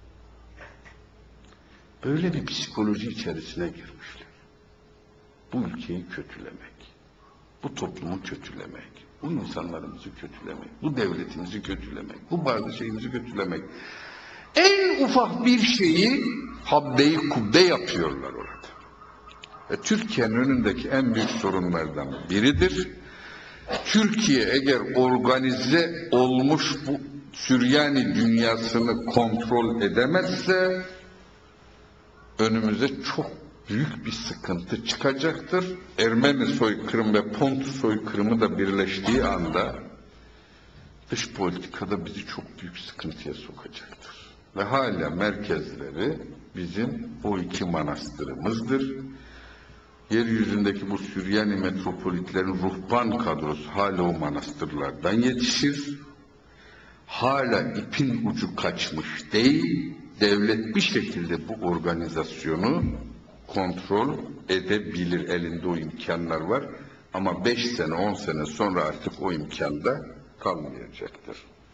Böyle bir psikoloji içerisine girmişler. Bu ülkeyi kötülemek, bu toplumu kötülemek, bu insanlarımızı kötülemek, bu devletimizi kötülemek, bu bazı şeyimizi kötülemek. En ufak bir şeyi habbeyi kubbe yapıyorlar orada. Ve Türkiye'nin önündeki en büyük sorunlardan biridir. Türkiye eğer organize olmuş bu Süryani dünyasını kontrol edemezse önümüze çok büyük bir sıkıntı çıkacaktır. Ermeni soykırım ve Pontus soykırımı da birleştiği anda dış politikada bizi çok büyük sıkıntıya sokacaktır. Ve hala merkezleri bizim o iki manastırımızdır. Yeryüzündeki bu Süryani metropolitlerin ruhban kadrosu hala o manastırlardan yetişir. Hala ipin ucu kaçmış değil. Devlet bir şekilde bu organizasyonu kontrol edebilir. Elinde o imkanlar var. Ama beş sene, on sene sonra artık o imkanda kalmayacaktır.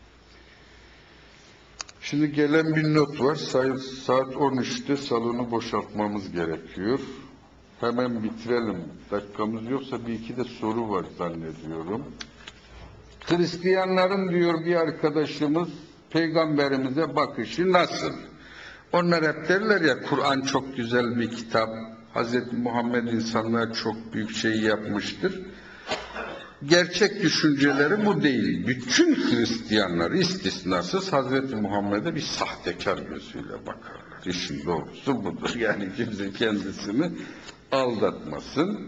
Şimdi gelen bir not var. Saat on üçte salonu boşaltmamız gerekiyor. Hemen bitirelim. Dakikamız yoksa bir iki de soru var zannediyorum. Hristiyanların diyor bir arkadaşımız peygamberimize bakışı nasıl? Onlar hep derler ya Kur'an çok güzel bir kitap. Hazreti Muhammed insanlığa çok büyük şey yapmıştır. Gerçek düşünceleri bu değil. Bütün Hristiyanlar istisnasız Hazreti Muhammed'e bir sahtekar gözüyle bakarlar. İşin doğrusu budur. Yani kimse kendisini aldatmasın.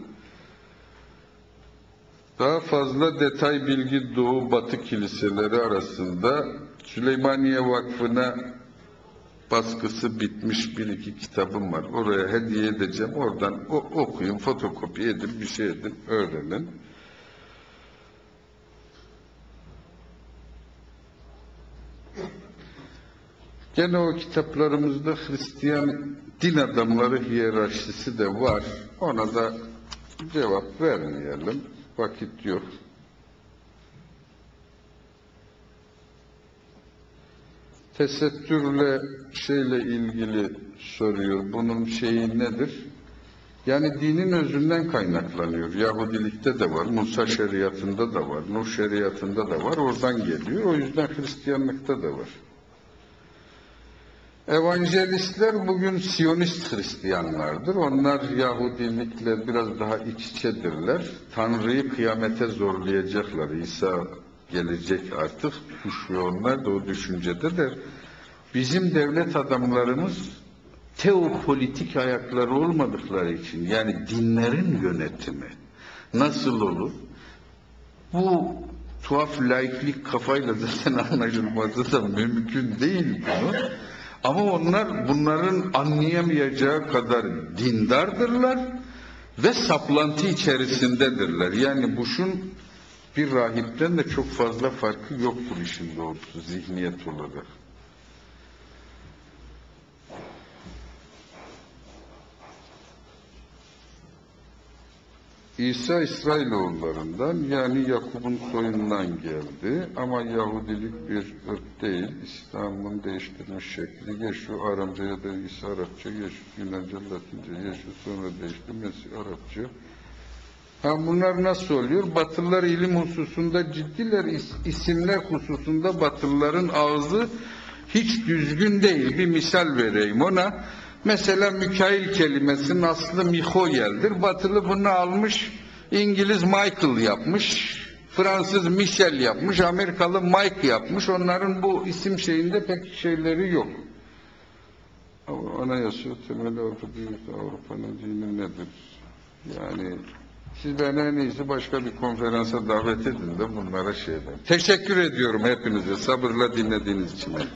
Daha fazla detay bilgi Doğu Batı kiliseleri arasında Süleymaniye Vakfı'na baskısı bitmiş bir iki kitabım var. Oraya hediye edeceğim. Oradan o, okuyun, fotokopi edin, bir şey edin, öğrenin. Gene o kitaplarımızda Hristiyan din adamları hiyerarşisi de var. Ona da cevap vermeyelim. Vakit yok. Tesettürle şeyle ilgili soruyor. Bunun şeyi nedir? Yani dinin özünden kaynaklanıyor. Yahudilikte de var, Musa şeriatında da var, Nuh şeriatında da var. Oradan geliyor. O yüzden Hristiyanlıkta da var. Evangelistler bugün Siyonist Hristiyanlardır. Onlar Yahudilikle biraz daha iç içedirler. Tanrı'yı kıyamete zorlayacaklar. İsa gelecek artık. Kuşuyor onlar da o düşüncededir. Bizim devlet adamlarımız teopolitik ayakları olmadıkları için, yani dinlerin yönetimi nasıl olur? Bu tuhaf laiklik kafayla zaten anlaşılması da mümkün değil bunu. Ama onlar bunların anlayamayacağı kadar dindardırlar ve saplantı içerisindedirler. Yani Bush'un bir rahipten de çok fazla farkı yoktur işin doğrusu zihniyet olarak. İsa İsrailoğullarından, yani Yakup'un soyundan geldi ama Yahudilik bir ırk değil. İslam'ın değiştirmiş şekli. Yeşu Aramca ya da İsa Arapça, Yeşu Yunanca, Latince, Yeşu sonra değişti, Mesih Arapça. Ha, bunlar nasıl oluyor? Batılılar ilim hususunda ciddiler, isimler hususunda Batılıların ağzı hiç düzgün değil. Bir misal vereyim ona. Mesela Mikail kelimesinin aslı Mihoyel'dir. Batılı bunu almış, İngiliz Michael yapmış, Fransız Michel yapmış, Amerikalı Mike yapmış. Onların bu isim şeyinde pek şeyleri yok. Anayasa temeli Avrupa Avrupa'nın dini nedir? Yani siz beni en iyisi başka bir konferansa davet edin de bunlara şeyler. Teşekkür ediyorum hepinize sabırla dinlediğiniz için.